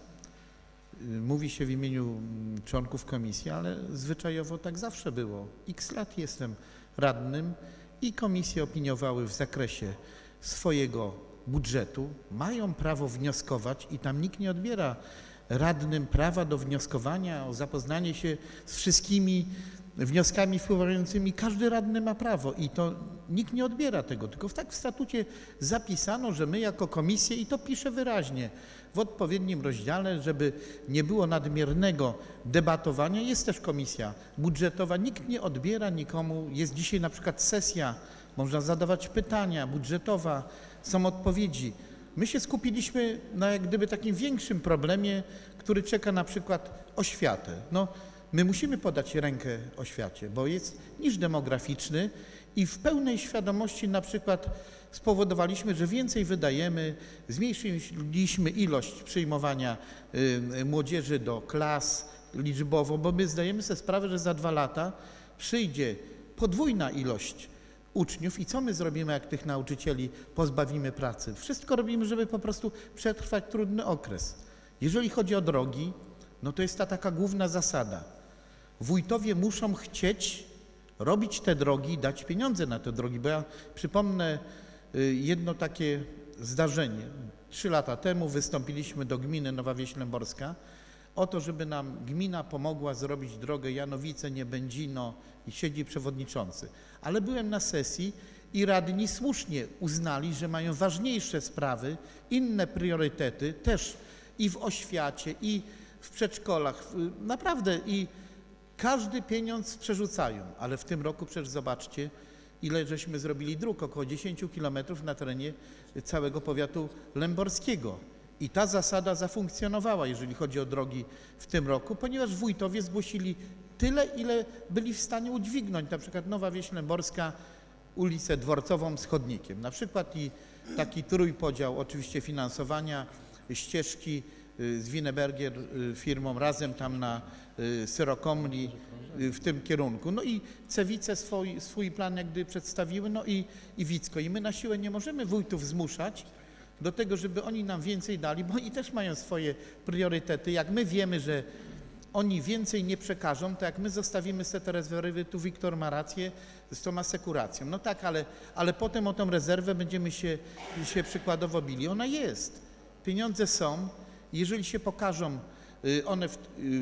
Mówi się w imieniu członków komisji, ale zwyczajowo tak zawsze było. X lat jestem radnym i komisje opiniowały w zakresie swojego budżetu. Mają prawo wnioskować i tam nikt nie odbiera radnym prawa do wnioskowania, o zapoznanie się z wszystkimi wnioskami wpływającymi. Każdy radny ma prawo i to nikt nie odbiera tego, tylko tak w statucie zapisano, że my jako komisję, i to pisze wyraźnie w odpowiednim rozdziale, żeby nie było nadmiernego debatowania, jest też komisja budżetowa, nikt nie odbiera nikomu, jest dzisiaj na przykład sesja, można zadawać pytania, budżetowa, są odpowiedzi. My się skupiliśmy na jak gdyby takim większym problemie, który czeka na przykład oświatę. No, my musimy podać rękę oświacie, bo jest niż demograficzny i w pełnej świadomości na przykład spowodowaliśmy, że więcej wydajemy, zmniejszyliśmy ilość przyjmowania młodzieży do klas liczbowo, bo my zdajemy sobie sprawę, że za 2 lata przyjdzie podwójna ilość uczniów i co my zrobimy, jak tych nauczycieli pozbawimy pracy? Wszystko robimy, żeby po prostu przetrwać trudny okres. Jeżeli chodzi o drogi, no to jest ta taka główna zasada. Wójtowie muszą chcieć robić te drogi, dać pieniądze na te drogi, bo ja przypomnę jedno takie zdarzenie. 3 lata temu wystąpiliśmy do gminy Nowa Wieś Lęborska o to, żeby nam gmina pomogła zrobić drogę Janowice-Niebędzino i siedzi przewodniczący. Ale byłem na sesji i radni słusznie uznali, że mają ważniejsze sprawy, inne priorytety też i w oświacie, i w przedszkolach. Naprawdę i każdy pieniądz przerzucają, ale w tym roku przecież zobaczcie, ile żeśmy zrobili dróg, około 10 kilometrów na terenie całego powiatu lęborskiego. I ta zasada zafunkcjonowała, jeżeli chodzi o drogi w tym roku, ponieważ wójtowie zgłosili tyle, ile byli w stanie udźwignąć. Na przykład Nowa Wieś Lęborska, ulicę Dworcową z chodnikiem. Na przykład i taki trójpodział oczywiście finansowania, ścieżki z Wienerberger firmą razem tam na Syrokomli w tym kierunku. No i Cewice swój plan jak gdyby przedstawiły, no i Wicko. I my na siłę nie możemy wójtów zmuszać do tego, żeby oni nam więcej dali, bo oni też mają swoje priorytety. Jak my wiemy, że oni więcej nie przekażą, to jak my zostawimy sobie te rezerwy, tu Wiktor ma rację z tą asekuracją. No tak, ale potem o tą rezerwę będziemy się przykładowo bili. Ona jest. Pieniądze są. Jeżeli się pokażą one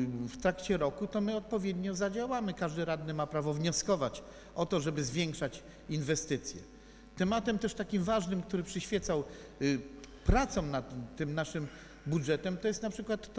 w trakcie roku, to my odpowiednio zadziałamy. Każdy radny ma prawo wnioskować o to, żeby zwiększać inwestycje. Tematem też takim ważnym, który przyświecał pracom nad tym naszym budżetem, to jest na przykład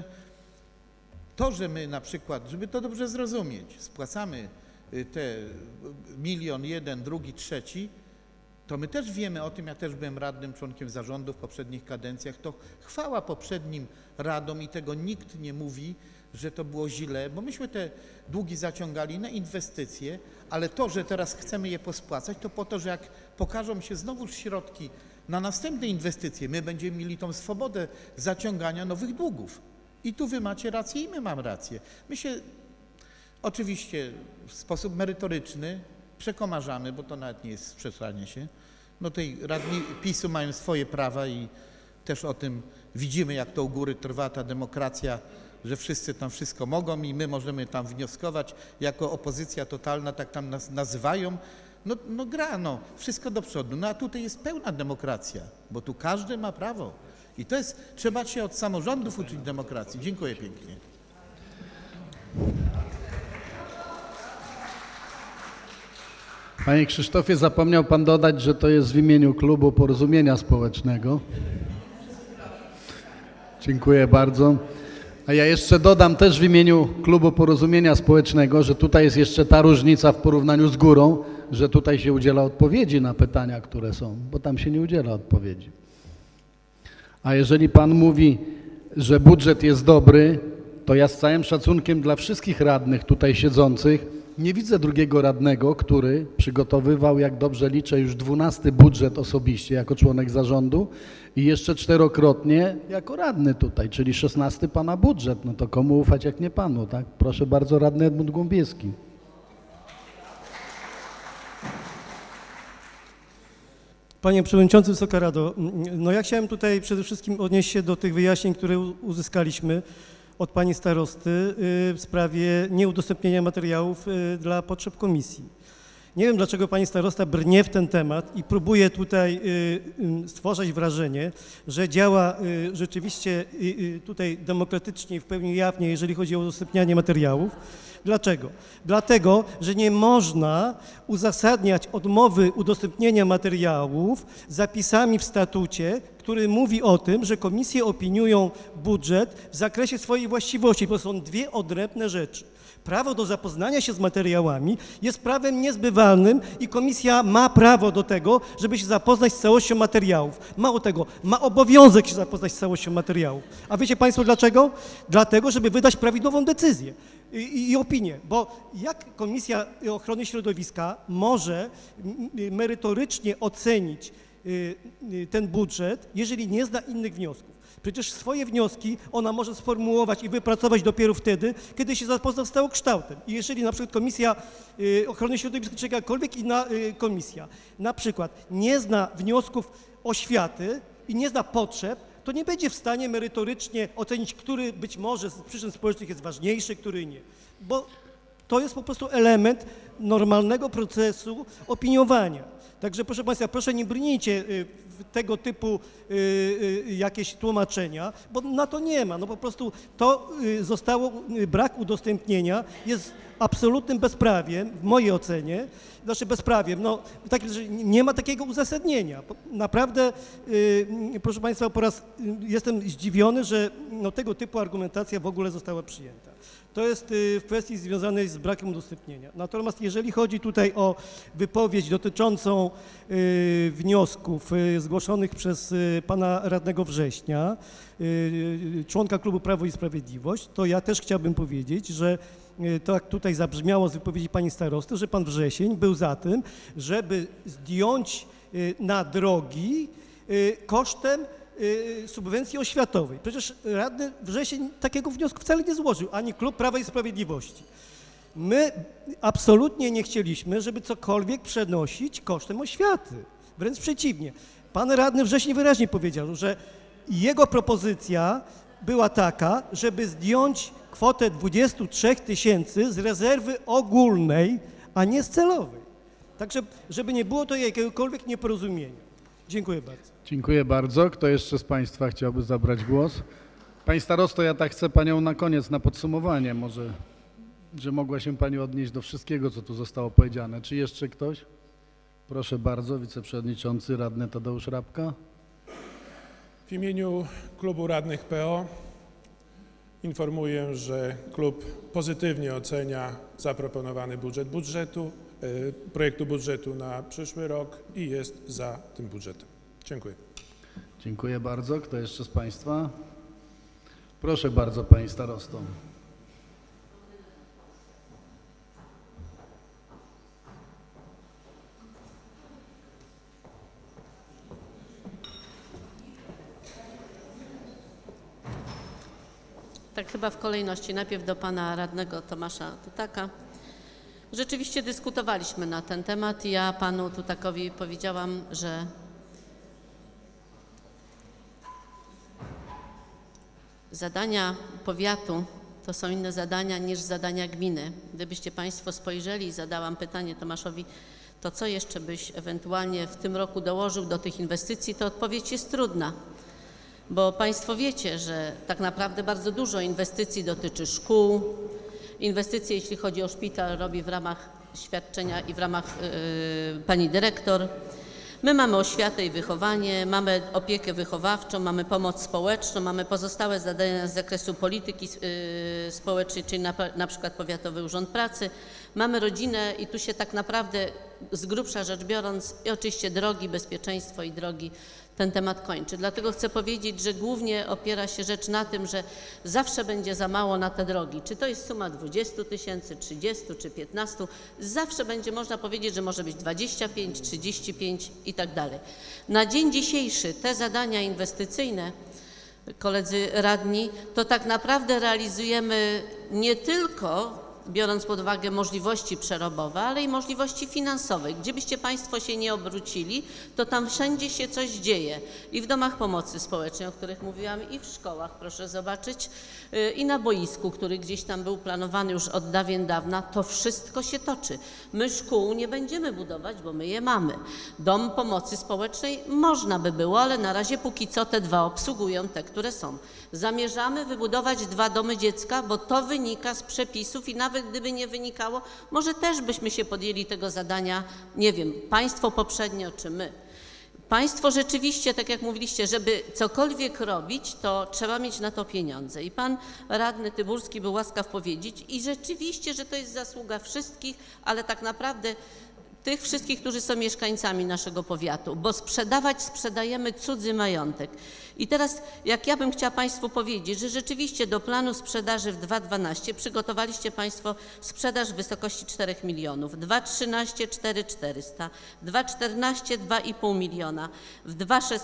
to, że my na przykład, żeby to dobrze zrozumieć, spłacamy te 1 000 000, 1, 2, 3, to my też wiemy o tym, ja też byłem radnym, członkiem zarządu w poprzednich kadencjach, to chwała poprzednim radom i tego nikt nie mówi, że to było źle, bo myśmy te długi zaciągali na inwestycje, ale to, że teraz chcemy je pospłacać, to po to, że jak pokażą się znowu środki na następne inwestycje, my będziemy mieli tą swobodę zaciągania nowych długów. I tu wy macie rację i my mamy rację. My się oczywiście w sposób merytoryczny przekomarzamy, bo to nawet nie jest sprzeczanie się. No tej radni PiS-u mają swoje prawa i też o tym widzimy, jak to u góry trwa ta demokracja, że wszyscy tam wszystko mogą i my możemy tam wnioskować jako opozycja totalna, tak tam nas nazywają. No gra, no, wszystko do przodu. No a tutaj jest pełna demokracja, bo tu każdy ma prawo. I to jest, trzeba się od samorządów uczyć demokracji. Dziękuję pięknie. Panie Krzysztofie, zapomniał pan dodać, że to jest w imieniu Klubu Porozumienia Społecznego. Dziękuję bardzo. A ja jeszcze dodam też w imieniu Klubu Porozumienia Społecznego, że tutaj jest jeszcze ta różnica w porównaniu z górą, że tutaj się udziela odpowiedzi na pytania, które są, bo tam się nie udziela odpowiedzi. A jeżeli pan mówi, że budżet jest dobry, to ja z całym szacunkiem dla wszystkich radnych tutaj siedzących nie widzę drugiego radnego, który przygotowywał, jak dobrze liczę, już 12. budżet osobiście jako członek zarządu i jeszcze 4-krotnie jako radny tutaj, czyli 16. pana budżet. No to komu ufać jak nie panu, tak? Proszę bardzo, radny Edmund Głąbieski. Panie Przewodniczący, Wysoka Rado, no ja chciałem tutaj przede wszystkim odnieść się do tych wyjaśnień, które uzyskaliśmy od pani starosty w sprawie nieudostępnienia materiałów dla potrzeb komisji. Nie wiem, dlaczego pani starosta brnie w ten temat i próbuje tutaj stworzyć wrażenie, że działa rzeczywiście tutaj demokratycznie i w pełni jawnie, jeżeli chodzi o udostępnianie materiałów. Dlaczego? Dlatego, że nie można uzasadniać odmowy udostępnienia materiałów zapisami w statucie, który mówi o tym, że komisje opiniują budżet w zakresie swojej właściwości, bo są dwie odrębne rzeczy. Prawo do zapoznania się z materiałami jest prawem niezbywalnym i komisja ma prawo do tego, żeby się zapoznać z całością materiałów. Mało tego, ma obowiązek się zapoznać z całością materiałów. A wiecie państwo dlaczego? Dlatego, żeby wydać prawidłową decyzję i opinię, bo jak Komisja Ochrony Środowiska może merytorycznie ocenić ten budżet, jeżeli nie zna innych wniosków? Przecież swoje wnioski ona może sformułować i wypracować dopiero wtedy, kiedy się zapozna z całokształtem. I jeżeli na przykład Komisja Ochrony Środowiska czy jakakolwiek inna komisja na przykład nie zna wniosków oświaty i nie zna potrzeb, to nie będzie w stanie merytorycznie ocenić, który być może z przyczyn społecznych jest ważniejszy, który nie. Bo to jest po prostu element normalnego procesu opiniowania. Także proszę państwa, proszę nie brnijcie w tego typu jakieś tłumaczenia, bo na to nie ma. No po prostu to zostało, brak udostępnienia jest absolutnym bezprawiem w mojej ocenie. Znaczy bezprawiem, no że nie ma takiego uzasadnienia. Naprawdę, proszę państwa, po raz jestem zdziwiony, że no, tego typu argumentacja w ogóle została przyjęta. To jest w kwestii związanej z brakiem udostępnienia. Natomiast jeżeli chodzi tutaj o wypowiedź dotyczącą wniosków zgłoszonych przez pana radnego Września, członka klubu Prawo i Sprawiedliwość, to ja też chciałbym powiedzieć, że to jak tutaj zabrzmiało z wypowiedzi pani starosty, że pan Wrzesień był za tym, żeby zdjąć na drogi kosztem subwencji oświatowej. Przecież radny Wrzesień takiego wniosku wcale nie złożył, ani klub Prawa i Sprawiedliwości. My absolutnie nie chcieliśmy, żeby cokolwiek przenosić kosztem oświaty. Wręcz przeciwnie. Pan radny Wrzesień wyraźnie powiedział, że jego propozycja była taka, żeby zdjąć kwotę 23 000 z rezerwy ogólnej, a nie z celowej. Także, żeby nie było to jakiegokolwiek nieporozumienia. Dziękuję bardzo. Dziękuję bardzo. Kto jeszcze z państwa chciałby zabrać głos? Pani starosto, ja tak chcę panią na koniec, na podsumowanie może, że mogła się pani odnieść do wszystkiego, co tu zostało powiedziane. Czy jeszcze ktoś? Proszę bardzo, wiceprzewodniczący radny Tadeusz Rabka. W imieniu klubu radnych PO informuję, że klub pozytywnie ocenia zaproponowany budżetu projektu budżetu na przyszły rok i jest za tym budżetem. Dziękuję. Dziękuję bardzo. Kto jeszcze z Państwa? Proszę bardzo, Pani Starosto. Tak chyba w kolejności. Najpierw do pana radnego Tomasza Tutaka. Rzeczywiście dyskutowaliśmy na ten temat i ja panu Tutakowi powiedziałam, że zadania powiatu to są inne zadania niż zadania gminy. Gdybyście państwo spojrzeli, zadałam pytanie Tomaszowi, to co jeszcze byś ewentualnie w tym roku dołożył do tych inwestycji, to odpowiedź jest trudna. Bo państwo wiecie, że tak naprawdę bardzo dużo inwestycji dotyczy szkół. Inwestycje, jeśli chodzi o szpital, robi w ramach świadczenia i w ramach pani dyrektor. My mamy oświatę i wychowanie, mamy opiekę wychowawczą, mamy pomoc społeczną, mamy pozostałe zadania z zakresu polityki społecznej, czyli na przykład Powiatowy Urząd Pracy. Mamy rodzinę i tu się tak naprawdę z grubsza rzecz biorąc i oczywiście drogi, bezpieczeństwo i drogi ten temat kończy. Dlatego chcę powiedzieć, że głównie opiera się rzecz na tym, że zawsze będzie za mało na te drogi. Czy to jest suma 20 tysięcy, 30 czy 15, zawsze będzie można powiedzieć, że może być 25, 35 i tak dalej. Na dzień dzisiejszy te zadania inwestycyjne, koledzy radni, to tak naprawdę realizujemy nie tylko biorąc pod uwagę możliwości przerobowe, ale i możliwości finansowe. Gdzie byście państwo się nie obrócili, to tam wszędzie się coś dzieje. I w domach pomocy społecznej, o których mówiłam, i w szkołach, proszę zobaczyć, i na boisku, który gdzieś tam był planowany już od dawien dawna, to wszystko się toczy. My szkół nie będziemy budować, bo my je mamy. Dom pomocy społecznej można by było, ale na razie póki co te dwa obsługują te, które są. Zamierzamy wybudować 2 domy dziecka, bo to wynika z przepisów i nawet gdyby nie wynikało, może też byśmy się podjęli tego zadania, nie wiem, państwo poprzednio czy my. Państwo rzeczywiście, tak jak mówiliście, żeby cokolwiek robić, to trzeba mieć na to pieniądze. I pan radny Tyburski był łaskaw powiedzieć i rzeczywiście, że to jest zasługa wszystkich, ale tak naprawdę tych wszystkich, którzy są mieszkańcami naszego powiatu, bo sprzedajemy cudzy majątek. I teraz, jak ja bym chciała państwu powiedzieć, że rzeczywiście do planu sprzedaży w 2012 przygotowaliście państwo sprzedaż w wysokości 4 milionów, w 2013 4400, w 2014 2,5 miliona, w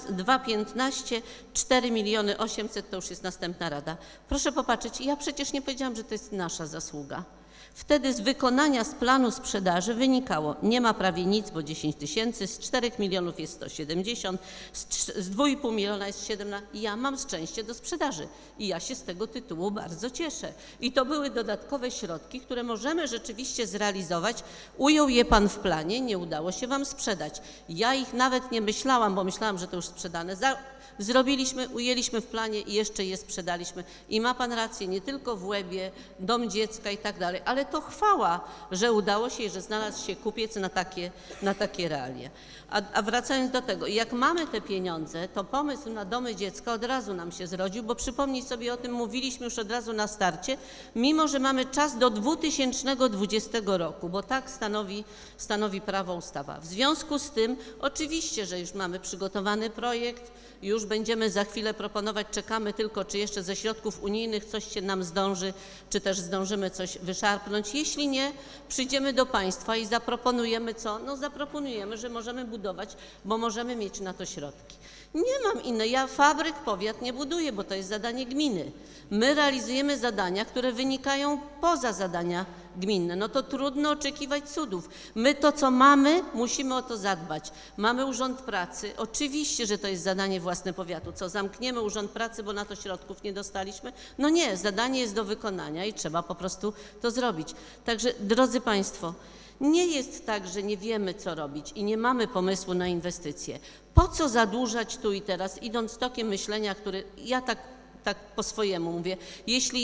2015 4 miliony 800, to już jest następna rada. Proszę popatrzeć, ja przecież nie powiedziałam, że to jest nasza zasługa. Wtedy z wykonania z planu sprzedaży wynikało, nie ma prawie nic, bo 10 tysięcy, z 4 milionów jest 170, z 2,5 miliona jest 17. Ja mam szczęście do sprzedaży i ja się z tego tytułu bardzo cieszę. I to były dodatkowe środki, które możemy rzeczywiście zrealizować. Ujął je pan w planie, nie udało się wam sprzedać. Ja ich nawet nie myślałam, bo myślałam, że to już sprzedane. Zrobiliśmy, ujęliśmy w planie i jeszcze je sprzedaliśmy. I ma pan rację, nie tylko w Łebie, dom dziecka i tak dalej, ale to chwała, że udało się i że znalazł się kupiec na takie realia. A wracając do tego, jak mamy te pieniądze, to pomysł na domy dziecka od razu nam się zrodził, bo przypomnij sobie o tym, mówiliśmy już od razu na starcie, mimo że mamy czas do 2020 roku, bo tak stanowi prawo, ustawa. W związku z tym oczywiście, że już mamy przygotowany projekt, już będziemy za chwilę proponować, czekamy tylko, czy jeszcze ze środków unijnych coś się nam zdąży, czy też zdążymy coś wyszarpnąć. Jeśli nie, przyjdziemy do państwa i zaproponujemy co? No zaproponujemy, że możemy budować, bo możemy mieć na to środki. Nie mam innej, ja fabryk powiat nie buduję, bo to jest zadanie gminy. My realizujemy zadania, które wynikają poza zadania gminne. No to trudno oczekiwać cudów. My to, co mamy, musimy o to zadbać. Mamy Urząd Pracy. Oczywiście, że to jest zadanie własne powiatu. Co, zamkniemy Urząd Pracy, bo na to środków nie dostaliśmy? No nie, zadanie jest do wykonania i trzeba po prostu to zrobić. Także, drodzy państwo, nie jest tak, że nie wiemy, co robić i nie mamy pomysłu na inwestycje. Po co zadłużać tu i teraz, idąc tokiem myślenia, który ja tak po swojemu mówię, jeśli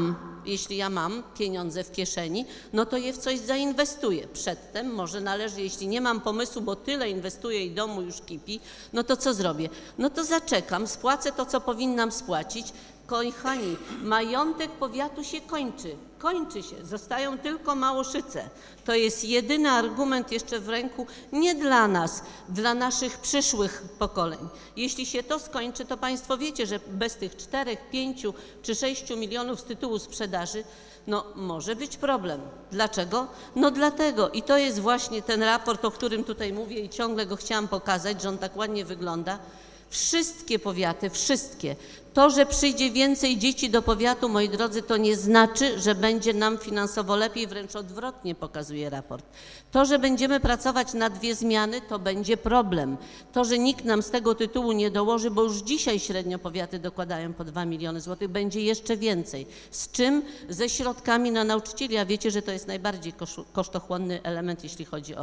ja mam pieniądze w kieszeni, no to je w coś zainwestuję. Przedtem może należy, jeśli nie mam pomysłu, bo tyle inwestuję i domu już kipi, no to co zrobię? No to zaczekam, spłacę to, co powinnam spłacić, kochani, majątek powiatu się kończy się, zostają tylko Małoszyce. To jest jedyny argument jeszcze w ręku nie dla nas, dla naszych przyszłych pokoleń. Jeśli się to skończy, to Państwo wiecie, że bez tych 4, 5 czy 6 milionów z tytułu sprzedaży, no może być problem. Dlaczego? No dlatego i to jest właśnie ten raport, o którym tutaj mówię i ciągle go chciałam pokazać, że on tak ładnie wygląda. Wszystkie powiaty, wszystkie. To, że przyjdzie więcej dzieci do powiatu, moi drodzy, to nie znaczy, że będzie nam finansowo lepiej, wręcz odwrotnie pokazuje raport. To, że będziemy pracować na 2 zmiany, to będzie problem. To, że nikt nam z tego tytułu nie dołoży, bo już dzisiaj średnio powiaty dokładają po 2 miliony złotych, będzie jeszcze więcej. Z czym? Ze środkami na nauczycieli, a wiecie, że to jest najbardziej kosztochłonny element, jeśli chodzi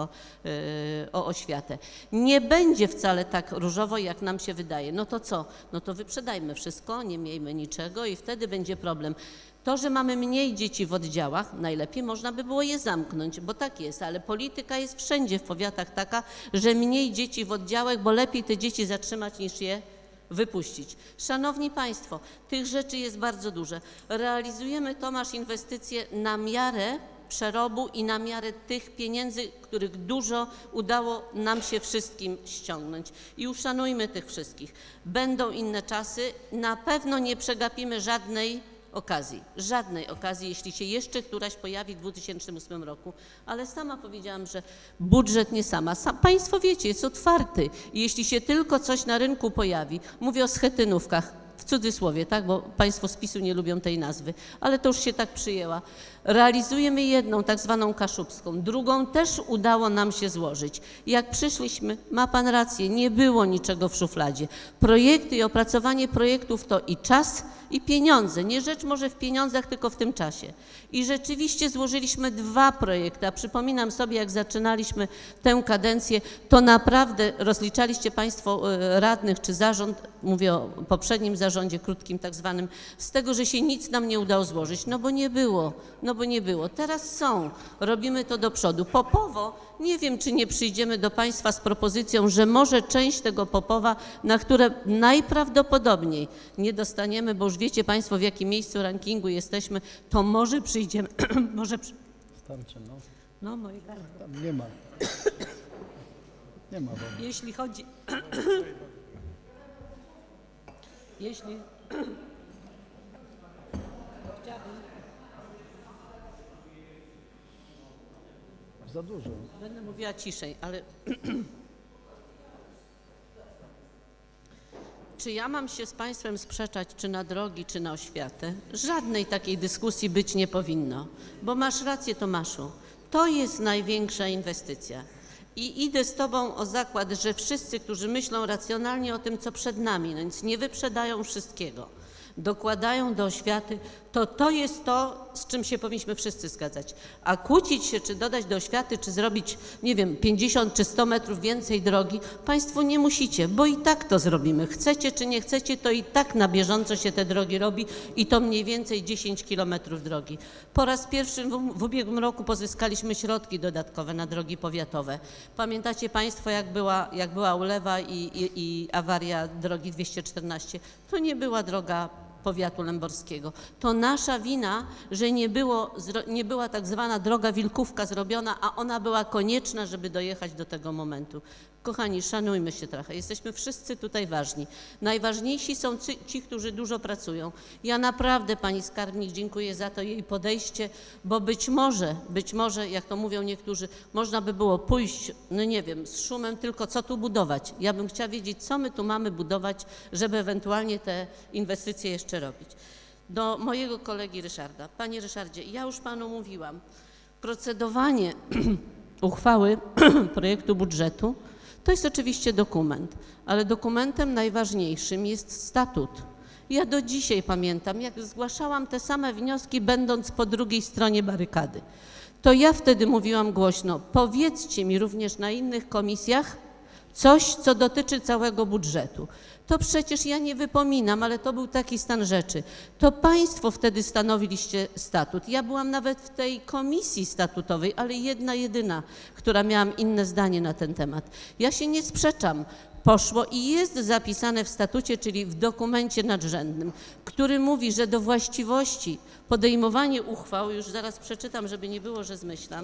o oświatę. Nie będzie wcale tak różowo, jak nam się wydaje. No to co? No to wyprzedajmy wszystko, nie miejmy niczego i wtedy będzie problem. To, że mamy mniej dzieci w oddziałach, najlepiej można by było je zamknąć, bo tak jest, ale polityka jest wszędzie w powiatach taka, że mniej dzieci w oddziałach, bo lepiej te dzieci zatrzymać niż je wypuścić. Szanowni Państwo, tych rzeczy jest bardzo dużo. Realizujemy, Tomasz, inwestycje na miarę przerobu i na miarę tych pieniędzy, których dużo udało nam się wszystkim ściągnąć. I uszanujmy tych wszystkich. Będą inne czasy, na pewno nie przegapimy żadnej okazji, jeśli się jeszcze któraś pojawi w 2008 roku, ale sama powiedziałam, że budżet nie sama. Państwo wiecie, jest otwarty i jeśli się tylko coś na rynku pojawi, mówię o schetynówkach, w cudzysłowie, tak, bo Państwo z PiS-u nie lubią tej nazwy, ale to już się tak przyjęła. Realizujemy jedną, tak zwaną kaszubską, drugą też udało nam się złożyć. Jak przyszliśmy, ma Pan rację, nie było niczego w szufladzie. Projekty i opracowanie projektów to i czas, i pieniądze. Nie rzecz może w pieniądzach, tylko w tym czasie. I rzeczywiście złożyliśmy 2 projekty, a przypominam sobie, jak zaczynaliśmy tę kadencję, to naprawdę rozliczaliście Państwo radnych czy zarząd, mówię o poprzednim zarządzie, krótkim tak zwanym, z tego, że się nic nam nie udało złożyć, no bo nie było. Teraz są, robimy to do przodu. Popowo, nie wiem, czy nie przyjdziemy do Państwa z propozycją, że może część tego Popowa, na które najprawdopodobniej nie dostaniemy, bo już wiecie Państwo, w jakim miejscu rankingu jesteśmy, to może przyjdziemy, Starczy, no. No, moje gardło. Tam nie ma. Nie ma wody. Jeśli chodzi... Jeśli... Chciałabym... Za dużo. Będę mówiła ciszej, ale... Czy ja mam się z Państwem sprzeczać, czy na drogi, czy na oświatę? Żadnej takiej dyskusji być nie powinno, bo masz rację, Tomaszu. To jest największa inwestycja. I idę z Tobą o zakład, że wszyscy, którzy myślą racjonalnie o tym, co przed nami, no więc nie wyprzedają wszystkiego, dokładają do oświaty, to jest to, z czym się powinniśmy wszyscy zgadzać. A kłócić się, czy dodać do oświaty, czy zrobić, nie wiem, 50 czy 100 metrów więcej drogi, Państwo nie musicie, bo i tak to zrobimy. Chcecie czy nie chcecie, to i tak na bieżąco się te drogi robi i to mniej więcej 10 kilometrów drogi. Po raz pierwszy w ubiegłym roku pozyskaliśmy środki dodatkowe na drogi powiatowe. Pamiętacie Państwo, jak była ulewa i awaria drogi 214? To nie była droga powiatu lęborskiego. To nasza wina, że nie była tak zwana droga Wilkówka zrobiona, a ona była konieczna, żeby dojechać do tego momentu. Kochani, szanujmy się trochę. Jesteśmy wszyscy tutaj ważni. Najważniejsi są ci, którzy dużo pracują. Ja naprawdę Pani Skarbnik dziękuję za to jej podejście, bo być może, jak to mówią niektórzy, można by było pójść, no nie wiem, z szumem, tylko co tu budować. Ja bym chciała wiedzieć, co my tu mamy budować, żeby ewentualnie te inwestycje jeszcze robić. Do mojego kolegi Ryszarda. Panie Ryszardzie, ja już Panu mówiłam, procedowanie uchwały projektu budżetu to jest oczywiście dokument, ale dokumentem najważniejszym jest statut. Ja do dzisiaj pamiętam, jak zgłaszałam te same wnioski, będąc po drugiej stronie barykady. To ja wtedy mówiłam głośno, powiedzcie mi również na innych komisjach coś, co dotyczy całego budżetu. To przecież ja nie wypominam, ale to był taki stan rzeczy. To Państwo wtedy stanowiliście statut. Ja byłam nawet w tej komisji statutowej, ale jedyna, która miałam inne zdanie na ten temat. Ja się nie sprzeczam. poszło i jest zapisane w statucie, czyli w dokumencie nadrzędnym, który mówi, że do właściwości podejmowanie uchwał, już zaraz przeczytam, żeby nie było, że zmyślam,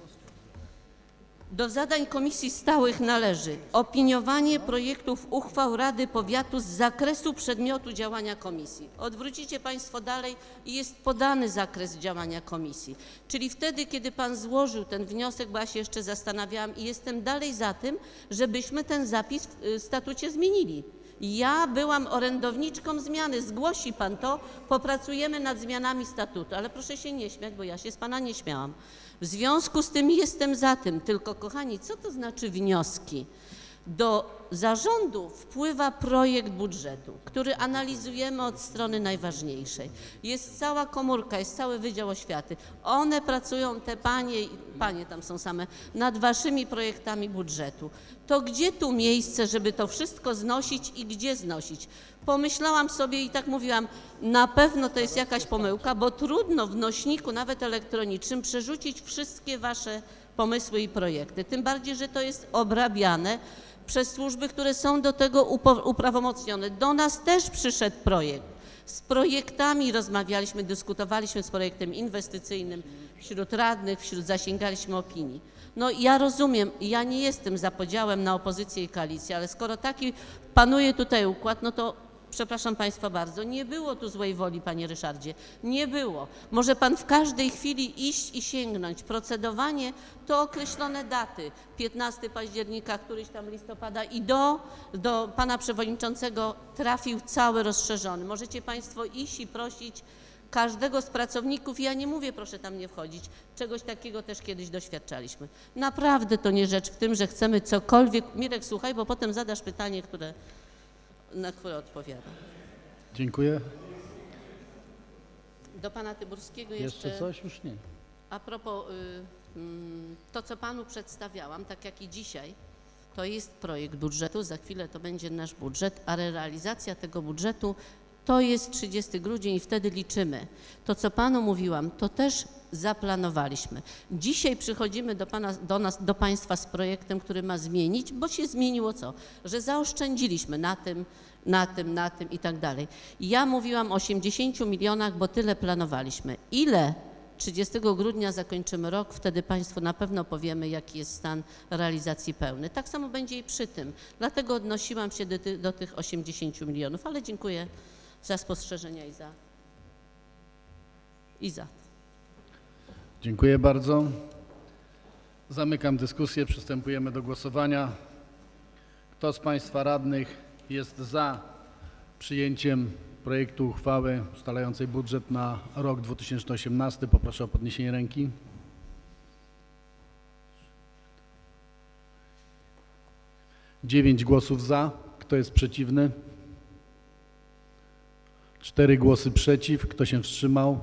do zadań komisji stałych należy opiniowanie projektów uchwał Rady Powiatu z zakresu przedmiotu działania komisji. Odwrócicie Państwo dalej i jest podany zakres działania komisji. Czyli wtedy, kiedy Pan złożył ten wniosek, bo ja się jeszcze zastanawiałam i jestem dalej za tym, żebyśmy ten zapis w statucie zmienili. Ja byłam orędowniczką zmiany, zgłosi Pan to, popracujemy nad zmianami statutu, ale proszę się nie śmiać, bo ja się z Pana nie śmiałam. W związku z tym jestem za tym, tylko kochani, co to znaczy wnioski? Do zarządu wpływa projekt budżetu, który analizujemy od strony najważniejszej. Jest cała komórka, jest cały Wydział Oświaty. One pracują, te panie tam są same, nad waszymi projektami budżetu. To gdzie tu miejsce, żeby to wszystko znosić i gdzie znosić? Pomyślałam sobie i tak mówiłam, na pewno to jest jakaś pomyłka, bo trudno w nośniku, nawet elektronicznym, przerzucić wszystkie wasze pomysły i projekty. Tym bardziej, że to jest obrabiane przez służby, które są do tego uprawomocnione. Do nas też przyszedł projekt. Z projektami rozmawialiśmy, dyskutowaliśmy z projektem inwestycyjnym wśród radnych, zasięgaliśmy opinii. No ja rozumiem, ja nie jestem za podziałem na opozycję i koalicję, ale skoro taki panuje tutaj układ, no to przepraszam Państwa bardzo, nie było tu złej woli, Panie Ryszardzie, nie było. Może Pan w każdej chwili iść i sięgnąć. Procedowanie to określone daty, 15 października, któryś tam listopada i do Pana Przewodniczącego trafił cały rozszerzony. Możecie Państwo iść i prosić każdego z pracowników, ja nie mówię, proszę tam nie wchodzić, czegoś takiego też kiedyś doświadczaliśmy. Naprawdę to nie rzecz w tym, że chcemy cokolwiek, Mirek, słuchaj, bo potem zadasz pytanie, na które odpowiadam. Dziękuję. Do Pana Tyburskiego Jeszcze coś? Już nie. A propos to, co Panu przedstawiałam, tak jak i dzisiaj, to jest projekt budżetu, za chwilę to będzie nasz budżet, a realizacja tego budżetu to jest 30 grudzień i wtedy liczymy. To, co Panu mówiłam, to też zaplanowaliśmy. Dzisiaj przychodzimy do Państwa z projektem, który ma zmienić, bo się zmieniło co? Że zaoszczędziliśmy na tym i tak dalej. Ja mówiłam o 80 milionach, bo tyle planowaliśmy. Ile 30 grudnia zakończymy rok, wtedy Państwu na pewno powiemy, jaki jest stan realizacji pełny. Tak samo będzie i przy tym. Dlatego odnosiłam się do tych 80 milionów, ale dziękuję za spostrzeżenia i za to. Dziękuję bardzo. Zamykam dyskusję. Przystępujemy do głosowania. Kto z Państwa radnych jest za przyjęciem projektu uchwały ustalającej budżet na rok 2018? Poproszę o podniesienie ręki. Dziewięć głosów za. Kto jest przeciwny? 4 głosy przeciw. Kto się wstrzymał?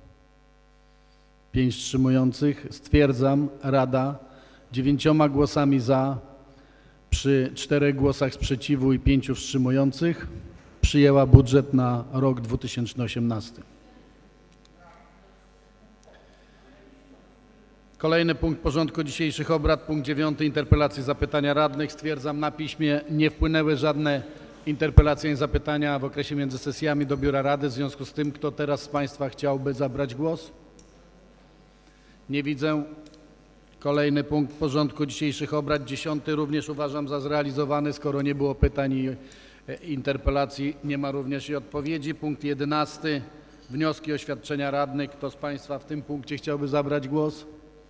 5 wstrzymujących. Stwierdzam, Rada 9 głosami za, przy 4 głosach sprzeciwu i 5 wstrzymujących przyjęła budżet na rok 2018. Kolejny punkt porządku dzisiejszych obrad, punkt 9. Interpelacje i zapytania radnych. Stwierdzam, na piśmie nie wpłynęły żadne interpelacje i zapytania w okresie między sesjami do Biura Rady. W związku z tym, kto teraz z Państwa chciałby zabrać głos? Nie widzę. Kolejny punkt porządku dzisiejszych obrad, 10. również uważam za zrealizowany, skoro nie było pytań i interpelacji, nie ma również i odpowiedzi. Punkt 11. Wnioski i oświadczenia radnych. Kto z Państwa w tym punkcie chciałby zabrać głos?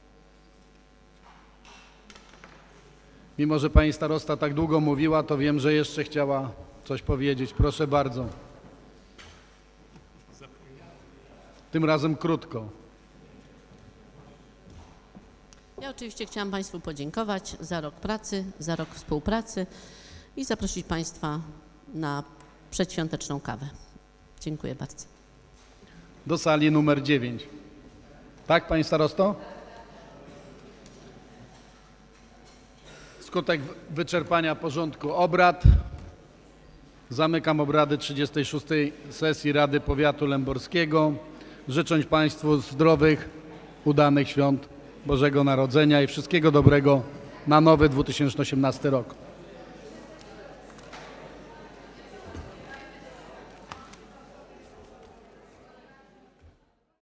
Mimo że Pani starosta tak długo mówiła, to wiem, że jeszcze chciała coś powiedzieć. Proszę bardzo. Tym razem krótko. Ja oczywiście chciałam Państwu podziękować za rok pracy, za rok współpracy i zaprosić Państwa na przedświąteczną kawę. Dziękuję bardzo. Do sali numer 9. Tak, Pani starosto? Wskutek wyczerpania porządku obrad zamykam obrady 36. sesji Rady Powiatu Lęborskiego. Życzę Państwu zdrowych, udanych świąt Bożego Narodzenia i wszystkiego dobrego na nowy 2018 rok.